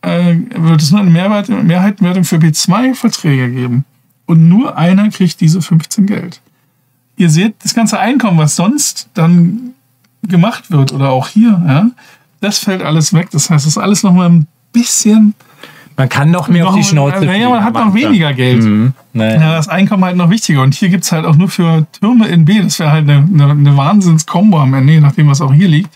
für B2-Verträge geben. Und nur einer kriegt diese 15 Geld. Ihr seht, das ganze Einkommen, was sonst dann gemacht wird, oder auch hier, ja, das fällt alles weg. Das heißt, es ist alles nochmal ein bisschen... Man kann noch mehr auf die Schnauze fliegen. Ja, man hat noch weniger Geld. Ja, das Einkommen halt noch wichtiger. Und hier gibt es halt auch nur für Türme in B, das wäre halt eine Wahnsinns-Kombo am Ende, je nachdem, was auch hier liegt.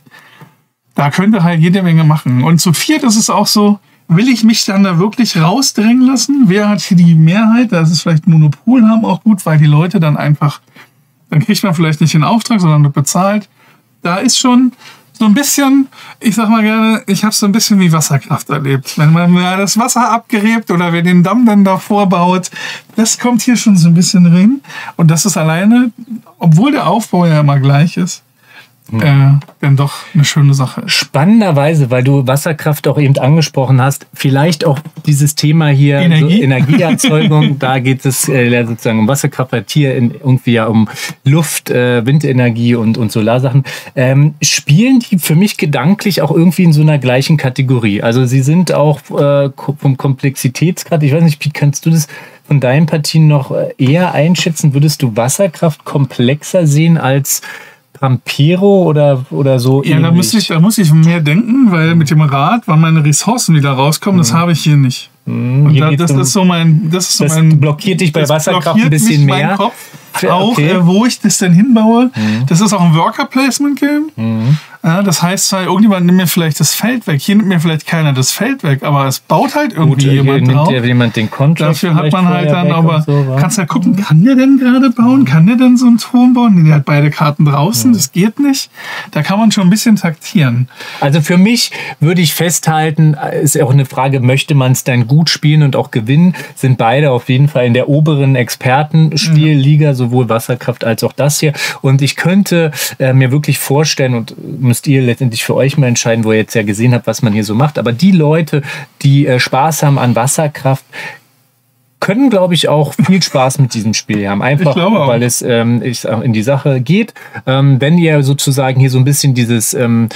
Da könnte halt jede Menge machen. Und zu viert ist es auch so, will ich mich dann da wirklich rausdrängen lassen? Wer hat hier die Mehrheit? Das ist vielleicht Monopol haben auch gut, weil die Leute dann einfach, dann kriegt man vielleicht nicht den Auftrag, sondern wird bezahlt. Da ist schon so ein bisschen, ich sag mal gerne, ich habe es so ein bisschen wie Wasserkraft erlebt. Wenn man das Wasser abgräbt oder wer den Damm dann davor baut, das kommt hier schon so ein bisschen rein. Und das ist alleine, obwohl der Aufbau ja immer gleich ist, dann doch eine schöne Sache ist. Spannenderweise, weil du Wasserkraft auch eben angesprochen hast, vielleicht auch dieses Thema hier Energieerzeugung, da geht es sozusagen um Wasserkraft, halt hier irgendwie ja um Luft, Windenergie und Solarsachen. Spielen die für mich gedanklich auch irgendwie in so einer gleichen Kategorie? Also sie sind auch vom Komplexitätsgrad, ich weiß nicht, Piet, kannst du das von deinen Partien noch eher einschätzen? Würdest du Wasserkraft komplexer sehen als Pampero oder so? Ja, da muss ich mehr denken, weil mit dem Rad, wann meine Ressourcen wieder rauskommen, das habe ich hier nicht. Und das ist so mein... Das blockiert dich bei Wasserkraft ein bisschen mehr. Kopf, auch, wo ich das denn hinbaue. Das ist auch ein Worker-Placement-Game. Ja, das heißt, irgendjemand nimmt mir vielleicht das Feld weg. Hier nimmt mir vielleicht keiner das Feld weg, aber es baut halt irgendwie jemand drauf. Jemand den Contract. Dafür hat man halt dann aber... So, kannst ja gucken, kann der denn gerade bauen? Kann der denn so einen Turm bauen? Der hat beide Karten draußen, das geht nicht. Da kann man schon ein bisschen taktieren. Also für mich würde ich festhalten, ist auch eine Frage, möchte man es dann gut spielen und auch gewinnen? Sind beide auf jeden Fall in der oberen Expertenspielliga, sowohl Wasserkraft als auch das hier. Und ich könnte mir wirklich vorstellen, und müsst ihr letztendlich für euch mal entscheiden, wo ihr jetzt ja gesehen habt, was man hier so macht. Aber die Leute, die Spaß haben an Wasserkraft, können, glaube ich, auch viel Spaß mit diesem Spiel haben. Einfach, weil es in die Sache geht. Wenn ihr sozusagen hier so ein bisschen dieses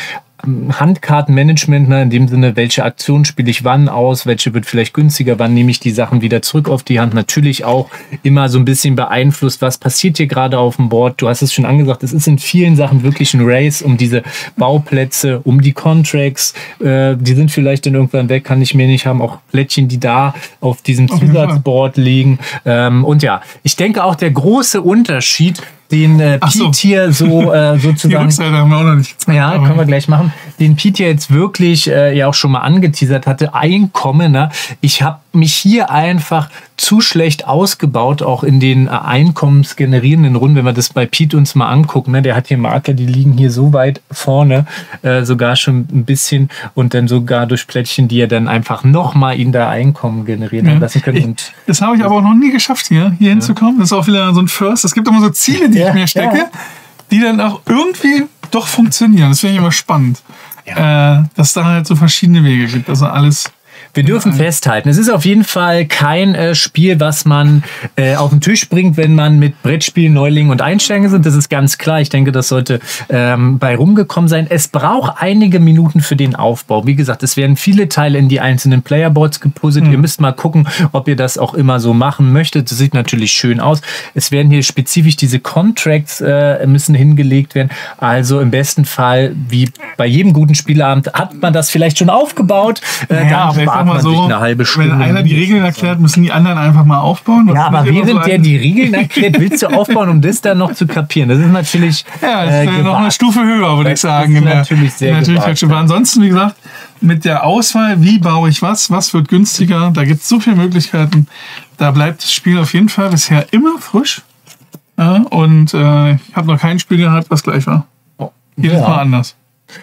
Handkartenmanagement, ne, in dem Sinne, welche Aktion spiele ich wann aus, welche wird vielleicht günstiger, wann nehme ich die Sachen wieder zurück auf die Hand. Natürlich auch immer so ein bisschen beeinflusst, was passiert hier gerade auf dem Board. Du hast es schon angesagt, es ist in vielen Sachen wirklich ein Race um diese Bauplätze, um die Contracts. Die sind vielleicht dann irgendwann weg, kann ich mir nicht haben. Auch Plättchen, die da auf diesem Zusatzboard liegen. Und ja, ich denke auch der große Unterschied, den Pete hier so sozusagen. Die Rückseite haben wir auch noch nicht gezeigt. Ja, können wir gleich machen. Den Pete ja jetzt wirklich ja auch schon mal angeteasert hatte, Einkommen. Ne? Ich habe mich hier einfach zu schlecht ausgebaut, auch in den einkommensgenerierenden Runden, wenn wir das bei Pete uns mal angucken. Ne? Der hat hier Marker, die liegen hier so weit vorne, sogar schon ein bisschen und dann sogar durch Plättchen, die er dann einfach nochmal ihn da Einkommen generieren lassen können. Das habe ich aber auch noch nie geschafft, hier hinzukommen. Das ist auch wieder so ein First. Es gibt immer so Ziele, die ich mir stecke, die dann auch irgendwie doch funktionieren. Das finde ich immer spannend. Ja. Dass da halt so verschiedene Wege gibt. Also alles. Wir dürfen festhalten, es ist auf jeden Fall kein Spiel, was man auf den Tisch bringt, wenn man mit Brettspielen, Neulingen und Einsteiger sind. Das ist ganz klar. Ich denke, das sollte bei rumgekommen sein. Es braucht einige Minuten für den Aufbau. Wie gesagt, es werden viele Teile in die einzelnen Playerboards gepuzzelt. Ihr müsst mal gucken, ob ihr das auch immer so machen möchtet. Das sieht natürlich schön aus. Es werden hier spezifisch diese Contracts müssen hingelegt werden. Also im besten Fall, wie bei jedem guten Spieleabend, hat man das vielleicht schon aufgebaut. Mal so, eine halbe Stunde. Wenn einer die Regeln erklärt, müssen die anderen einfach mal aufbauen. Ja, aber während der die Regeln erklärt, willst du aufbauen, um das dann noch zu kapieren. Das ist natürlich das ist noch eine Stufe höher, würde ich sagen. Das ist natürlich sehr gewagt. Ansonsten, wie gesagt, mit der Auswahl, wie baue ich was wird günstiger, da gibt es so viele Möglichkeiten. Da bleibt das Spiel auf jeden Fall bisher immer frisch. Ja, und ich habe noch kein Spiel gehabt, was gleich war. Jedes Mal anders.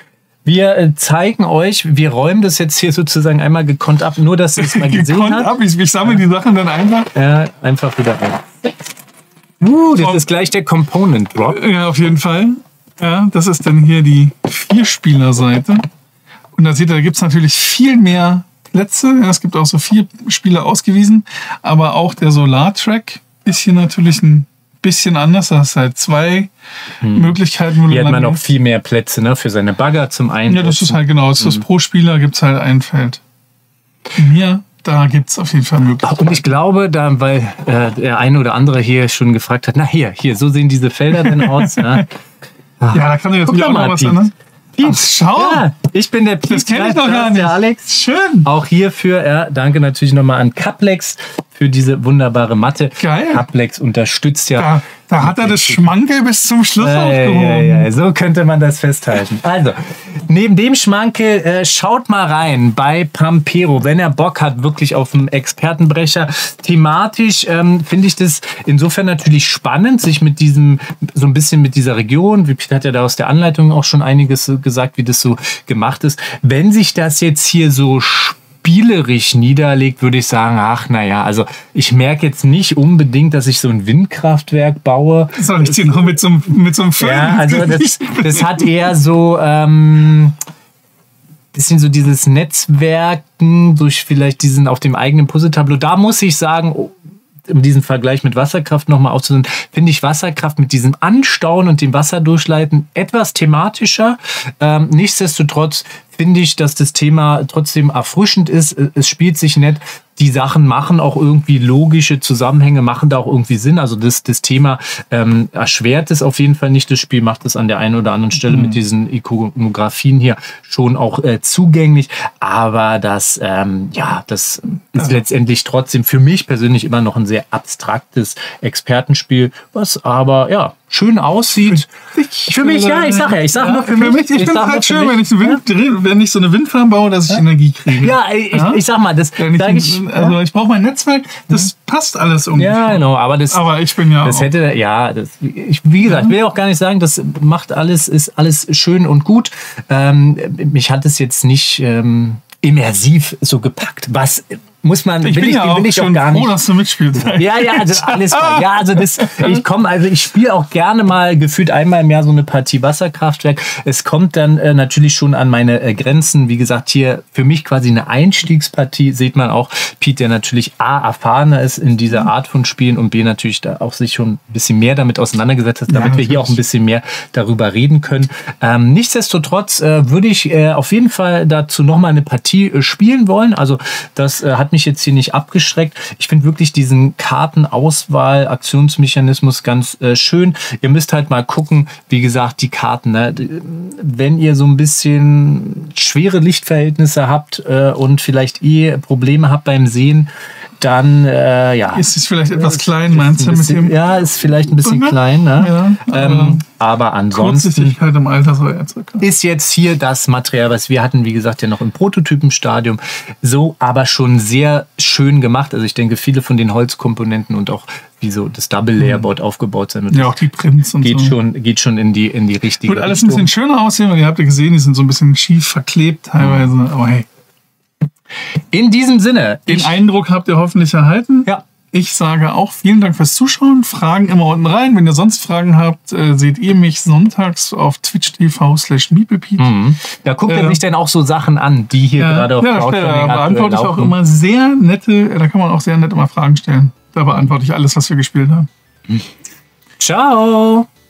Wir zeigen euch, wir räumen das jetzt hier sozusagen einmal gekonnt ab, nur dass ihr es mal gesehen habt. Ich sammle die Sachen dann einfach. Ja, einfach wieder rein. Das ist gleich der Component Drop. Ja, auf jeden Fall. Ja, das ist dann hier die 4-Spieler-Seite. Und da seht ihr, da gibt es natürlich viel mehr Plätze. Ja, es gibt auch so 4 Spieler ausgewiesen. Aber auch der Solar-Track ist hier natürlich ein bisschen anders. Da hast du halt 2 Möglichkeiten. Hier hat man auch viel mehr Plätze, ne, für seine Bagger zum einen. Ja, das ist halt genau. Das ist pro Spieler gibt es halt ein Feld. Hier, da gibt es auf jeden Fall Möglichkeiten. Und ich glaube, weil der eine oder andere hier schon gefragt hat, na hier, so sehen diese Felder denn aus. Ne? Ja, da kann ich natürlich auch noch was ändern. Ach, schau! Ja, ich bin der Pete. Das kenne ich doch gar nicht. Der Alex. Schön. Auch hierfür, danke natürlich nochmal an Caplex für diese wunderbare Matte. Geil. Caplex unterstützt ja. Da hat er das Schmankel bis zum Schluss aufgehoben. Ja, so könnte man das festhalten. Also, neben dem Schmankel, schaut mal rein bei Pampero, wenn er Bock hat, wirklich auf einen Expertenbrecher. Thematisch finde ich das insofern natürlich spannend, sich mit diesem, so ein bisschen mit dieser Region, wie Peter hat ja da aus der Anleitung auch schon einiges gesagt, wie das so gemacht ist. Wenn sich das jetzt hier so spielerisch niederlegt, würde ich sagen, also ich merke jetzt nicht unbedingt, dass ich so ein Windkraftwerk baue. Soll ich die noch mit so einem Föhn? Ja, also das hat eher so bisschen so dieses Netzwerken durch vielleicht diesen auf dem eigenen Puzzletableau. Da muss ich sagen, um diesen Vergleich mit Wasserkraft nochmal aufzunehmen, finde ich Wasserkraft mit diesem Anstauen und dem Wasserdurchleiten etwas thematischer. Nichtsdestotrotz finde ich, dass das Thema trotzdem erfrischend ist. Es spielt sich nett. Die Sachen machen auch irgendwie logische Zusammenhänge, machen da auch irgendwie Sinn. Also das Thema erschwert es auf jeden Fall nicht. Das Spiel macht es an der einen oder anderen Stelle mit diesen Ikonografien hier schon auch zugänglich. Aber das ist letztendlich trotzdem für mich persönlich immer noch ein sehr abstraktes Expertenspiel, was aber schön aussieht. Für mich, ich sage nur für mich. Ich finde es halt schön, wenn ich so eine Windfarm baue, dass ich Energie kriege. Ja, ich sag mal, das sage ich. Also ich brauche mein Netzwerk, das passt alles ungefähr. Ja, genau, aber ich bin ja das auch. Wie gesagt, ich will auch gar nicht sagen, das macht ist alles schön und gut. Mich hat es jetzt nicht immersiv so gepackt. Was muss man, ich bin auch froh, dass du mitspielst. Ja, also alles fein. Ja, also ich spiele auch gerne mal gefühlt einmal im Jahr so eine Partie Wasserkraftwerk. Es kommt dann natürlich schon an meine Grenzen. Wie gesagt, hier für mich quasi eine Einstiegspartie, sieht man auch Pete, der natürlich A, erfahrener ist in dieser Art von Spielen und B, natürlich da auch sich schon ein bisschen mehr damit auseinandergesetzt hat, damit wir hier auch ein bisschen mehr darüber reden können. Nichtsdestotrotz würde ich auf jeden Fall dazu nochmal eine Partie spielen wollen. Also das hat mich jetzt hier nicht abgeschreckt. Ich finde wirklich diesen Kartenauswahl, Aktionsmechanismus ganz schön. Ihr müsst halt mal gucken, wie gesagt, die Karten, ne? Wenn ihr so ein bisschen schwere Lichtverhältnisse habt und vielleicht Probleme habt beim Sehen, dann ist es vielleicht etwas klein, meinst du? Ja, ist vielleicht ein bisschen klein. Ne? Ja, aber ansonsten Kurzsichtigkeit im Alter soll er zurück. Ist jetzt hier das Material, was wir hatten, wie gesagt, ja noch im Prototypenstadium, so aber schon sehr schön gemacht. Also ich denke, viele von den Holzkomponenten und auch wie so das Double-Layer-Board aufgebaut sein wird. Ja, auch die Prints und geht schon in die richtige Wird alles ein bisschen schöner aussehen, weil ihr habt ja gesehen, die sind so ein bisschen schief verklebt teilweise. Aber hey. In diesem Sinne. Den Eindruck habt ihr hoffentlich erhalten. Ja. Ich sage auch vielen Dank fürs Zuschauen. Fragen immer unten rein. Wenn ihr sonst Fragen habt, seht ihr mich sonntags auf twitch.tv/meeplepete. Da guckt er sich dann auch so Sachen an, die hier gerade auf Crowdfunding da beantworte ich auch immer sehr nette, da kann man auch sehr nett immer Fragen stellen. Da beantworte ich alles, was wir gespielt haben. Ciao!